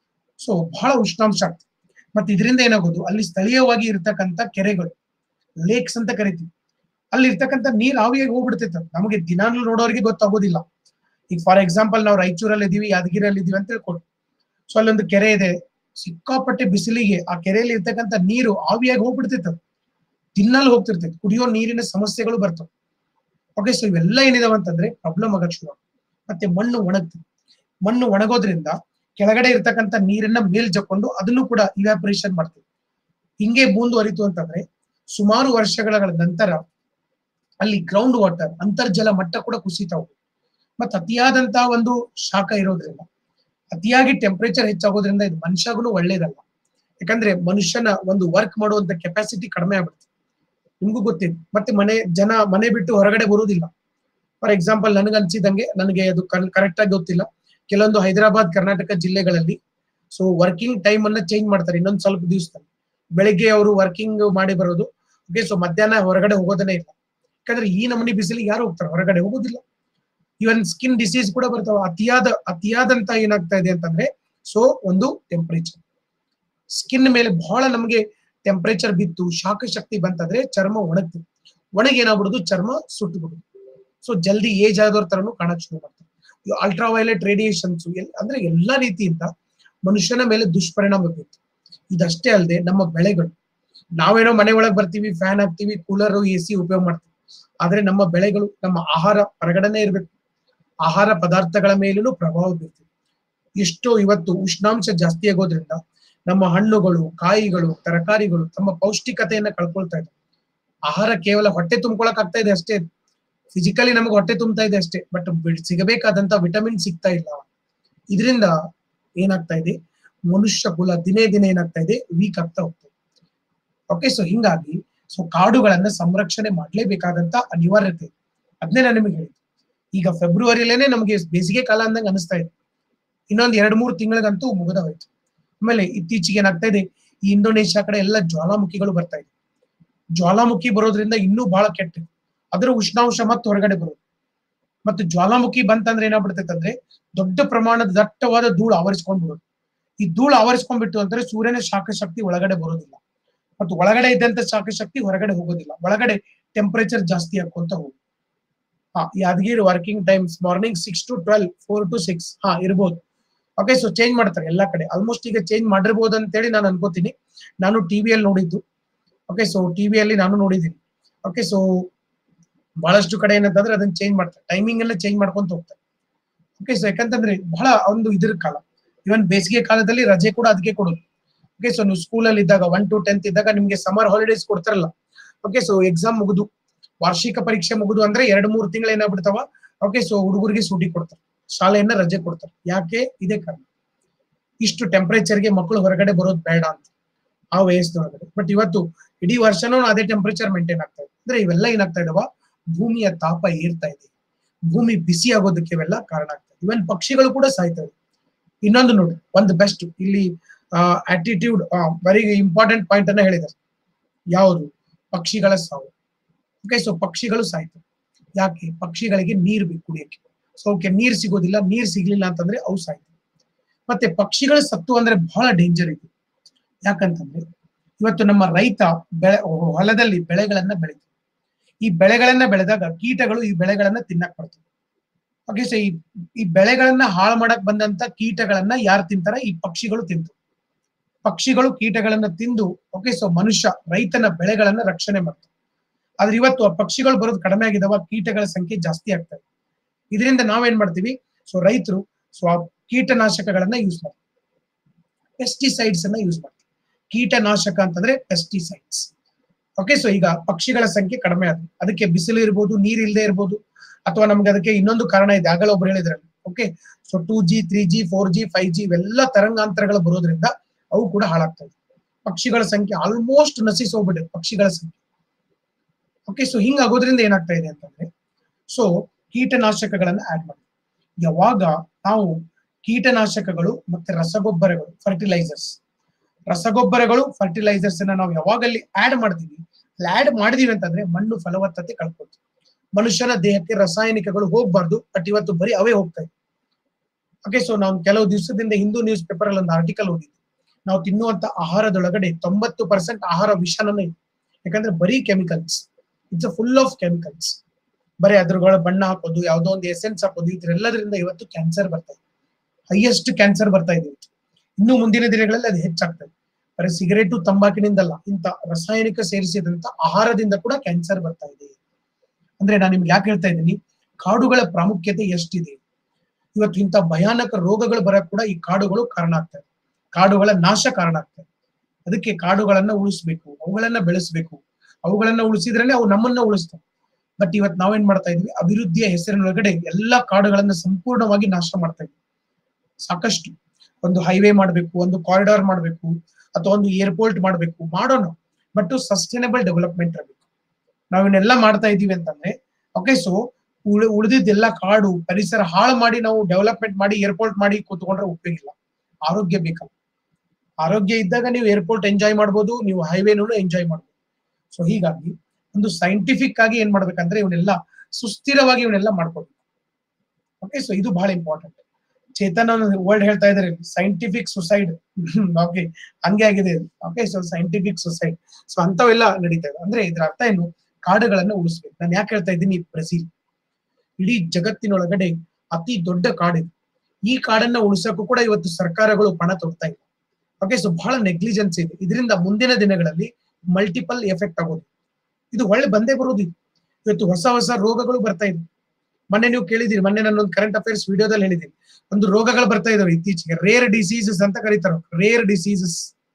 ಸೊ ಬಹಳ ಉಷ್ಣಾಂಶ ಆಗ್ತದೆ. ಮತ್ತೆ ಇದರಿಂದ ಏನಾಗೋದು, ಅಲ್ಲಿ ಸ್ಥಳೀಯವಾಗಿ ಇರ್ತಕ್ಕಂಥ ಕೆರೆಗಳು, ಲೇಕ್ಸ್ ಅಂತ ಕರಿತೀವಿ, ಅಲ್ಲಿ ಇರ್ತಕ್ಕಂಥ ನೀರ್ ಆವಿಯಾಗಿ ಹೋಗ್ಬಿಡ್ತೈತೆ. ನಮಗೆ ದಿನಾನು ನೋಡೋರಿಗೆ ಗೊತ್ತಾಗೋದಿಲ್ಲ. ಈಗ ಫಾರ್ ಎಕ್ಸಾಂಪಲ್ ನಾವು ರಾಯಚೂರಲ್ಲಿ ಇದೀವಿ, ಯಾದಗಿರಿಯಲ್ಲಿ ಇದೀವಿ ಅಂತ ತಿಳ್ಕೊಂಡು, ಸೊ ಅಲ್ಲೊಂದು ಕೆರೆ ಇದೆ, ಸಿಕ್ಕಾಪಟ್ಟೆ ಬಿಸಿಲಿಗೆ ಆ ಕೆರೆಯಲ್ಲಿ ಇರ್ತಕ್ಕಂಥ ನೀರು ಆವಿಯಾಗಿ ಹೋಗ್ಬಿಡ್ತೈತೆ. ದಿನಾಲು ಹೋಗ್ತಿರ್ತೈತೆ, ಕುಡಿಯೋ ನೀರಿನ ಸಮಸ್ಯೆಗಳು ಬರ್ತವೆ. ಓಕೆ, ಸೊ ಇವೆಲ್ಲ ಏನಿದಾವ ಅಂತಂದ್ರೆ ಪ್ರಾಬ್ಲಮ್ ಆಗಕ್ ಶುರು. ಮತ್ತೆ ಮಣ್ಣು ಒಣಗ್ತದೆ. ಮಣ್ಣು ಒಣಗೋದ್ರಿಂದ ಕೆಳಗಡೆ ಇರ್ತಕ್ಕಂಥ ನೀರನ್ನ ಮೇಲ್ ಜಕ್ಕೊಂಡು ಅದನ್ನು ಕೂಡ ಇವ್ಯಾಪರೇಷನ್ ಮಾಡ್ತೀವಿ. ಹಿಂಗೆ ಮುಂದುವರಿತು ಅಂತಂದ್ರೆ ಸುಮಾರು ವರ್ಷಗಳ ನಂತರ ಅಲ್ಲಿ ಗ್ರೌಂಡ್ ವಾಟರ್, ಅಂತರ್ಜಲ ಮಟ್ಟ ಕೂಡ ಕುಸಿತಾ ಹೋಗುತ್ತೆ. ಮತ್ತೆ ಅತಿಯಾದಂತಹ ಒಂದು ಶಾಖ ಇರೋದ್ರಿಂದ, ಅತಿಯಾಗಿ ಟೆಂಪರೇಚರ್ ಹೆಚ್ಚಾಗೋದ್ರಿಂದ ಇದು ಮನುಷ್ಯಗೂ ಒಳ್ಳೇದಲ್ಲ. ಯಾಕಂದ್ರೆ ಮನುಷ್ಯನ ಒಂದು ವರ್ಕ್ ಮಾಡುವಂತ ಕೆಪಾಸಿಟಿ ಕಡಿಮೆ ಆಗ್ಬಿಡುತ್ತೆ. ನಿಮ್ಗೂ ಗೊತ್ತಿದೆ. ಮತ್ತೆ ಮನೆ ಜನ ಮನೆ ಬಿಟ್ಟು ಹೊರಗಡೆ ಬರುವುದಿಲ್ಲ. ಫಾರ್ ಎಕ್ಸಾಂಪಲ್ ನನಗೆ ಅನ್ಸಿದಂಗೆ, ನನಗೆ ಅದು ಕರೆಕ್ಟ್ ಆಗಿ ಗೊತ್ತಿಲ್ಲ, ಕೆಲವೊಂದು ಹೈದರಾಬಾದ್ ಕರ್ನಾಟಕ ಜಿಲ್ಲೆಗಳಲ್ಲಿ ಸೊ ವರ್ಕಿಂಗ್ ಟೈಮ್ ಅನ್ನ ಚೇಂಜ್ ಮಾಡ್ತಾರೆ ಇನ್ನೊಂದು ಸ್ವಲ್ಪ ದಿವಸದಲ್ಲಿ. ಬೆಳಿಗ್ಗೆ ಅವರು ವರ್ಕಿಂಗ್ ಮಾಡಿ ಬರೋದು, ಓಕೆ, ಸೊ ಮಧ್ಯಾಹ್ನ ಹೊರಗಡೆ ಹೋಗೋದನ್ನೇ ಇಲ್ಲ. ಯಾಕಂದ್ರೆ ಈ ನಮೂನಿ ಬಿಸಿಲಿಗೆ ಯಾರು ಹೋಗ್ತಾರೆ, ಹೊರಗಡೆ ಹೋಗೋದಿಲ್ಲ. ಇವನ್ ಸ್ಕಿನ್ ಡಿಸೀಸ್ ಕೂಡ ಬರ್ತಾವ. ಅತಿಯಾದ ಅತಿಯಾದಂತ ಏನಾಗ್ತಾ ಇದೆ ಅಂತಂದ್ರೆ ಸೊ ಒಂದು ಟೆಂಪರೇಚರ್, ಸ್ಕಿನ್ ಮೇಲೆ ಬಹಳ ನಮಗೆ ಟೆಂಪರೇಚರ್ ಬಿತ್ತು, ಶಾಖ ಶಕ್ತಿ ಬಂತಂದ್ರೆ ಚರ್ಮ ಒಣಗ್ತದೆ. ಒಣಗಿ ಏನಾಗ್ಬಿಡುದು, ಚರ್ಮ ಸುಟ್ಟು ಬಿಡುದು. ಸೊ ಜಲ್ದಿ ಏಜ್ ಆದವ್ರ ತರನು ಕಾಣಕ್ ಶುರು ಮಾಡ್ತಾರೆ. ಅಲ್ಟ್ರಾ ವೈಲೆಟ್ ರೇಡಿಯೇಷನ್ಸ್ ಅಂದ್ರೆ ಎಲ್ಲಾ ರೀತಿಯಿಂದ ಮನುಷ್ಯನ ಮೇಲೆ ದುಷ್ಪರಿಣಾಮ ಬೀರುತ್ತೆ. ಇದಷ್ಟೇ ಅಲ್ಲದೆ ನಮ್ಮ ಬೆಳೆಗಳು, ನಾವೇನೋ ಮನೆ ಒಳಗೆ ಬರ್ತೀವಿ, ಫ್ಯಾನ್ ಹಾಕ್ತಿವಿ, ಕೂಲರ್, ಎ ಸಿ ಉಪಯೋಗ ಮಾಡ್ತೀವಿ. ಆದ್ರೆ ನಮ್ಮ ಬೆಳೆಗಳು, ನಮ್ಮ ಆಹಾರ ಹೊರಗಡೆನೆ ಇರ್ಬೇಕು. ಆಹಾರ ಪದಾರ್ಥಗಳ ಮೇಲೂ ಪ್ರಭಾವ ಬೀರ್ತಿದೆ. ಎಷ್ಟೋ ಇವತ್ತು ಉಷ್ಣಾಂಶ ಜಾಸ್ತಿ ಆಗೋದ್ರಿಂದ ನಮ್ಮ ಹಣ್ಣುಗಳು, ಕಾಯಿಗಳು, ತರಕಾರಿಗಳು ತಮ್ಮ ಪೌಷ್ಟಿಕತೆಯನ್ನ ಕಳ್ಕೊಳ್ತಾ ಇದೆ. ಆಹಾರ ಕೇವಲ ಹೊಟ್ಟೆ ತುಂಬ್ಕೊಳಕ್ ಆಗ್ತಾ ಇದೆ ಅಷ್ಟೇ, ಫಿಸಿಕಲಿ ನಮಗೆ ಹೊಟ್ಟೆ ತುಂಬ್ತಾ ಇದೆ ಅಷ್ಟೇ, ಬಟ್ ಸಿಗಬೇಕಾದಂತ ವಿಟಮಿನ್ ಸಿಗ್ತಾ ಇಲ್ಲ. ಇದರಿಂದ ಏನಾಗ್ತಾ ಇದೆ, ಮನುಷ್ಯ ಕುಲ ದಿನೇ ದಿನೇ ಏನಾಗ್ತಾ ಇದೆ, ವೀಕ್ ಆಗ್ತಾ ಹೋಗ್ತದೆ. ಓಕೆ, ಸೊ ಹಿಂಗಾಗಿ ಸೊ ಕಾಡುಗಳನ್ನ ಸಂರಕ್ಷಣೆ ಮಾಡ್ಲೇಬೇಕಾದಂತ ಅನಿವಾರ್ಯತೆ. ಅದನ್ನೇ ನಾನು ನಿಮಗೆ ಹೇಳಿದ್ದು. ಈಗ ಫೆಬ್ರವರಿಲೇನೆ ನಮಗೆ ಬೇಸಿಗೆ ಕಾಲ ಅಂದಂಗೆ ಅನಿಸ್ತಾ ಇದೆ. ಇನ್ನೊಂದು ಎರಡ್ ಮೂರು ತಿಂಗಳಿಗಂತೂ ಮುಗಿದ ಹೋಯ್ತು. ಆಮೇಲೆ ಇತ್ತೀಚೆಗೆ ಏನಾಗ್ತಾ ಇದೆ, ಈ ಇಂಡೋನೇಷ್ಯಾ ಕಡೆ ಎಲ್ಲ ಜ್ವಾಲಾಮುಖಿಗಳು ಬರ್ತಾ ಇದೆ. ಜ್ವಾಲಾಮುಖಿ ಬರೋದ್ರಿಂದ ಇನ್ನೂ ಬಹಳ ಕೆಟ್ಟ, ಅದರ ಉಷ್ಣಾಂಶ ಮತ್ತೆ ಹೊರಗಡೆ ಬರೋದು. ಮತ್ತು ಜ್ವಾಲಾಮುಖಿ ಬಂತಂದ್ರೆ ಏನಾಗ್ಬಿಡ್ತೈತೆ ಅಂದ್ರೆ ದೊಡ್ಡ ಪ್ರಮಾಣದ ದಟ್ಟವಾದ ಧೂಳು ಆವರಿಸ್ಕೊಂಡ್ ಬಿಡೋದು. ಈ ಧೂಳು ಆವರಿಸ್ಕೊಂಡ್ಬಿಟ್ಟು ಅಂದ್ರೆ ಸೂರ್ಯನ ಶಾಖ ಶಕ್ತಿ ಒಳಗಡೆ ಬರೋದಿಲ್ಲ, ಮತ್ತು ಒಳಗಡೆ ಇದ್ದಂತ ಶಾಖ ಶಕ್ತಿ ಹೊರಗಡೆ ಹೋಗೋದಿಲ್ಲ. ಒಳಗಡೆ ಟೆಂಪರೇಚರ್ ಜಾಸ್ತಿ ಹಾಕೊಂತ ಹೋಗುದು. ಹಾ, Yadgiri working times morning six to twelve, four to six ಹಾ ಇರ್ಬೋದು. ಓಕೆ, ಸೊ ಚೇಂಜ್ ಮಾಡ್ತಾರೆ ಎಲ್ಲಾ ಕಡೆ. ಆಲ್ಮೋಸ್ಟ್ ಈಗ ಚೇಂಜ್ ಮಾಡಿರ್ಬೋದು ಅಂತೇಳಿ ನಾನು ಅನ್ಕೋತೀನಿ. ನಾನು ಟಿವಿಯಲ್ಲಿ ನೋಡಿದ್ದು. ಓಕೆ, ಸೊ ಟಿವಿಯಲ್ಲಿ ನಾನು ನೋಡಿದ್ದೀನಿ. ಓಕೆ, ಸೊ ಬಹಳಷ್ಟು ಕಡೆ ಏನಂತಂದ್ರೆ ಅದನ್ನ ಚೇಂಜ್ ಮಾಡ್ತಾರೆ, ಟೈಮಿಂಗ್ ಎಲ್ಲ ಚೇಂಜ್ ಮಾಡ್ಕೊಂತ ಹೋಗ್ತಾರೆ. ಓಕೆ, ಸೊ ಯಾಕಂತಂದ್ರೆ ಬಹಳ ಒಂದು ಇದ್ರ ಕಾಲ, ಇವನ್ ಬೇಸಿಗೆ ಕಾಲದಲ್ಲಿ ರಜೆ ಕೂಡ ಅದಕ್ಕೆ ಕೊಡೋದು. ಓಕೆ, ಸೊ ನೀವು ಸ್ಕೂಲಲ್ಲಿ ಇದ್ದಾಗ ಒನ್ ಟು ಟೆಂತ್ ಇದ್ದಾಗ ನಿಮ್ಗೆ ಸಮರ್ ಹಾಲಿಡೇಸ್ ಕೊಡ್ತಾರಲ್ಲ. ಓಕೆ, ಸೊ ಎಕ್ಸಾಮ್ ಮುಗಿದು ವಾರ್ಷಿಕ ಪರೀಕ್ಷೆ ಮುಗಿದು ಅಂದ್ರೆ ಎರಡು ಮೂರು ತಿಂಗಳು ಏನಾಗ್ಬಿಡ್ತಾವ. ಓಕೆ, ಸೊ ಹುಡುಗರಿಗೆ ಸೂಟಿ ಕೊಡ್ತಾರೆ, ಶಾಲೆಯನ್ನ ರಜೆ ಕೊಡ್ತಾರೆ. ಯಾಕೆ? ಇದೇ ಕಾರಣ, ಇಷ್ಟು ಟೆಂಪರೇಚರ್ಗೆ ಮಕ್ಕಳು ಹೊರಗಡೆ ಬರೋದು ಬೇಡ ಅಂತ ಆ ವಯಸ್ಸಿನೊಳಗಡೆ. ಬಟ್ ಇವತ್ತು ಇಡೀ ವರ್ಷನೂ ಅದೇ ಟೆಂಪರೇಚರ್ ಮೇಂಟೈನ್ ಆಗ್ತಾ ಇದೆ. ಅಂದ್ರೆ ಇವೆಲ್ಲ ಏನಾಗ್ತಾ ಇದಾವ, ಭೂಮಿಯ ತಾಪ ಏರ್ತಾ ಇದೆ, ಭೂಮಿ ಬಿಸಿ ಆಗೋದಕ್ಕೆ ಇವೆಲ್ಲ ಕಾರಣ ಆಗ್ತದೆ. ಇವನ್ ಪಕ್ಷಿಗಳು ಕೂಡ ಸಾಯ್ತಾ ಇದೆ. ಇನ್ನೊಂದು ನೋಡಿ, ಒಂದು ಬೆಸ್ಟ್ ಇಲ್ಲಿ ಆಟಿಟ್ಯೂಡ್ ವೆರಿ ಇಂಪಾರ್ಟೆಂಟ್ ಪಾಯಿಂಟ್ ಅನ್ನ ಹೇಳಿದ್ದಾರೆ. ಯಾವುದು? ಪಕ್ಷಿಗಳ ಸಾವು. ಓಕೆ, ಸೊ ಪಕ್ಷಿಗಳು ಸಾಯ್ತವೆ. ಯಾಕೆ? ಪಕ್ಷಿಗಳಿಗೆ ನೀರು ಬೇಕು ಕುಡಿಯಕ್ಕೆ. ಸೊ ಅವಕ್ಕೆ ನೀರ್ ಸಿಗೋದಿಲ್ಲ, ನೀರ್ ಸಿಗ್ಲಿಲ್ಲ ಅಂತಂದ್ರೆ ಅವು ಸಾಯ್ತವೆ. ಮತ್ತೆ ಪಕ್ಷಿಗಳ ಸತ್ತು ಅಂದ್ರೆ ಬಹಳ ಡೇಂಜರ್ ಇದೆ. ಯಾಕಂತಂದ್ರೆ ಇವತ್ತು ನಮ್ಮ ರೈತ ಬೆಳೆ ಹೊಲದಲ್ಲಿ ಬೆಳೆಗಳನ್ನ ಬೆಳಿತಾರೆ. ಈ ಬೆಳೆಗಳನ್ನ ಬೆಳೆದಾಗ ಕೀಟಗಳು ಈ ಬೆಳೆಗಳನ್ನ ತಿನ್ನಕ್ ಬರ್ತವೆ. ಓಕೆ, ಸೊ ಈ ಈ ಬೆಳೆಗಳನ್ನ ಹಾಳು ಮಾಡಕ್ ಬಂದಂತ ಕೀಟಗಳನ್ನ ಯಾರು ತಿಂತಾರ? ಈ ಪಕ್ಷಿಗಳು ತಿಂತು. ಪಕ್ಷಿಗಳು ಕೀಟಗಳನ್ನ ತಿಂದು ಓಕೆ, ಸೊ ಮನುಷ್ಯ ರೈತನ ಬೆಳೆಗಳನ್ನ ರಕ್ಷಣೆ ಮಾಡ್ತಾರೆ. ಆದ್ರೆ ಇವತ್ತು ಆ ಪಕ್ಷಿಗಳು ಬರೋದು ಕಡಿಮೆ ಆಗಿದಾವ, ಕೀಟಗಳ ಸಂಖ್ಯೆ ಜಾಸ್ತಿ ಆಗ್ತಾ ಇದೆ. ಇದರಿಂದ ನಾವೇನ್ ಮಾಡ್ತೀವಿ? ಸೊ ರೈತರು ಸೊ ಆ ಕೀಟನಾಶಕಗಳನ್ನ ಯೂಸ್ ಮಾಡ್ತಾರೆ, ಪೆಸ್ಟಿಸೈಡ್ಸ್ ಅನ್ನ ಯೂಸ್ ಮಾಡ್ತಾರೆ. ಕೀಟನಾಶಕ ಅಂತಂದ್ರೆ ಪೆಸ್ಟಿಸೈಡ್ಸ್. ಓಕೆ, ಸೊ ಈಗ ಪಕ್ಷಿಗಳ ಸಂಖ್ಯೆ ಕಡಿಮೆ ಆದ್ರೆ ಅದಕ್ಕೆ ಬಿಸಿಲು ಇರ್ಬೋದು, ನೀರ್ ಇಲ್ಲದೆ ಇರ್ಬೋದು, ಅಥವಾ ನಮ್ಗೆ ಅದಕ್ಕೆ ಇನ್ನೊಂದು ಕಾರಣ ಇದೆ. ಆಗಲೇ ಒಬ್ರು ಹೇಳಿದ್ರಲ್ಲಿ. Okay, so two G three G four G five G ಇವೆಲ್ಲ ತರಂಗಾಂತರಗಳು ಬರೋದ್ರಿಂದ ಅವು ಕೂಡ ಹಾಳಾಗ್ತಾ ಇದೆ. ಪಕ್ಷಿಗಳ ಸಂಖ್ಯೆ ಆಲ್ಮೋಸ್ಟ್ ನಶಿಸಿ ಹೋಗ್ಬಿಟ್ಟಿದೆ, ಪಕ್ಷಿಗಳ ಸಂಖ್ಯೆ. ಓಕೆ, ಸೊ ಹಿಂಗಾಗೋದ್ರಿಂದ ಏನಾಗ್ತಾ ಇದೆ ಅಂತಂದ್ರೆ ಸೊ ಕೀಟನಾಶಕಗಳನ್ನ ಆಡ್ ಮಾಡಿ. ಯಾವಾಗ ನಾವು ಕೀಟನಾಶಕಗಳು ಮತ್ತೆ ರಸಗೊಬ್ಬರಗಳು, ಫರ್ಟಿಲೈಸರ್ಸ್, ರಸಗೊಬ್ಬರಗಳು ಫರ್ಟಿಲೈಸರ್ಸ್ ಅನ್ನ ನಾವು ಯಾವಾಗಲ್ಲಿ ಆಡ್ ಮಾಡ್ತೀವಿ, ಅಲ್ಲಿ ಆಡ್ ಮಾಡಿದೀವಿ ಅಂತಂದ್ರೆ ಮಣ್ಣು ಫಲವತ್ತತೆ ಕಳ್ಕೊಳ್ತೀವಿ. ಮನುಷ್ಯನ ದೇಹಕ್ಕೆ ರಾಸಾಯನಿಕಗಳು ಹೋಗ್ಬಾರ್ದು, ಬಟ್ ಇವತ್ತು ಬರೀ ಅವೇ ಹೋಗ್ತಾ ಇದೆ. ಓಕೆ, ಸೊ ನಾವು ಕೆಲವು ದಿವಸದಿಂದ ಹಿಂದೂ ನ್ಯೂಸ್ ಪೇಪರ್ ಅಲ್ಲಿ ಒಂದು ಆರ್ಟಿಕಲ್ ಓದಿದ್ವಿ. ನಾವು ತಿನ್ನುವಂತ ಆಹಾರದೊಳಗಡೆ ತೊಂಬತ್ತು ಪರ್ಸೆಂಟ್ ಆಹಾರ ವಿಷಾನೇ ಇದೆ. ಯಾಕಂದ್ರೆ ಬರೀ chemicals, it's a full of chemicals. ಬರೀ ಅದ್ರಗಳ ಬಣ್ಣ ಹಾಕೋದು, ಯಾವ್ದೋ ಒಂದು ಎಸೆನ್ಸ್ ಹಾಕೋದು, ಇದ್ರೆಲ್ಲದರಿಂದ ಇವತ್ತು ಕ್ಯಾನ್ಸರ್ ಬರ್ತಾ ಇದೆ. ಹೈಯೆಸ್ಟ್ ಕ್ಯಾನ್ಸರ್ ಬರ್ತಾ ಇದೆ. ಇನ್ನು ಮುಂದಿನ ದಿನಗಳಲ್ಲಿ ಅದು ಹೆಚ್ಚಾಗ್ತದೆ. ಬರೀ ಸಿಗರೇಟು ತಂಬಾಕಿನಿಂದಲ್ಲ, ಇಂಥ ರಾಸಾಯನಿಕ ಸೇರಿಸಿದಂತ ಆಹಾರದಿಂದ ಕೂಡ ಕ್ಯಾನ್ಸರ್ ಬರ್ತಾ ಇದೆ. ಅಂದ್ರೆ ನಾನು ನಿಮ್ಗೆ ಯಾಕೆ ಹೇಳ್ತಾ ಇದ್ದೀನಿ, ಕಾಡುಗಳ ಪ್ರಾಮುಖ್ಯತೆ ಎಷ್ಟಿದೆ. ಇವತ್ತು ಇಂಥ ಭಯಾನಕ ರೋಗಗಳು ಬರಕ್ ಕೂಡ ಈ ಕಾಡುಗಳು ಕಾರಣ ಆಗ್ತವೆ, ಕಾಡುಗಳ ನಾಶ ಕಾರಣ ಆಗ್ತದೆ. ಅದಕ್ಕೆ ಕಾಡುಗಳನ್ನ ಉಳಿಸ್ಬೇಕು, ಅವುಗಳನ್ನ ಬೆಳೆಸ್ಬೇಕು. ಅವುಗಳನ್ನ ಉಳಿಸಿದ್ರೇನೆ ಅವು ನಮ್ಮನ್ನ ಉಳಿಸ್ತವೆ. ಬಟ್ ಇವತ್ತು ನಾವೇನ್ ಮಾಡ್ತಾ ಇದ್ವಿ, ಅಭಿವೃದ್ಧಿಯ ಹೆಸರಿನೊಳಗಡೆ ಎಲ್ಲಾ ಕಾಡುಗಳನ್ನ ಸಂಪೂರ್ಣವಾಗಿ ನಾಶ ಮಾಡ್ತಾ ಇದ್ವಿ. ಸಾಕಷ್ಟು ಒಂದು ಹೈವೇ ಮಾಡ್ಬೇಕು, ಒಂದು ಕಾರಿಡಾರ್ ಮಾಡ್ಬೇಕು, ಅಥವಾ ಒಂದು ಏರ್ಪೋರ್ಟ್ ಮಾಡ್ಬೇಕು, ಮಾಡೋಣ. ಬಟ್ ಸಸ್ಟೈನಬಲ್ ಡೆವಲಪ್ಮೆಂಟ್ ಇರಬೇಕು. ನಾವಿನ್ನೆಲ್ಲ ಮಾಡ್ತಾ ಇದೀವಿ ಅಂತಂದ್ರೆ ಓಕೆ, ಸೊ ಉಳಿ ಉಳಿದಿದ್ದೆಲ್ಲ ಕಾಡು ಪರಿಸರ ಹಾಳು ಮಾಡಿ ನಾವು ಡೆವಲಪ್ಮೆಂಟ್ ಮಾಡಿ ಏರ್ಪೋರ್ಟ್ ಮಾಡಿ ಕೂತ್ಕೊಂಡ್ರೆ ಉಪಯೋಗ ಇಲ್ಲ. ಆರೋಗ್ಯ ಬೇಕಲ್ಲ. ಆರೋಗ್ಯ ಇದ್ದಾಗ ನೀವು ಏರ್ಪೋರ್ಟ್ ಎಂಜಾಯ್ ಮಾಡ್ಬೋದು, ನೀವು ಹೈವೇನೂ ಎಂಜಾಯ್ ಮಾಡ್ಬೋದು. ಸೊ ಹೀಗಾಗಿ ಒಂದು ಸೈಂಟಿಫಿಕ್ ಆಗಿ ಏನ್ ಮಾಡ್ಬೇಕಂದ್ರೆ ಇವನ್ನೆಲ್ಲ ಸುಸ್ಥಿರವಾಗಿ ಇವನ್ನೆಲ್ಲ ಮಾಡ್ಕೊಬೇಕು. ಓಕೆ, ಸೊ ಇದು ಬಹಳ ಇಂಪಾರ್ಟೆಂಟ್. ಚೇತನ ವರ್ಡ್ ಹೇಳ್ತಾ ಇದ್ದಾರೆ ಸೈಂಟಿಫಿಕ್ ಸುಸೈಡ್. ಓಕೆ, ಹಂಗೆ ಆಗಿದೆ. Okay, so scientific suicide. So ಅಂತವೆಲ್ಲ ನಡೀತಾ ಇದೆ. ಅಂದ್ರೆ ಇದ್ರ ಅರ್ಥ ಏನು? ಕಾಡುಗಳನ್ನ ಉಳಿಸ್ಬೇಕು. ನಾನು ಯಾಕೆ ಹೇಳ್ತಾ ಇದ್ದೀನಿ, ಬ್ರೆಜಿಲ್ ಇಡೀ ಜಗತ್ತಿನೊಳಗಡೆ ಅತಿ ದೊಡ್ಡ ಕಾಡಿದೆ. ಈ ಕಾಡನ್ನ ಉಳಿಸಕ್ಕೂ ಕೂಡ ಇವತ್ತು ಸರ್ಕಾರಗಳು ಪಣ ತೊಡ್ತಾ ಇಲ್ಲ. ಓಕೆ, ಸೊ ಬಹಳ ನೆಗ್ಲಿಜೆನ್ಸ್ ಇದೆ. ಇದರಿಂದ ಮುಂದಿನ ದಿನಗಳಲ್ಲಿ ಮಲ್ಟಿಪಲ್ ಎಫೆಕ್ಟ್ ಆಗೋದು. ಇದು ಒಳ್ಳೆ ಬಂದೇ ಬರೋದು. ಇವತ್ತು ಹೊಸ ಹೊಸ ರೋಗಗಳು ಬರ್ತಾ ಇದೆ. ಮೊನ್ನೆ ನೀವು ಕೇಳಿದಿರಿ, ಮೊನ್ನೆ ನಾನೊಂದು ಕರೆಂಟ್ ಅಫೇರ್ಸ್ ವಿಡಿಯೋದಲ್ಲಿ ಹೇಳಿದ್ದೀನಿ, ಒಂದು ರೋಗಗಳು ಬರ್ತಾ ಇದಾವೆ ಇತ್ತೀಚೆಗೆ, ರೇರ್ ಡಿಸೀಸಸ್ ಅಂತ ಕರೀತಾರೆ. ರೇರ್ ಡಿಸೀಸಸ್,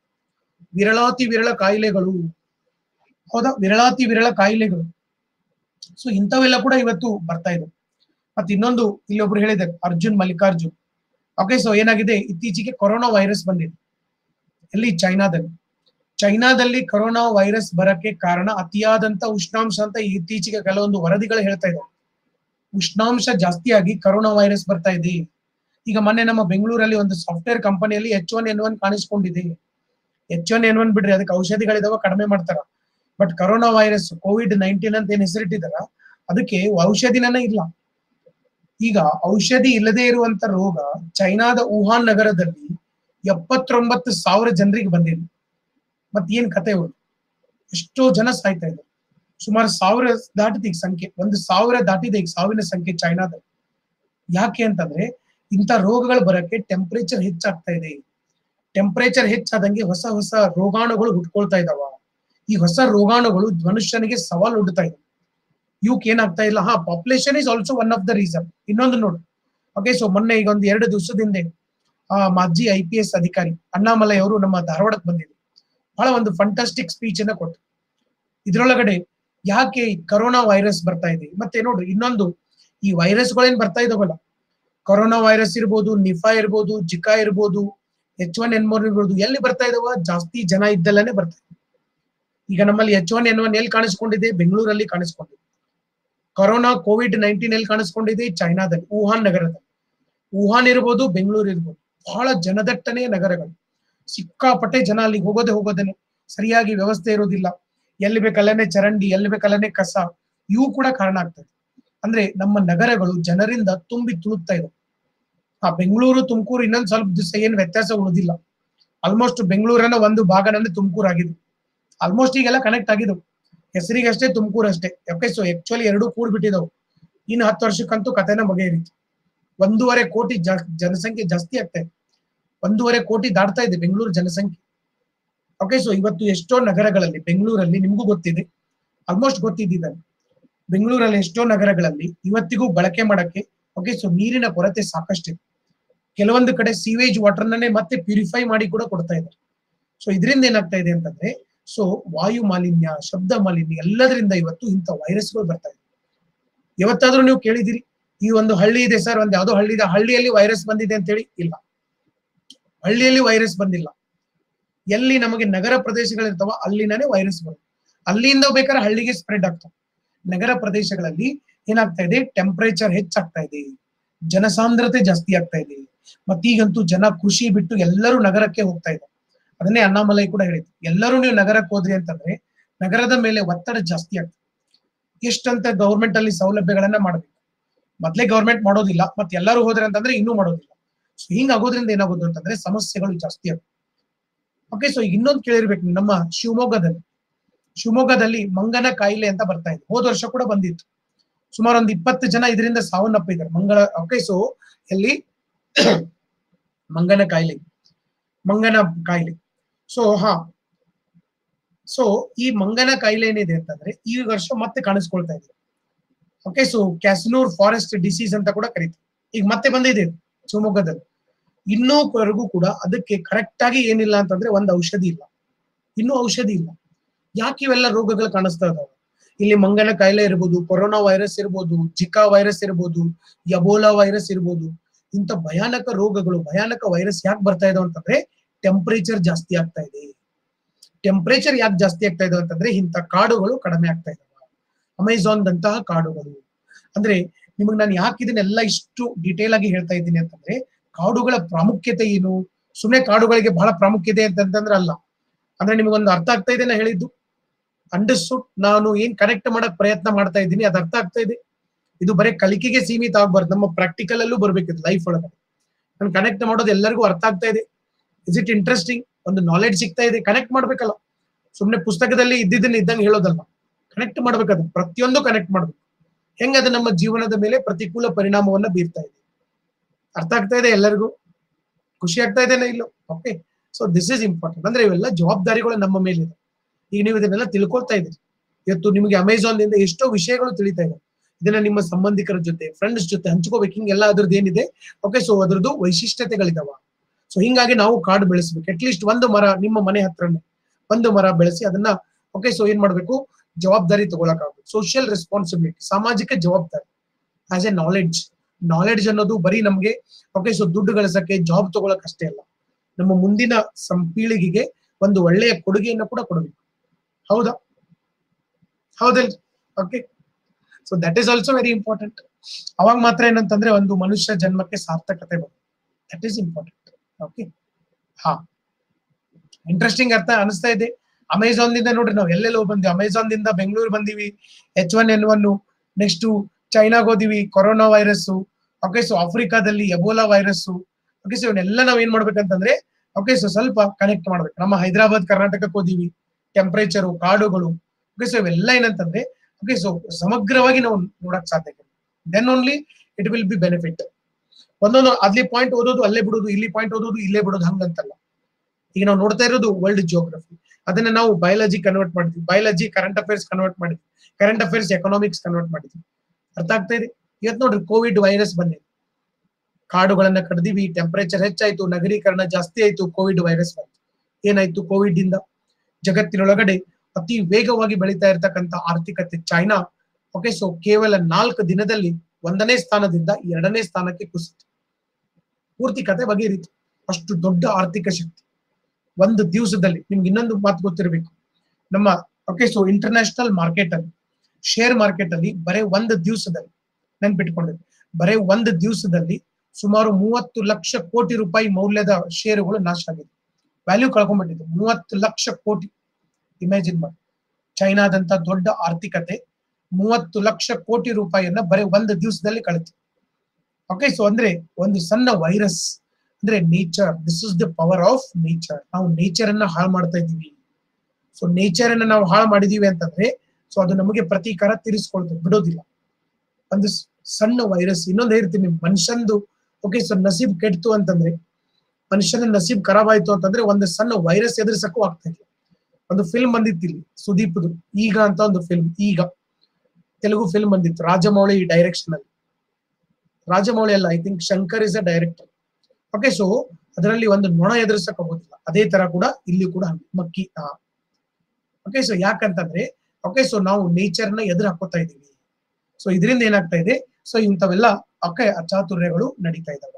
ವಿರಳಾತಿ ವಿರಳ ಕಾಯಿಲೆಗಳು. ಹೌದಾ, ವಿರಳಾತಿ ವಿರಳ ಕಾಯಿಲೆಗಳು. ಸೊ ಇಂಥವೆಲ್ಲ ಕೂಡ ಇವತ್ತು ಬರ್ತಾ ಇದೆ. ಮತ್ತೆ ಇನ್ನೊಂದು ಇಲ್ಲಿ ಒಬ್ರು ಹೇಳಿದ್ದಾರೆ, ಅರ್ಜುನ್ ಮಲ್ಲಿಕಾರ್ಜುನ್. ಓಕೆ, ಸೊ ಏನಾಗಿದೆ, ಇತ್ತೀಚೆಗೆ ಕೊರೋನಾ ವೈರಸ್ ಬಂದಿದೆ. ಎಲ್ಲಿ? ಚೈನಾದಲ್ಲಿ. ಚೈನಾದಲ್ಲಿ ಕೊರೋನಾ ವೈರಸ್ ಬರಕ್ಕೆ ಕಾರಣ ಅತಿಯಾದಂತ ಉಷ್ಣಾಂಶ ಅಂತ ಇತ್ತೀಚೆಗೆ ಕೆಲವೊಂದು ವರದಿಗಳು ಹೇಳ್ತಾ ಇದ್ದಾವೆ. ಉಷ್ಣಾಂಶ ಜಾಸ್ತಿಯಾಗಿ ಕೊರೋನಾ ವೈರಸ್ ಬರ್ತಾ ಇದೆ. ಈಗ ಮೊನ್ನೆ ನಮ್ಮ ಬೆಂಗಳೂರಲ್ಲಿ ಒಂದು ಸಾಫ್ಟ್ವೇರ್ ಕಂಪನಿಯಲ್ಲಿ ಎಚ್ ಒನ್ ಎನ್ ಒನ್ ಕಾಣಿಸ್ಕೊಂಡಿದೆ. ಎಚ್ ಒನ್ ಎನ್ ಒನ್ ಬಿಡ್ರಿ, ಅದಕ್ಕೆ ಔಷಧಿಗಳಿದಾವ, ಕಡಿಮೆ ಮಾಡ್ತಾರ. But corona virus, COVID nineteen ಅಂತ ಏನ್ ಹೆಸರಿಟ್ಟಿದಾರ, ಅದಕ್ಕೆ ಔಷಧಿನೇ ಇಲ್ಲ. ಈಗ ಔಷಧಿ ಇಲ್ಲದೆ ಇರುವಂತ ರೋಗ ಚೈನಾದ ವುಹಾನ್ ನಗರದಲ್ಲಿ ಎಪ್ಪತ್ತೊಂಬತ್ತು ಸಾವಿರ ಜನರಿಗೆ ಬಂದಿದೆ. ಮತ್ ಏನ್ ಕತೆ ಅವರು, ಎಷ್ಟೋ ಜನ ಸಾಯ್ತಾ ಇದ್ದಾರೆ. ಸುಮಾರು ಸಾವಿರ ದಾಟಿದೆ ಈಗ ಸಂಖ್ಯೆ, ಒಂದು ಸಾವಿರ ದಾಟಿದೆ ಈಗ ಸಾವಿನ ಸಂಖ್ಯೆ ಚೈನಾದಲ್ಲಿ. ಯಾಕೆ ಅಂತಂದ್ರೆ ಇಂಥ ರೋಗಗಳು ಬರಕ್ಕೆ ಟೆಂಪರೇಚರ್ ಹೆಚ್ಚಾಗ್ತಾ ಇದೆ. ಟೆಂಪರೇಚರ್ ಹೆಚ್ಚಾದಂಗೆ ಹೊಸ ಹೊಸ ರೋಗಾಣುಗಳು ಹುಟ್ಕೊಳ್ತಾ ಇದಾವ. ಈ ಹೊಸ ರೋಗಾಣುಗಳು ಮನುಷ್ಯನಿಗೆ ಸವಾಲು ಒಡ್ತಾ ಇದೆ. ಇವಕ್ಕೆ ಏನಾಗ್ತಾ ಇಲ್ಲ, ಹಾ population is also one of the reason. ಇನ್ನೊಂದು ನೋಡಿ, ಓಕೆ, ಸೊ ಮೊನ್ನೆ ಈಗ ಒಂದು ಎರಡು ದಿವಸದಿಂದ ಆ ಮಾಜಿ ಐ ಪಿ ಎಸ್ ಅಧಿಕಾರಿ ಅಣ್ಣಾಮಲೈ ಅವರು ನಮ್ಮ ಧಾರವಾಡಕ್ಕೆ ಬಂದಿದ್ರು. ಬಹಳ ಒಂದು ಫಂಟಾಸ್ಟಿಕ್ ಸ್ಪೀಚ್ ಅನ್ನ ಕೊಟ್ಟು, ಇದ್ರೊಳಗಡೆ ಯಾಕೆ ಕೊರೋನಾ ವೈರಸ್ ಬರ್ತಾ ಇದೆ, ಮತ್ತೆ ನೋಡ್ರಿ ಇನ್ನೊಂದು, ಈ ವೈರಸ್ಗಳೇನ್ ಬರ್ತಾ ಇದಾವಲ್ಲ, ಕೊರೋನಾ ವೈರಸ್ ಇರ್ಬೋದು, ನಿಫಾ ಇರ್ಬೋದು, ಜಿಕಾ ಇರ್ಬೋದು, ಎಚ್ ಒನ್ ಎನ್ ಒನ್ ಇರ್ಬೋದು, ಎಲ್ಲಿ ಬರ್ತಾ ಇದಾವ? ಜಾಸ್ತಿ ಜನ ಇದ್ದಲ್ಲೇ ಬರ್ತಾ ಇದೆ. ಈಗ ನಮ್ಮಲ್ಲಿ ಎಚ್ ಒನ್ ಎನ್ ಒನ್ ಎಲ್ಲಿ ಕಾಣಿಸ್ಕೊಂಡಿದೆ? ಬೆಂಗಳೂರಲ್ಲಿ ಕಾಣಿಸ್ಕೊಂಡಿದೆ. ಕೊರೋನಾ ಕೋವಿಡ್ ನೈನ್ಟೀನ್ ಎಲ್ಲಿ ಕಾಣಿಸ್ಕೊಂಡಿದೆ? ಚೈನಾದಲ್ಲಿ, ವುಹಾನ್ ನಗರದಲ್ಲಿ. ವುಹಾನ್ ಇರ್ಬೋದು, ಬೆಂಗಳೂರು ಇರ್ಬೋದು, ಬಹಳ ಜನದಟ್ಟಣೆಯ ನಗರಗಳು. ಸಿಕ್ಕಾಪಟ್ಟೆ ಜನ ಅಲ್ಲಿಗೆ ಹೋಗೋದೇ ಹೋಗೋದೇನೆ, ಸರಿಯಾಗಿ ವ್ಯವಸ್ಥೆ ಇರೋದಿಲ್ಲ. ಎಲ್ಲಿ ಬೇಕಲ್ಲೇ ಚರಂಡಿ, ಎಲ್ಲಿ ಬೇಕಲ್ಲೇ ಕಸ, ಇವು ಕೂಡ ಕಾರಣ ಆಗ್ತದೆ. ಅಂದ್ರೆ ನಮ್ಮ ನಗರಗಳು ಜನರಿಂದ ತುಂಬಿ ತುಳುಕ್ತಾ ಇದೆ. ಆ ಬೆಂಗಳೂರು ತುಮಕೂರು ಇನ್ನೊಂದು ಸ್ವಲ್ಪ ದಿವಸ ಏನ್ ವ್ಯತ್ಯಾಸ ಉಳಿದಿಲ್ಲ. ಆಲ್ಮೋಸ್ಟ್ ಬೆಂಗಳೂರನ್ನ ಒಂದು ಭಾಗನಲ್ಲಿ ತುಮಕೂರು ಆಗಿದೆ. ಆಲ್ಮೋಸ್ಟ್ ಈಗೆಲ್ಲ ಕನೆಕ್ಟ್ ಆಗಿದ್ದವು, ಹೆಸರಿಗಷ್ಟೇ ತುಮಕೂರು ಅಷ್ಟೇ. ಓಕೆ, ಸೊ ಆಕ್ಚುಲಿ ಎರಡೂ ಕೂಡ್ಬಿಟ್ಟಿದವು. ಇನ್ನು ಹತ್ತು ವರ್ಷಕ್ಕಂತೂ ಕಥೆನ ಬಗೆಹರಿತು. ಒಂದೂವರೆ ಕೋಟಿ ಜಾ ಜನಸಂಖ್ಯೆ ಜಾಸ್ತಿ ಆಗ್ತಾ ಇದೆ. ಒಂದೂವರೆ ಕೋಟಿ ದಾಟ್ತಾ ಇದೆ ಬೆಂಗಳೂರು ಜನಸಂಖ್ಯೆ. ಓಕೆ, ಸೊ ಇವತ್ತು ಎಷ್ಟೋ ನಗರಗಳಲ್ಲಿ, ಬೆಂಗಳೂರಲ್ಲಿ ನಿಮ್ಗೂ ಗೊತ್ತಿದೆ, ಆಲ್ಮೋಸ್ಟ್ ಗೊತ್ತಿದ್ದಿದ್ದಾನೆ, ಬೆಂಗಳೂರಲ್ಲಿ ಎಷ್ಟೋ ನಗರಗಳಲ್ಲಿ ಇವತ್ತಿಗೂ ಬಳಕೆ ಮಾಡಕ್ಕೆ ಓಕೆ ಸೊ ನೀರಿನ ಕೊರತೆ ಸಾಕಷ್ಟಿದೆ. ಕೆಲವೊಂದು ಕಡೆ ಸೀವೇಜ್ ವಾಟರ್ನೇ ಮತ್ತೆ ಪ್ಯೂರಿಫೈ ಮಾಡಿ ಕೂಡ ಕೊಡ್ತಾ ಇದ್ದಾರೆ. ಸೊ ಇದರಿಂದ ಏನಾಗ್ತಾ ಇದೆ ಅಂತಂದ್ರೆ, ಸೊ ವಾಯು ಮಾಲಿನ್ಯ, ಶಬ್ದ ಮಾಲಿನ್ಯ, ಎಲ್ಲದರಿಂದ ಇವತ್ತು ಇಂಥ ವೈರಸ್ಗಳು ಬರ್ತಾ ಇದೆ. ಇವತ್ತಾದ್ರೂ ನೀವು ಕೇಳಿದಿರಿ, ಈ ಒಂದು ಹಳ್ಳಿ ಇದೆ ಸರ್, ಒಂದ್ ಯಾವ್ದೋ ಹಳ್ಳಿ ಇದೆ, ಹಳ್ಳಿಯಲ್ಲಿ ವೈರಸ್ ಬಂದಿದೆ ಅಂತೇಳಿ? ಇಲ್ಲ, ಹಳ್ಳಿಯಲ್ಲಿ ವೈರಸ್ ಬಂದಿಲ್ಲ. ಎಲ್ಲಿ ನಮಗೆ ನಗರ ಪ್ರದೇಶಗಳಿರ್ತಾವ ಅಲ್ಲಿನೇ ವೈರಸ್ ಬರುತ್ತೆ. ಅಲ್ಲಿಂದ ಬೇಕಾದ್ರೆ ಹಳ್ಳಿಗೆ ಸ್ಪ್ರೆಡ್ ಆಗ್ತವೆ. ನಗರ ಪ್ರದೇಶಗಳಲ್ಲಿ ಏನಾಗ್ತಾ ಇದೆ, ಟೆಂಪರೇಚರ್ ಹೆಚ್ಚಾಗ್ತಾ ಇದೆ, ಜನಸಾಂದ್ರತೆ ಜಾಸ್ತಿ ಆಗ್ತಾ ಇದೆ. ಮತ್ತೀಗಂತೂ ಜನ ಕೃಷಿ ಬಿಟ್ಟು ಎಲ್ಲರೂ ನಗರಕ್ಕೆ ಹೋಗ್ತಾ ಇದ್ದಾರೆ. ಅದನ್ನೇ ಅಣ್ಣಾಮಲೈ ಕೂಡ ಹೇಳಿದ್ರು, ಎಲ್ಲರೂ ನೀವು ನಗರಕ್ಕೆ ಹೋದ್ರಿ ಅಂತಂದ್ರೆ ನಗರದ ಮೇಲೆ ಒತ್ತಡ ಜಾಸ್ತಿ ಆಗ್ತದೆ. ಎಷ್ಟಂತ ಗೌರ್ಮೆಂಟ್ ಅಲ್ಲಿ ಸೌಲಭ್ಯಗಳನ್ನ ಮಾಡ್ಬೇಕು, ಮೊದ್ಲೇ ಗೌರ್ಮೆಂಟ್ ಮಾಡೋದಿಲ್ಲ, ಮತ್ತೆ ಎಲ್ಲರೂ ಹೋದ್ರೆ ಅಂತಂದ್ರೆ ಇನ್ನೂ ಮಾಡೋದಿಲ್ಲ. ಸೊ ಹಿಂಗಾಗೋದ್ರಿಂದ ಏನಾಗೋದು ಅಂತಂದ್ರೆ ಸಮಸ್ಯೆಗಳು ಜಾಸ್ತಿ ಆಗುತ್ತೆ. ಓಕೆ, ಸೊ ಈಗ ಇನ್ನೊಂದು ಕೇಳಿರ್ಬೇಕು, ನಮ್ಮ ಶಿವಮೊಗ್ಗದಲ್ಲಿ ಶಿವಮೊಗ್ಗದಲ್ಲಿ ಮಂಗನ ಕಾಯಿಲೆ ಅಂತ ಬರ್ತಾ ಇದೆ. ಹೋದ ವರ್ಷ ಕೂಡ ಬಂದಿತ್ತು. ಸುಮಾರು ಒಂದು ಇಪ್ಪತ್ತು ಜನ ಇದರಿಂದ ಸಾವನ್ನಪ್ಪಿದ್ದಾರೆ. ಮಂಗನ ಓಕೆ ಸೊ ಎಲ್ಲಿ ಮಂಗನ ಕಾಯಿಲೆ ಮಂಗನ ಕಾಯಿಲೆ ಸೊ ಹಾ ಸೊ ಈ ಮಂಗನ ಕಾಯಿಲೆ ಏನಿದೆ ಅಂತಂದ್ರೆ ಈ ವರ್ಷ ಮತ್ತೆ ಕಾಣಿಸ್ಕೊಳ್ತಾ ಇದೆ. Okay, so Kyasanur forest disease ಅಂತ ಕೂಡ ಕರೀತಾರೆ. ಈಗ ಮತ್ತೆ ಬಂದಿದೆ ಶಿವಮೊಗ್ಗದಲ್ಲಿ. ಇನ್ನೂವರೆಗೂ ಕೂಡ ಅದಕ್ಕೆ ಕರೆಕ್ಟ್ ಆಗಿ ಏನಿಲ್ಲ ಅಂತಂದ್ರೆ ಒಂದು ಔಷಧಿ ಇಲ್ಲ, ಇನ್ನೂ ಔಷಧಿ ಇಲ್ಲ. ಯಾಕೆ ಇವೆಲ್ಲ ರೋಗಗಳು ಕಾಣಿಸ್ತಾ ಇದಾವೆ? ಇಲ್ಲಿ ಮಂಗನ ಕಾಯಿಲೆ ಇರ್ಬೋದು, ಕೊರೋನಾ ವೈರಸ್ ಇರ್ಬೋದು, ಜಿಕಾ ವೈರಸ್ ಇರ್ಬೋದು, ಯಬೋಲಾ ವೈರಸ್ ಇರ್ಬೋದು, ಇಂಥ ಭಯಾನಕ ರೋಗಗಳು, ಭಯಾನಕ ವೈರಸ್ ಯಾಕೆ ಬರ್ತಾ ಇದಾವೆ ಅಂತಂದ್ರೆ ಟೆಂಪರೇಚರ್ ಜಾಸ್ತಿ ಆಗ್ತಾ ಇದೆ. ಟೆಂಪರೇಚರ್ ಯಾಕೆ ಜಾಸ್ತಿ ಆಗ್ತಾ ಇದೆ ಅಂತಂದ್ರೆ ಇಂಥ ಕಾಡುಗಳು ಕಡಿಮೆ ಆಗ್ತಾ ಇದಾವೆ. ಅಮೆಜಾನ್ ದಂತಹ ಕಾಡುಗಳು. ಅಂದ್ರೆ ನಿಮಗೆ ನಾನು ಯಾಕೆ ಇದನ್ನೆಲ್ಲ ಇಷ್ಟು ಡಿಟೇಲ್ ಆಗಿ ಹೇಳ್ತಾ ಇದ್ದೀನಿ ಅಂತಂದ್ರೆ, ಕಾಡುಗಳ ಪ್ರಾಮುಖ್ಯತೆ ಏನು, ಸುಮ್ಮನೆ ಕಾಡುಗಳಿಗೆ ಬಹಳ ಪ್ರಾಮುಖ್ಯತೆ ಅಂತಂದ್ರೆ ಅಲ್ಲ. ಅಂದ್ರೆ ನಿಮಗೊಂದು ಅರ್ಥ ಆಗ್ತಾ ಇದೆ ನಾ ಹೇಳಿದ್ದು? ಅಂಡರ್ಸ್ಟುಡ್? ನಾನು ಏನ್ ಕನೆಕ್ಟ್ ಮಾಡಕ್ ಪ್ರಯತ್ನ ಮಾಡ್ತಾ ಇದ್ದೀನಿ ಅದು ಅರ್ಥ ಆಗ್ತಾ ಇದೆ? ಇದು ಬರೀ ಕಲಿಕೆಗೆ ಸೀಮಿತ ಆಗ್ಬಾರ್ದು, ನಮ್ಮ ಪ್ರಾಕ್ಟಿಕಲ್ ಅಲ್ಲೂ ಬರ್ಬೇಕಿತ್ತು ಲೈಫ್ ಒಳಗಡೆ. ನಾನು ಕನೆಕ್ಟ್ ಮಾಡೋದು ಎಲ್ಲರಿಗೂ ಅರ್ಥ ಆಗ್ತಾ ಇದೆ. Is it interesting? ಒಂದು ನಾಲೆಡ್ಜ್ ಸಿಗ್ತಾ ಇದೆ, ಕನೆಕ್ಟ್ ಮಾಡ್ಬೇಕಲ್ಲ. ಸುಮ್ನೆ ಪುಸ್ತಕದಲ್ಲಿ ಇದ್ದಿದ್ದನ್ನ ಇದ್ದಂಗೆ ಹೇಳೋದಲ್ಲ, ಕನೆಕ್ಟ್ ಮಾಡ್ಬೇಕದು. ಪ್ರತಿಯೊಂದು ಕನೆಕ್ಟ್ ಮಾಡ್ಬೇಕು. ಹೆಂಗ ಅದು ನಮ್ಮ ಜೀವನದ ಮೇಲೆ ಪ್ರತಿಕೂಲ ಪರಿಣಾಮವನ್ನ ಬೀರ್ತಾ ಇದೆ. ಅರ್ಥ ಆಗ್ತಾ ಇದೆ ಎಲ್ಲರಿಗೂ? ಖುಷಿ ಆಗ್ತಾ ಇದೆನಾ ಇಲ್ಲೋ? Okay, so this is important. ಅಂದ್ರೆ ಇವೆಲ್ಲ ಜವಾಬ್ದಾರಿಗಳು ನಮ್ಮ ಮೇಲಿದೆ. ಈಗ ನೀವು ಇದನ್ನೆಲ್ಲ ತಿಳ್ಕೊಳ್ತಾ ಇದ್ದೀರಿ. ಇವತ್ತು ನಿಮಗೆ ಅಮೆಜಾನ್ ದಿಂದ ಎಷ್ಟೋ ವಿಷಯಗಳು ತಿಳಿತಾ ಇದೆ. ಇದನ್ನ ನಿಮ್ಮ ಸಂಬಂಧಿಕರ ಜೊತೆ ಫ್ರೆಂಡ್ಸ್ ಜೊತೆ ಹಂಚ್ಕೋಬೇಕು. ಹಿಂಗೆಲ್ಲ ಅದ್ರದ್ದು ಏನಿದೆ ಓಕೆ ಸೊ ಅದ್ರದ್ದು ವೈಶಿಷ್ಟ್ಯತೆಗಳಿದಾವ. ಸೊ ಹಿಂಗಾಗಿ ನಾವು ಕಾಡು ಬೆಳೆಸ್ಬೇಕು. ಅಟ್ಲೀಸ್ಟ್ ಒಂದು ಮರ ನಿಮ್ಮ ಮನೆ ಹತ್ರನೇ ಒಂದು ಮರ ಬೆಳೆಸಿ ಅದನ್ನ ಓಕೆ ಸೊ ಏನ್ ಮಾಡ್ಬೇಕು, ಜವಾಬ್ದಾರಿ ತಗೊಳಕಾಗುತ್ತೆ. ಸೋಷಿಯಲ್ ರೆಸ್ಪಾನ್ಸಿಬಿಲಿಟಿ, ಸಾಮಾಜಿಕ ಜವಾಬ್ದಾರಿ ಆಸ್ ಎ ನಾಲೆಡ್ಜ್. ನಾಲೆಡ್ಜ್ ಅನ್ನೋದು ಬರೀ ನಮ್ಗೆ ಓಕೆ ಸೊ ದುಡ್ಡು ಗಳಿಸಕ್ಕೆ ಜಾಬ್ ತಗೊಳಕ್ ಅಷ್ಟೇ ಅಲ್ಲ, ನಮ್ಮ ಮುಂದಿನ ಸಂಪೀಳಿಗೆಗೆ ಒಂದು ಒಳ್ಳೆಯ ಕೊಡುಗೆಯನ್ನು ಕೂಡ ಕೊಡಬೇಕು. ಹೌದಾ ಹೌದಲ್ okay so that is also very important. ಅವಾಗ ಮಾತ್ರ ಏನಂತಂದ್ರೆ ಒಂದು ಮನುಷ್ಯ ಜನ್ಮಕ್ಕೆ ಸಾರ್ಥಕತೆ ಬರುತ್ತೆ. That is important. ಓಕೆ ಹಾ ಇಂಟ್ರೆಸ್ಟಿಂಗ್ ಅರ್ಥ ಅನಿಸ್ತಾ ಇದೆ. ಅಮೆಝಾನ್ ದಿಂದ ನೋಡ್ರಿ ನಾವು ಎಲ್ಲೆಲ್ಲೋ ಬಂದ್ವಿ. ಅಮೆಝಾನ್ ದಿಂದ ಬೆಂಗಳೂರು ಬಂದಿವಿ, H one N one, next ಚೈನಾಗ್ ಹೋದಿವಿ, ಕೊರೋನಾ ವೈರಸ್, ಓಕೆ ಸೊ ಆಫ್ರಿಕಾದಲ್ಲಿ ಎಬೋಲಾ ವೈರಸ್. ಓಕೆ ಸೊ ಇವನ್ನೆಲ್ಲ ನಾವ್ ಏನ್ ಮಾಡ್ಬೇಕಂತಂದ್ರೆ ಓಕೆ ಸೊ ಸ್ವಲ್ಪ ಕನೆಕ್ಟ್ ಮಾಡ್ಬೇಕು. ನಮ್ಮ ಹೈದರಾಬಾದ್ ಕರ್ನಾಟಕಕ್ಕೆ ಹೋದಿವಿ, ಟೆಂಪರೇಚರು, ಕಾಡುಗಳು, ಓಕೆ ಸೊ ಇವೆಲ್ಲ ಏನಂತಂದ್ರೆ ಓಕೆ ಸೊ ಸಮಗ್ರವಾಗಿ ನಾವು ನೋಡಕ್ ಸಾಧ್ಯ. Then only it will be benefit. ಒಂದೊಂದು ಅಲ್ಲಿ ಪಾಯಿಂಟ್ ಓದೋದು ಅಲ್ಲೇ ಬಿಡೋದು, ಇಲ್ಲಿ ಪಾಯಿಂಟ್ ಓದೋದು ಇಲ್ಲೇ ಬಿಡೋದು ಹಂಗಂತಲ್ಲ. ಈಗ ನಾವು ನೋಡ್ತಾ ಇರೋದು ವರ್ಲ್ಡ್ ಜಿಯೋಗ್ರಫಿ, ಅದನ್ನ ನಾವು ಬಯಾಲಜಿ ಕನ್ವರ್ಟ್ ಮಾಡಿದ್ವಿ, ಬಯಾಲಜಿ ಕರೆಂಟ್ ಅಫೇರ್ಸ್ ಕನ್ವರ್ಟ್ ಮಾಡಿದ್ವಿ, ಕರೆಂಟ್ ಅಫೇರ್ಸ್ ಎಕನಾಮಿಕ್ಸ್ ಕನ್ವರ್ಟ್ ಮಾಡಿದ್ವಿ. ಅರ್ಥ ಆಗ್ತಾ ಇದೆ? ಇವತ್ತು ನೋಡ್ರಿ ಕೋವಿಡ್ ವೈರಸ್ ಬಂದಿದೆ, ಕಾಡುಗಳನ್ನ ಕಡ್ದಿವಿ, ಟೆಂಪರೇಚರ್ ಹೆಚ್ಚಾಯ್ತು, ನಗರೀಕರಣ ಜಾಸ್ತಿ ಆಯ್ತು, ಕೋವಿಡ್ ವೈರಸ್ ಬಂತು. ಏನಾಯ್ತು? ಕೋವಿಡ್ ಇಂದ ಜಗತ್ತಿನೊಳಗಡೆ ಅತಿ ವೇಗವಾಗಿ ಬೆಳೀತಾ ಇರ್ತಕ್ಕಂಥ ಆರ್ಥಿಕತೆ ಚೈನಾ ಓಕೆ ಸೊ ಕೇವಲ ನಾಲ್ಕು ದಿನದಲ್ಲಿ ಒಂದನೇ ಸ್ಥಾನದಿಂದ ಎರಡನೇ ಸ್ಥಾನಕ್ಕೆ ಕುಸಿತು. ಪೂರ್ತಿ ಕತೆ ಬಗೆಹರಿತು. ಅಷ್ಟು ದೊಡ್ಡ ಆರ್ಥಿಕ ಶಕ್ತಿ ಒಂದು ದಿವಸದಲ್ಲಿ. ನಿಮ್ಗೆ ಇನ್ನೊಂದು ಮಾತು ಗೊತ್ತಿರಬೇಕು, ನಮ್ಮ ಓಕೆ ಸೊ ಇಂಟರ್ನ್ಯಾಷನಲ್ ಮಾರ್ಕೆಟ್ ಅಲ್ಲಿ, ಶೇರ್ ಮಾರ್ಕೆಟ್ ಅಲ್ಲಿ ಬರೇ ಒಂದು ದಿವಸದಲ್ಲಿ ನೆನ್ಪಿಟ್ಕೊಂಡಿದ್ವಿ, ಬರೇ ಒಂದು ದಿವಸದಲ್ಲಿ ಸುಮಾರು ಮೂವತ್ತು ಲಕ್ಷ ಕೋಟಿ ರೂಪಾಯಿ ಮೌಲ್ಯದ ಷೇರುಗಳು ನಾಶ ಆಗಿದೆ, ವ್ಯಾಲ್ಯೂ ಕಳ್ಕೊಂಡ್ಬಿಟ್ಟಿದೆ. ಮೂವತ್ತು ಲಕ್ಷ ಕೋಟಿ. ಇಮ್ಯಾಜಿನ್ ಮಾಡಿ, ಚೈನಾದಂತ ದೊಡ್ಡ ಆರ್ಥಿಕತೆ ಮೂವತ್ತು ಲಕ್ಷ ಕೋಟಿ ರೂಪಾಯಿಯನ್ನ ಬರೀ ಒಂದು ದಿವಸದಲ್ಲಿ ಕಳಿತು. ಓಕೆ ಸೊ ಅಂದ್ರೆ ಒಂದು ಸಣ್ಣ ವೈರಸ್ ಅಂದ್ರೆ nature, this is the power of nature. ನಾವು ನೇಚರ್ ಅನ್ನ ಹಾಳು ಮಾಡ್ತಾ ಇದೀವಿ. ಸೊ ನೇಚರ್ ಅನ್ನ ನಾವು ಹಾಳು ಮಾಡಿದೀವಿ ಅಂತಂದ್ರೆ ಸೊ ಅದು ನಮಗೆ ಪ್ರತೀಕಾರ ತೀರಿಸ್ಕೊಳ್ತದೆ, ಬಿಡೋದಿಲ್ಲ. ಒಂದು ಸಣ್ಣ ವೈರಸ್. ಇನ್ನೊಂದು ಹೇಳ್ತೀನಿ, ಮನುಷ್ಯಂದು ಓಕೆ ಸೊ ನಸೀಬ್ ಕೆಡ್ತು ಅಂತಂದ್ರೆ, ಮನುಷ್ಯನ ನಸೀಬ್ ಖರಾಬ್ ಆಯ್ತು ಅಂತಂದ್ರೆ ಒಂದು ಸಣ್ಣ ವೈರಸ್ ಎದುರಿಸಕ್ಕೂ ಆಗ್ತಾ ಇಲ್ಲ. ಒಂದು ಫಿಲ್ಮ್ ಬಂದಿತ್ತಿಲ್ಲಿ ಸುದೀಪ್ದು ಈಗ ಅಂತ ಒಂದು ಫಿಲ್ಮ್, ಈಗ ತೆಲುಗು ಫಿಲ್ಮ್ ಬಂದಿತ್ತು, ರಾಜಮೌಳಿ ಡೈರೆಕ್ಷನ್ ಅಲ್ಲಿ. ರಾಜಮೌಳಿ ಅಲ್ಲ, I think Shankar is a director. Okay so ಅದರಲ್ಲಿ ಒಂದು ನೊಣ ಎದುರಿಸಕ್ ಆಗೋದಿಲ್ಲ. ಅದೇ ತರ ಕೂಡ ಇಲ್ಲಿ ಕೂಡ ಮಕ್ಕಿ. ಓಕೆ ಸೊ ಯಾಕಂತಂದ್ರೆ ಓಕೆ ಸೊ ನಾವು ನೇಚರ್ ನ ಎದುರು ಹಾಕೋತಾ ಇದೀವಿ. ಸೊ ಇದರಿಂದ ಏನಾಗ್ತಾ ಇದೆ, ಸೊ ಇಂಥವೆಲ್ಲ ಓಕೆ ಅಚಾತುರ್ಯಗಳು ನಡೀತಾ ಇದಾವ.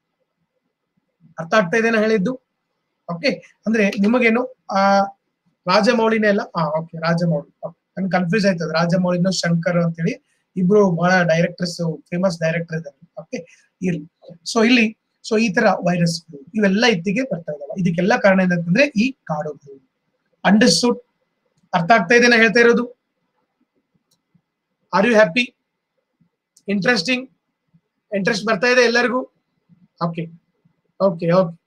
ಅರ್ಥ ಆಗ್ತಾ ಇದೆ ನಾ ಹೇಳಿದ್ದು? ಓಕೆ ಅಂದ್ರೆ ನಿಮಗೇನು ಆ ರಾಜಮೌಳಿನೇ ಅಲ್ಲ, ಹಾ ಓಕೆ ರಾಜಮೌಳಿ, ನನ್ ಕನ್ಫ್ಯೂಸ್ ಆಯ್ತದ, ರಾಜಮೌಳಿನೋ ಶಂಕರ್ ಅಂತೇಳಿ ಇಬ್ರು ಬಹಳ ಡೈರೆಕ್ಟರ್ಸ್, ಫೇಮಸ್ ಡೈರೆಕ್ಟರ್ ಇದ್ದಾರೆ. ಓಕೆ ಇರ್ಲಿ. ಸೊ ಇಲ್ಲಿ ಸೊ ಈ ತರ ವೈರಸ್ ಇವೆಲ್ಲ ಇತ್ತಿಗೆ ಬರ್ತಾ ಇದಾವ. ಇದಕ್ಕೆಲ್ಲ ಕಾರಣ ಏನಂತಂದ್ರೆ ಈ ಕಾಡುಗಳು. ಅಂಡರ್ಸ್ಟುಡ್? ಅರ್ಥ ಆಗ್ತಾ ಇದೆ ನಾ ಹೇಳ್ತಾ ಇರೋದು? Are you happy? Interesting? Interest ಬರ್ತಾ ಇದೆ ಎಲ್ಲರಿಗೂ? ಓಕೆ ಓಕೆ ಓಕೆ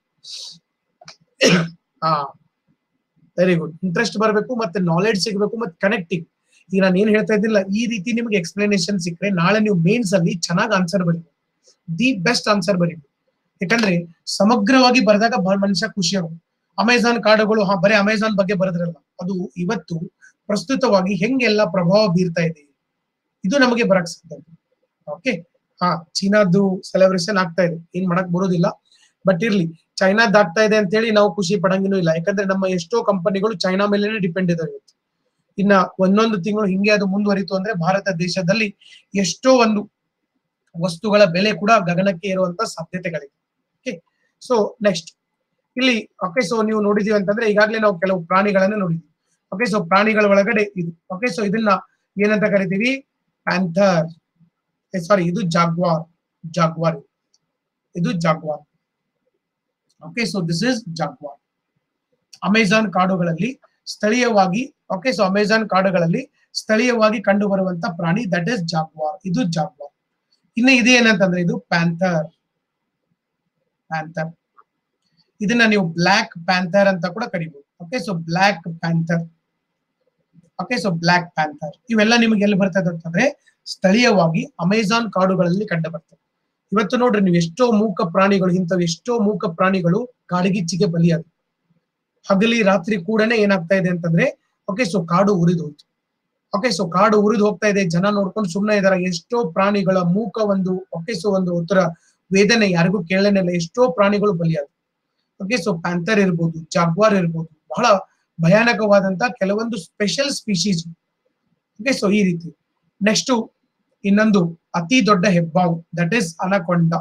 ಹಾ ವೆರಿ ಗುಡ್. ಇಂಟ್ರೆಸ್ಟ್ ಬರಬೇಕು, ಮತ್ತೆ ನಾಲೆಡ್ಜ್ ಸಿಗಬೇಕು, ಮತ್ತೆ ಕನೆಕ್ಟಿಂಗ್. ಈಗ ನಾನು ಏನ್ ಹೇಳ್ತಾ ಇದ್ದಿಲ್ಲ, ಈ ರೀತಿ ನಿಮ್ಗೆ ಎಕ್ಸ್ಪ್ಲನೇಷನ್ ಸಿಕ್ಕರೆ ನಾಳೆ ನೀವು ಮೇನ್ಸ್ ಅಲ್ಲಿ ಚೆನ್ನಾಗಿ ಆನ್ಸರ್ ಬರೀಬೇಕು, ದಿ ಬೆಸ್ಟ್ ಆನ್ಸರ್ ಬರೀಬೇಕು. ಯಾಕಂದ್ರೆ ಸಮಗ್ರವಾಗಿ ಬರೆದಾಗ ಮನುಷ್ಯ ಖುಷಿ ಆಗುತ್ತೆ. ಅಮೆಝಾನ್ ಕಾಡುಗಳು, ಹಾ ಬರೀ ಅಮೆಝಾನ್ ಬಗ್ಗೆ ಬರೆದ್ರಲ್ಲ, ಅದು ಇವತ್ತು ಪ್ರಸ್ತುತವಾಗಿ ಹೆಂಗೆಲ್ಲ ಪ್ರಭಾವ ಬೀರ್ತಾ ಇದೆ ಇದು ನಮಗೆ ಬರಕ್ ಸಾಧ್ಯ. ಓಕೆ ಹಾ ಚೀನಾದ್ದು ಸೆಲೆಬ್ರೇಷನ್ ಆಗ್ತಾ ಇದೆ, ಏನ್ ಮಾಡಕ್ ಬರೋದಿಲ್ಲ. ಬಟ್ ಇರ್ಲಿ, ಚೈನಾದ್ ಆಗ್ತಾ ಇದೆ ಅಂತ ಹೇಳಿ ನಾವು ಖುಷಿ ಪಡಂಗಿನೂ ಇಲ್ಲ. ಯಾಕಂದ್ರೆ ನಮ್ಮ ಎಷ್ಟೋ ಕಂಪನಿಗಳು ಚೈನಾ ಮೇಲೆನೆ ಡಿಪೆಂಡ್ ಇದಾವೆ. ಇನ್ನ ಒಂದೊಂದು ತಿಂಗಳು ಹಿಂಗೆ ಅದು ಮುಂದುವರಿತು ಅಂದ್ರೆ ಭಾರತ ದೇಶದಲ್ಲಿ ಎಷ್ಟೋ ಒಂದು ವಸ್ತುಗಳ ಬೆಲೆ ಕೂಡ ಗಗನಕ್ಕೆ ಏರುವಂತ ಸಾಧ್ಯತೆಗಳಿವೆ. ಓಕೆ ಸೊ ನೆಕ್ಸ್ಟ್ ಇಲ್ಲಿ ಓಕೆ ಸೊ ನೀವು ನೋಡಿದೀವಿ ಅಂತಂದ್ರೆ ಈಗಾಗಲೇ ನಾವು ಕೆಲವು ಪ್ರಾಣಿಗಳನ್ನ ನೋಡಿದ್ವಿ. ಓಕೆ ಸೊ ಪ್ರಾಣಿಗಳ ಒಳಗಡೆ ಇದು ಓಕೆ ಸೊ ಇದನ್ನ ಏನಂತ ಕರಿತೀವಿ? ಪ್ಯಾಂಥರ್. ಸಾರಿ, ಇದು ಜಾಗ್ವಾರ್. ಜಾಗ್ವಾರ್ ಇದು jaguar. Okay so this is jaguar. Amazon ಕಾಡುಗಳಲ್ಲಿ ಸ್ಥಳೀಯವಾಗಿ ಓಕೆ ಸೊ ಅಮೆಝಾನ್ ಕಾಡುಗಳಲ್ಲಿ ಸ್ಥಳೀಯವಾಗಿ ಕಂಡು ಬರುವಂತ ಪ್ರಾಣಿ ದಟ್ ಇಸ್ ಜಾಗ್ವಾರ್. ಇದು ಜಾಗ್ವಾರ್. ಇನ್ನು ಇದು ಏನಂತಂದ್ರೆ ಇದು ಪ್ಯಾಂಥರ್. ಪ್ಯಾಂಥರ್ ಇದನ್ನ ನೀವು ಬ್ಲಾಕ್ ಪ್ಯಾಂಥರ್ ಅಂತ ಕೂಡ ಕರಿಬಹುದು. Okay so black panther. Okay so black panther ಇವೆಲ್ಲ ನಿಮ್ಗೆ ಎಲ್ಲಿ ಬರ್ತದೆ ಅಂತಂದ್ರೆ ಸ್ಥಳೀಯವಾಗಿ ಅಮೆಝಾನ್ ಕಾಡುಗಳಲ್ಲಿ ಕಂಡು ಬರ್ತದೆ. ಇವತ್ತು ನೋಡ್ರಿ ನೀವು ಎಷ್ಟೋ ಮೂಕ ಪ್ರಾಣಿಗಳು, ಇಂಥವು ಎಷ್ಟೋ ಮೂಕ ಪ್ರಾಣಿಗಳು ಕಾಡ್ಗಿಚ್ಚಿಗೆ ಬಲಿಯಾದ. ಹಗಲಿ ರಾತ್ರಿ ಕೂಡನೇ ಏನಾಗ್ತಾ ಇದೆ ಅಂತಂದ್ರೆ ಓಕೆ ಸೊ ಕಾಡು ಉರಿದು ಹೋಯ್ತು. ಓಕೆ ಸೊ ಕಾಡು ಉರಿದು ಹೋಗ್ತಾ ಇದೆ, ಜನ ನೋಡ್ಕೊಂಡು ಸುಮ್ಮನೆ ಇದಾರೆ. ಎಷ್ಟೋ ಪ್ರಾಣಿಗಳ ಮೂಕ ಒಂದು ಓಕೆ ಸೊ ಒಂದು ಉತ್ತರ ವೇದನೆ ಯಾರಿಗೂ ಕೇಳಲೇನಿಲ್ಲ. ಎಷ್ಟೋ ಪ್ರಾಣಿಗಳು ಬಲಿಯಾದ. ಓಕೆ ಸೊ ಪ್ಯಾಂಥರ್ ಇರ್ಬೋದು, ಜಾಗ್ವಾರ್ ಇರ್ಬೋದು, ಬಹಳ ಭಯಾನಕವಾದಂತ ಕೆಲವೊಂದು ಸ್ಪೆಷಲ್ ಸ್ಪೀಶೀಸ್. ಓಕೆ ಸೊ ಈ ರೀತಿ. ನೆಕ್ಸ್ಟ್ ಇನ್ನೊಂದು ಅತಿ ದೊಡ್ಡ ಹೆಬ್ಬಾವು, ದಟ್ ಇಸ್ ಅನಕೊಂಡ.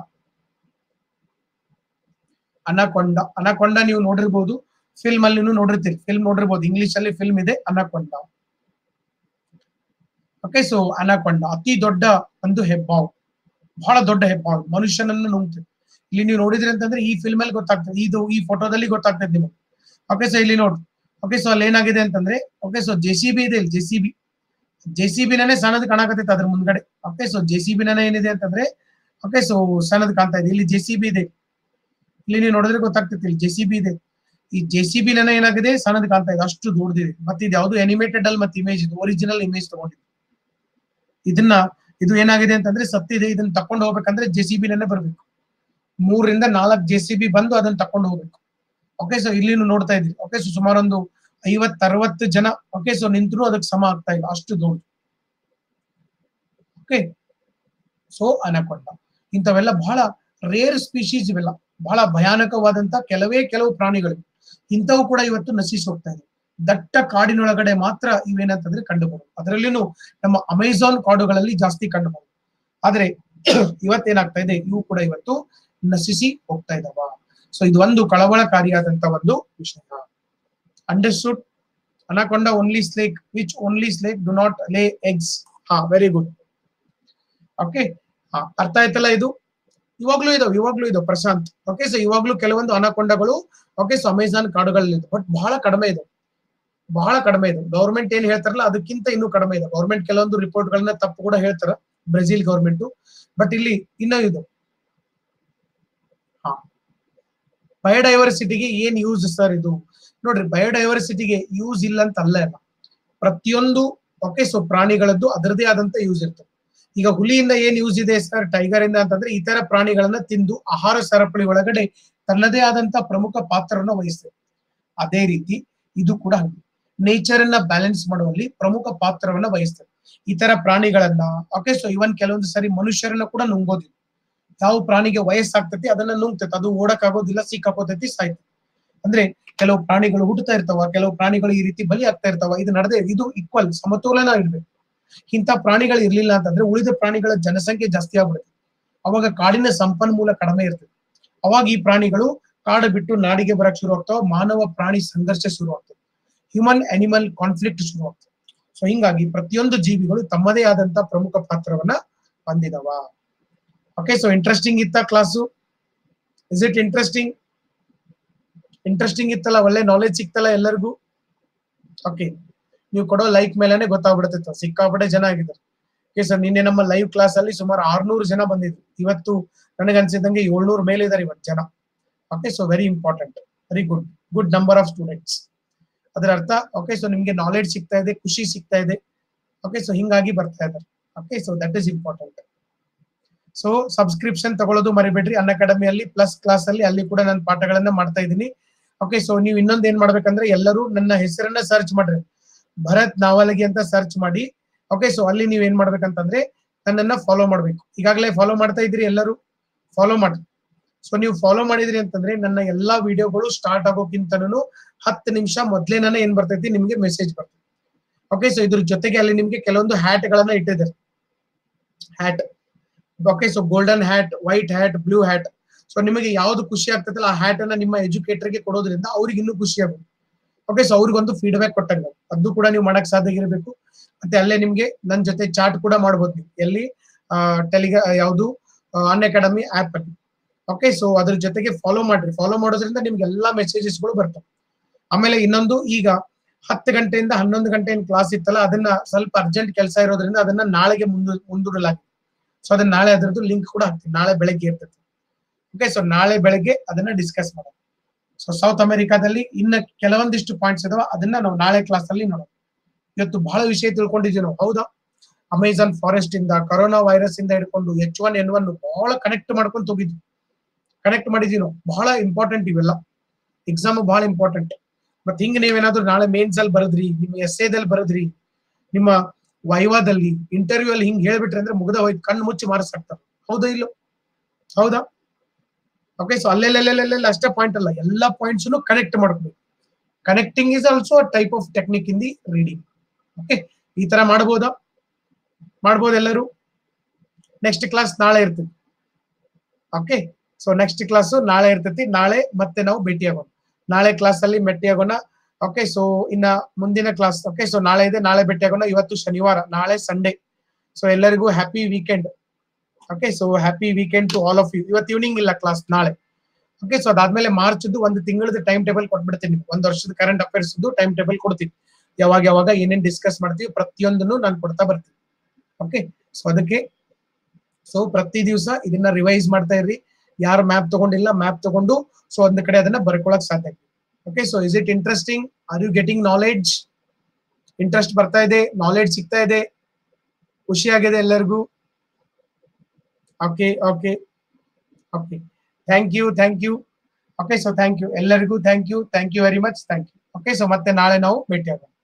ಅನಕೊಂಡ ಅನಕೊಂಡ ನೀವು ನೋಡಿರ್ಬೋದು, ಫಿಲ್ಮ್ ಅಲ್ಲಿ ನೋಡಿರ್ತೀರಿ, ಫಿಲ್ಮ್ ನೋಡಿರ್ಬೋದು, ಇಂಗ್ಲಿಷ್ ಅಲ್ಲಿ ಫಿಲ್ಮ್ ಇದೆ ಅನಕೊಂಡ. ಓಕೆ ಸೊ ಅನಕೊಂಡ ಅತಿ ದೊಡ್ಡ ಒಂದು ಹೆಬ್ಬಾವು, ಬಹಳ ದೊಡ್ಡ ಹೆಬ್ಬಾವು, ಮನುಷ್ಯನನ್ನು ನುಂಗ್ತದೆ. ಇಲ್ಲಿ ನೀವು ನೋಡಿದ್ರಿ ಅಂತಂದ್ರೆ ಈ ಫಿಲ್ಮ್ ಅಲ್ಲಿ ಗೊತ್ತಾಗ್ತದೆ, ಇದು ಈ ಫೋಟೋದಲ್ಲಿ ಗೊತ್ತಾಗ್ತದೆ ನಿಮಗೆ. ಓಕೆ ಸೊ ಇಲ್ಲಿ ನೋಡಿ. ಓಕೆ ಸೊ ಅಲ್ಲಿ ಏನಾಗಿದೆ ಅಂತಂದ್ರೆ okay so J C B ಇದೆ, ಇಲ್ಲಿ J C B J C ಬಿನೇ ಸಣ್ಣದ್ ಕಾಣಕತ್ತೈತೆ ಅದ್ರ ಮುಂದ್ಗಡೆ. ಓಕೆ ಸೊ ಜೆ ಸಿ ಬಿನೇ ಏನಿದೆ ಅಂತಂದ್ರೆ ಓಕೆ ಸೊ ಸಣ್ಣದ್ ಕಾಣ್ತಾ ಇದೆ. ಇಲ್ಲಿ ಜೆ ಸಿ ಬಿ ಇದೆ, ಇಲ್ಲಿ ನೀವು ನೋಡಿದ್ರೆ ಗೊತ್ತಾಗ್ತೈತಿ, ಇಲ್ಲಿ ಜೆ ಸಿ ಬಿ ಇದೆ. ಈ ಜೆ ಸಿ ಬಿ ನೇ ಏನಾಗಿದೆ ಸಣ್ಣದ್ ಕಾಣ್ತಾ ಇದೆ, ಅಷ್ಟು ದೊಡ್ಡದಿದೆ. ಮತ್ತೆ ಇದು ಯಾವ್ದು ಅನಿಮೇಟೆಡ್ ಅಲ್ಲಿ ಮತ್ತೆ ಇಮೇಜ್ ಇದು ಒರಿಜಿನಲ್ ಇಮೇಜ್ ತಗೊಂಡಿದೆ. ಇದನ್ನ ಇದು ಏನಾಗಿದೆ ಅಂತಂದ್ರೆ ಸತ್ತಿದೆ, ಇದನ್ನ ತಕೊಂಡು ಹೋಗ್ಬೇಕಂದ್ರೆ ಜೆ ಸಿ ಬಿನೇ ಬರ್ಬೇಕು. ಮೂರರಿಂದ ನಾಲ್ಕು ಜೆ ಸಿ ಬಿ ಬಂದು ಅದನ್ನ ತಕೊಂಡು ಹೋಗ್ಬೇಕು. ಓಕೆ ಸೊ ಇಲ್ಲಿ ನೋಡ್ತಾ ಇದ್ರಿ. ಓಕೆ ಸೊ ಸುಮಾರು ಒಂದು ಐವತ್ ಅರವತ್ತು ಜನ ಓಕೆ ಸೊ ನಿಂತರೂ ಅದಕ್ಕೆ ಸಮ ಆಗ್ತಾ ಇಲ್ಲ, ಅಷ್ಟು ದೊಡ್ಡ. ಓಕೆ ಸೊ ಅನಕೊಂಡ ಇಂಥವೆಲ್ಲ ಬಹಳ ರೇರ್ ಸ್ಪೀಶೀಸ್, ಇವೆಲ್ಲ ಬಹಳ ಭಯಾನಕವಾದಂತ ಕೆಲವೇ ಕೆಲವು ಪ್ರಾಣಿಗಳು. ಇಂಥವು ಕೂಡ ಇವತ್ತು ನಶಿಸಿ ಹೋಗ್ತಾ ಇದೆ. ದಟ್ಟ ಕಾಡಿನೊಳಗಡೆ ಮಾತ್ರ ಇವೇನಂತಂದ್ರೆ ಕಂಡುಬರುವುದು. ಅದರಲ್ಲಿನೂ ನಮ್ಮ ಅಮೆಜಾನ್ ಕಾಡುಗಳಲ್ಲಿ ಜಾಸ್ತಿ ಕಂಡುಬರುವುದು. ಆದ್ರೆ ಇವತ್ತೇನಾಗ್ತಾ ಇದೆ, ಇವು ಕೂಡ ಇವತ್ತು ನಶಿಸಿ ಹೋಗ್ತಾ ಇದಾವ. ಸೊ ಇದು ಒಂದು ಕಳವಳಕಾರಿಯಾದಂತ ಒಂದು ವಿಷಯ. Understood? Anaconda only snake which only snake do not lay eggs. ಹಾ, ವೆರಿ ಗುಡ್. ಓಕೆ, ಹಾ ಅರ್ಥ ಆಯ್ತಲ್ಲ ಇದು. ಇವಾಗ್ಲೂ ಇದಾವೆ, ಇವಾಗ್ಲೂ ಇದಾವೆ ಪ್ರಶಾಂತ್. ಓಕೆ ಸೊ ಇವಾಗ್ಲೂ ಕೆಲವೊಂದು ಅನಕೊಂಡಗಳು ಓಕೆ ಸೊ ಅಮೆಜಾನ್ ಕಾಡುಗಳಲ್ಲಿ ಇದೆ, ಬಟ್ ಬಹಳ ಕಡಿಮೆ ಇದೆ, ಬಹಳ ಕಡಿಮೆ ಇದೆ. ಗೌರ್ಮೆಂಟ್ ಏನ್ ಹೇಳ್ತಾರಲ್ಲ ಅದಕ್ಕಿಂತ ಇನ್ನೂ ಕಡಿಮೆ ಇದೆ. ಗೌರ್ಮೆಂಟ್ ಕೆಲವೊಂದು ರಿಪೋರ್ಟ್ ಗಳನ್ನ ತಪ್ಪು ಕೂಡ ಹೇಳ್ತಾರ, ಬ್ರೆಜಿಲ್ ಗೌರ್ಮೆಂಟ್. ಬಟ್ ಇಲ್ಲಿ ಇನ್ನೂ ಇದು. ಹಾ, ಬಯೋಡೈವರ್ಸಿಟಿಗೆ ಏನ್ ಯೂಸ್ ಸರ್ ಇದು? ನೋಡ್ರಿ, ಬಯೋಡೈವರ್ಸಿಟಿಗೆ ಯೂಸ್ ಇಲ್ಲ ಅಂತ ಅಲ್ಲ ಇಲ್ಲ. ಪ್ರತಿಯೊಂದು ಓಕೆ ಸೊ ಪ್ರಾಣಿಗಳದ್ದು ಅದರದೇ ಆದಂತ ಯೂಸ್ ಇರ್ತದೆ. ಈಗ ಹುಲಿಯಿಂದ ಏನ್ ಯೂಸ್ ಇದೆ ಸರ್, ಟೈಗರ್ ಇಂದ ಅಂತಂದ್ರೆ ಇತರ ಪ್ರಾಣಿಗಳನ್ನ ತಿಂದು ಆಹಾರ ಸರಪಳಿ ಒಳಗಡೆ ತನ್ನದೇ ಆದಂತ ಪ್ರಮುಖ ಪಾತ್ರವನ್ನು ವಹಿಸ್ತದೆ. ಅದೇ ರೀತಿ ಇದು ಕೂಡ ನೇಚರ್ ಅನ್ನ ಬ್ಯಾಲೆನ್ಸ್ ಮಾಡುವಲ್ಲಿ ಪ್ರಮುಖ ಪಾತ್ರವನ್ನ ವಹಿಸ್ತದೆ. ಇತರ ಪ್ರಾಣಿಗಳನ್ನ ಓಕೆ ಸೊ ಇವನ್ ಕೆಲವೊಂದು ಸರಿ ಮನುಷ್ಯರನ್ನ ಕೂಡ ನುಂಗೋದಿಲ್ಲ. ಯಾವ ಪ್ರಾಣಿಗೆ ವಯಸ್ಸಾಗ್ತೈತಿ ಅದನ್ನ ನುಂಗ್ತೈತಿ, ಅದು ಓಡಕ್ ಆಗೋದಿಲ್ಲ, ಸಿಕ್ಕಾಕೋತೈತಿ, ಸಾಯ್ತೈತಿ. ಅಂದ್ರೆ ಕೆಲವು ಪ್ರಾಣಿಗಳು ಹುಟ್ಟುತ್ತಾ ಇರ್ತಾವ, ಕೆಲವು ಪ್ರಾಣಿಗಳು ಈ ರೀತಿ ಬಲಿ ಆಗ್ತಾ ಇರ್ತಾವ. ಇದು ನಡೆದೇ, ಇದು ಈಕ್ವಲ್ ಸಮತೋಲನ ಇರ್ಬೇಕು. ಇಂಥ ಪ್ರಾಣಿಗಳು ಇರ್ಲಿಲ್ಲ ಅಂತಂದ್ರೆ ಉಳಿದ ಪ್ರಾಣಿಗಳ ಜನಸಂಖ್ಯೆ ಜಾಸ್ತಿ ಆಗ್ಬಿಡುತ್ತೆ. ಅವಾಗ ಕಾಡಿನ ಸಂಪನ್ಮೂಲ ಕಡಿಮೆ ಇರ್ತದೆ. ಅವಾಗ ಈ ಪ್ರಾಣಿಗಳು ಕಾಡು ಬಿಟ್ಟು ನಾಡಿಗೆ ಬರಕ್ ಶುರು ಆಗ್ತಾವ. ಮಾನವ ಪ್ರಾಣಿ ಸಂಘರ್ಷ ಶುರು ಆಗ್ತದೆ, ಹ್ಯೂಮನ್ ಅನಿಮಲ್ ಕಾನ್ಫ್ಲಿಕ್ಟ್ ಶುರು ಆಗ್ತದೆ. ಸೊ ಹಿಂಗಾಗಿ ಪ್ರತಿಯೊಂದು ಜೀವಿಗಳು ತಮ್ಮದೇ ಆದಂತ ಪ್ರಮುಖ ಪಾತ್ರವನ್ನ ಹೊಂದಿದವ. ಓಕೆ ಸೊ ಇಂಟ್ರೆಸ್ಟಿಂಗ್ ಇತ್ತ class? Is it interesting? Interesting ಇತ್ತಲ್ಲ, ಒಳ್ಳೆ ನಾಲೆಜ್ ಸಿಕ್ತಲ್ಲ ಎಲ್ಲರಿಗೂ. ಓಕೆ, ನೀವು ಕೊಡೋ ಲೈಕ್ ಮೇಲೆನೆ ಗೊತ್ತಾಗ್ಬಿಡುತ್ತೆ ಸಿಕ್ಕಾಪಟ್ಟೆ ಜನ ಆಗಿದ್ದಾರೆ. ಓಕೆ ಸರ್, ನಿನ್ನೆ ನಮ್ಮ ಲೈವ್ ಕ್ಲಾಸ್ ಅಲ್ಲಿ ಸುಮಾರು ಆರ್ನೂರು ಜನ ಬಂದಿದ್ರು. ಇವತ್ತು ನನಗನ್ಸಿದಂಗೆ ಏಳ್ನೂರು ಮೇಲೆ ಇದ್ದಾರೆ ಇವತ್ತು ಜನ. Okay so very important, very good, good number of students. ಅದರ ಅರ್ಥ ಓಕೆ ಸೊ ನಿಮ್ಗೆ ನಾಲೆಡ್ಜ್ ಸಿಗ್ತಾ ಇದೆ, ಖುಷಿ ಸಿಗ್ತಾ ಇದೆ. ಓಕೆ ಸೊ ಹಿಂಗಾಗಿ ಬರ್ತಾ ಇದ್ದಾರೆ. Okay so that is important. So subscription ತಗೊಳ್ಳೋದು ಮರಿಬೇಡ್ರಿ. ಅನ್ ಅಕಾಡೆಮಿಯಲ್ಲಿ ಪ್ಲಸ್ ಕ್ಲಾಸ್ ಅಲ್ಲಿ ಅಲ್ಲಿ ಕೂಡ ನಾನು ಪಾಠಗಳನ್ನ ಮಾಡ್ತಾ ಇದ್ದೀನಿ. ಓಕೆ ಸೊ ನೀವು ಇನ್ನೊಂದು ಏನ್ ಮಾಡ್ಬೇಕಂದ್ರೆ ಎಲ್ಲರೂ ನನ್ನ ಹೆಸರನ್ನ ಸರ್ಚ್ ಮಾಡ್ರಿ, ಭರತ್ ನಾವಲಗಿ ಅಂತ ಸರ್ಚ್ ಮಾಡಿ. ಓಕೆ ಸೊ ಅಲ್ಲಿ ನೀವ್ ಏನ್ ಮಾಡ್ಬೇಕಂತಂದ್ರೆ ನನ್ನನ್ನ ಫಾಲೋ ಮಾಡ್ಬೇಕು. ಈಗಾಗಲೇ ಫಾಲೋ ಮಾಡ್ತಾ ಇದ್ರಿ, ಎಲ್ಲರೂ ಫಾಲೋ ಮಾಡ್ರಿ. ಸೊ ನೀವು ಫಾಲೋ ಮಾಡಿದ್ರಿ ಅಂತಂದ್ರೆ ನನ್ನ ಎಲ್ಲಾ ವಿಡಿಯೋಗಳು ಸ್ಟಾರ್ಟ್ ಆಗೋಕ್ಕಿಂತನೂ ಹತ್ತು ನಿಮಿಷ ಮೊದ್ಲೇ ನಾನು ಏನ್ ಬರ್ತೈತಿ ನಿಮ್ಗೆ ಮೆಸೇಜ್ ಬರ್ತೈತಿ. ಓಕೆ ಸೊ ಇದ್ರ ಜೊತೆಗೆ ಅಲ್ಲಿ ನಿಮ್ಗೆ ಕೆಲವೊಂದು ಹ್ಯಾಟ್ ಗಳನ್ನ ಇಟ್ಟಿದ್ದಾರೆ. Hat okay so golden hat, white hat, blue hat. So ನಿಮಗೆ ಯಾವ್ದು ಖುಷಿ ಆಗ್ತದಲ್ಲ ಆ ಹ್ಯಾಟ್ ಅನ್ನ ನಿಮ್ಮ ಎಜುಕೇಟರ್ಗೆ ಕೊಡೋದ್ರಿಂದ ಅವ್ರಿಗೆ ಇನ್ನೂ ಖುಷಿ ಆಗುತ್ತೆ. ಓಕೆ ಸೊ ಅವ್ರಿಗೊಂದು ಫೀಡ್ಬ್ಯಾಕ್ ಕೊಟ್ಟಂಗ ಅದು ಕೂಡ ನೀವು ಮಾಡಕ್ ಸಾಧ್ಯ ಇರಬೇಕು. ಮತ್ತೆ ಅಲ್ಲೇ ನಿಮ್ಗೆ ನನ್ನ ಜೊತೆ ಚಾಟ್ ಕೂಡ ಮಾಡ್ಬೋದು ನೀವು. ಎಲ್ಲಿ ಟೆಲಿಗ್ರಾ ಯಾವುದು ಅನ್ ಅಕಾಡೆಮಿ ಆಪ್ ಅಲ್ಲಿ. ಓಕೆ ಸೊ ಅದ್ರ ಜೊತೆಗೆ ಫಾಲೋ ಮಾಡ್ರಿ. ಫಾಲೋ ಮಾಡೋದ್ರಿಂದ ನಿಮ್ಗೆ ಎಲ್ಲಾ ಮೆಸೇಜಸ್ ಗಳು ಬರ್ತವೆ. ಆಮೇಲೆ ಇನ್ನೊಂದು, ಈಗ ಹತ್ತು ಗಂಟೆಯಿಂದ ಹನ್ನೊಂದು ಗಂಟೆ ಏನ್ ಕ್ಲಾಸ್ ಇತ್ತಲ್ಲ ಅದನ್ನ ಸ್ವಲ್ಪ ಅರ್ಜೆಂಟ್ ಕೆಲಸ ಇರೋದ್ರಿಂದ ಅದನ್ನ ನಾಳೆಗೆ ಮುಂದು ಮುಂದೂಡಲಾಗಿದೆ. ಸೊ ಅದನ್ನ ನಾಳೆ ಅದರದ್ದು ಲಿಂಕ್ ಕೂಡ ಹಾಕ್ತೀನಿ, ನಾಳೆ ಬೆಳಗ್ಗೆ ಇರ್ತೈತಿ. ಓಕೆ ಸೊ ನಾಳೆ ಬೆಳಗ್ಗೆ ಅದನ್ನ ಡಿಸ್ಕಸ್ ಮಾಡೋಣ. ಸೊ ಸೌತ್ ಅಮೆರಿಕಾದಲ್ಲಿ ಇನ್ನ ಕೆಲವೊಂದಿಷ್ಟು ಪಾಯಿಂಟ್ಸ್ ಇದಾವ, ಅದನ್ನ ನಾವು ನಾಳೆ ಕ್ಲಾಸ್ ಅಲ್ಲಿ ನೋಡೋಣ. ಇವತ್ತು ಬಹಳ ವಿಷಯ ತಿಳ್ಕೊಂಡಿದ್ದೀವಿ ನಾವು, ಹೌದಾ? ಅಮೆಜಾನ್ ಫಾರೆಸ್ಟ್ ಇಂದ, ಕೊರೋನಾ ವೈರಸ್ ಇಂದ ಹಿಡ್ಕೊಂಡು ಎಚ್ ಒನ್ ಎನ್ ಒನ್ ಬಹಳ ಕನೆಕ್ಟ್ ಮಾಡ್ಕೊಂಡು ಹೋಗಿದ್ವಿ, ಕನೆಕ್ಟ್ ಮಾಡಿದೀವಿ ನಾವು. ಬಹಳ ಇಂಪಾರ್ಟೆಂಟ್ ಇವೆಲ್ಲ, ಎಕ್ಸಾಮ್ ಬಹಳ ಇಂಪಾರ್ಟೆಂಟ್. ಮತ್ತೆ ಹಿಂಗ್ ನೀವೇನಾದ್ರು ನಾಳೆ ಮೇನ್ಸ್ ಅಲ್ಲಿ ಬರದ್ರಿ, ನಿಮ್ಮ ಎಸ್ ಎದಲ್ಲಿ ಬರದ್ರಿ, ನಿಮ್ಮ ವೈವಾದಲ್ಲಿ ಇಂಟರ್ವ್ಯೂ ಅಲ್ಲಿ ಹಿಂಗ್ ಹೇಳ್ಬಿಟ್ರೆ ಅಂದ್ರೆ ಮುಗ್ದ ಹೋಯ್ತು, ಕಣ್ಣು ಮುಚ್ಚಿ ಮಾರ್ಕ್ಸ್ ಹಾಕ್ತಾರೆ. ಹೌದಾ ಇಲ್ಲೋ? ಹೌದಾ? ಓಕೆ, ಸೊ ಅಲ್ಲೆಲ್ಲೆಲ್ಲೆಲ್ಲ ಅಷ್ಟೇ ಪಾಯಿಂಟ್ ಅಲ್ಲ, ಎಲ್ಲಾ ಪಾಯಿಂಟ್ಸ್ ಕನೆಕ್ಟ್ ಮಾಡ್ಬೇಕು. Connecting is also a type of technique in the reading. Okay, ಈ ತರ ಮಾಡ್ಬೋದಾ? ಮಾಡ್ಬೋದು ಎಲ್ಲರೂ? ನೆಕ್ಸ್ಟ್ ಕ್ಲಾಸ್ ನಾಳೆ ಇರ್ತೈತಿ. ಓಕೆ, ಸೊ ನೆಕ್ಸ್ಟ್ ಕ್ಲಾಸ್ ನಾಳೆ ಇರ್ತೈತಿ. ನಾಳೆ ಮತ್ತೆ ನಾವು ಭೇಟಿ ಆಗೋಣ. ನಾಳೆ ಕ್ಲಾಸ್ ಅಲ್ಲಿ ಭೇಟಿ ಆಗೋಣ. ಓಕೆ, ಸೊ ಇನ್ನ ಮುಂದಿನ ಕ್ಲಾಸ್. ಓಕೆ, ಸೊ ನಾಳೆ ಇದೆ, ನಾಳೆ ಭೇಟಿ ಆಗೋಣ. ಇವತ್ತು ಶನಿವಾರ, ನಾಳೆ ಸಂಡೇ. ಸೊ ಎಲ್ಲರಿಗೂ happy weekend. Okay, so happy weekend to all of you. ಇವತ್ತು ಈವ್ನಿಂಗ್ ಇಲ್ಲ ಕ್ಲಾಸ್, ನಾಳೆ. ಓಕೆ, ಸೊ ಅದಾದ್ಮೇಲೆ ಮಾರ್ಚ್ ಒಂದು ತಿಂಗಳದ ಟೈಮ್ ಟೇಬಲ್ ಕೊಟ್ಬಿಡ್ತೀನಿ. ಒಂದು ವರ್ಷದ ಕರೆಂಟ್ ಅಫೇರ್ಸ್ ಟೈಮ್ ಟೇಬಲ್ ಕೊಡ್ತೀನಿ. ಯಾವಾಗ ಯಾವಾಗ ಏನೇನ್ ಡಿಸ್ಕಸ್ ಮಾಡ್ತೀವಿ ಪ್ರತಿಯೊಂದನ್ನು ನಾನು ಕೊಡ್ತಾ ಬರ್ತೀನಿ. ಓಕೆ, ಸೊ ಅದಕ್ಕೆ ಸೊ ಪ್ರತಿ ದಿವಸ ಇದನ್ನ ರಿವೈಸ್ ಮಾಡ್ತಾ ಇರ್ರಿ. ಯಾರು ಮ್ಯಾಪ್ ತಗೊಂಡಿಲ್ಲ, ಮ್ಯಾಪ್ ತಗೊಂಡು ಸೊ ಒಂದ್ ಕಡೆ ಅದನ್ನ ಬರ್ಕೊಳಕ್ ಸಾಧ್ಯ. Okay, so is it interesting? Are you getting knowledge? Interest ಬರ್ತಾ ಇದೆ, ನಾಲೆಡ್ಜ್ ಸಿಗ್ತಾ ಇದೆ, ಖುಷಿಯಾಗಿದೆ ಎಲ್ಲರಿಗೂ? Okay okay okay, thank you thank you. Okay, so thank you ಎಲ್ಲರಿಗೂ, thank you thank you very much, thank you. Okay, so ಮತ್ತೆ ನಾಳೆ ನಾವು ಭೇಟಿ ಆಗೋಣ.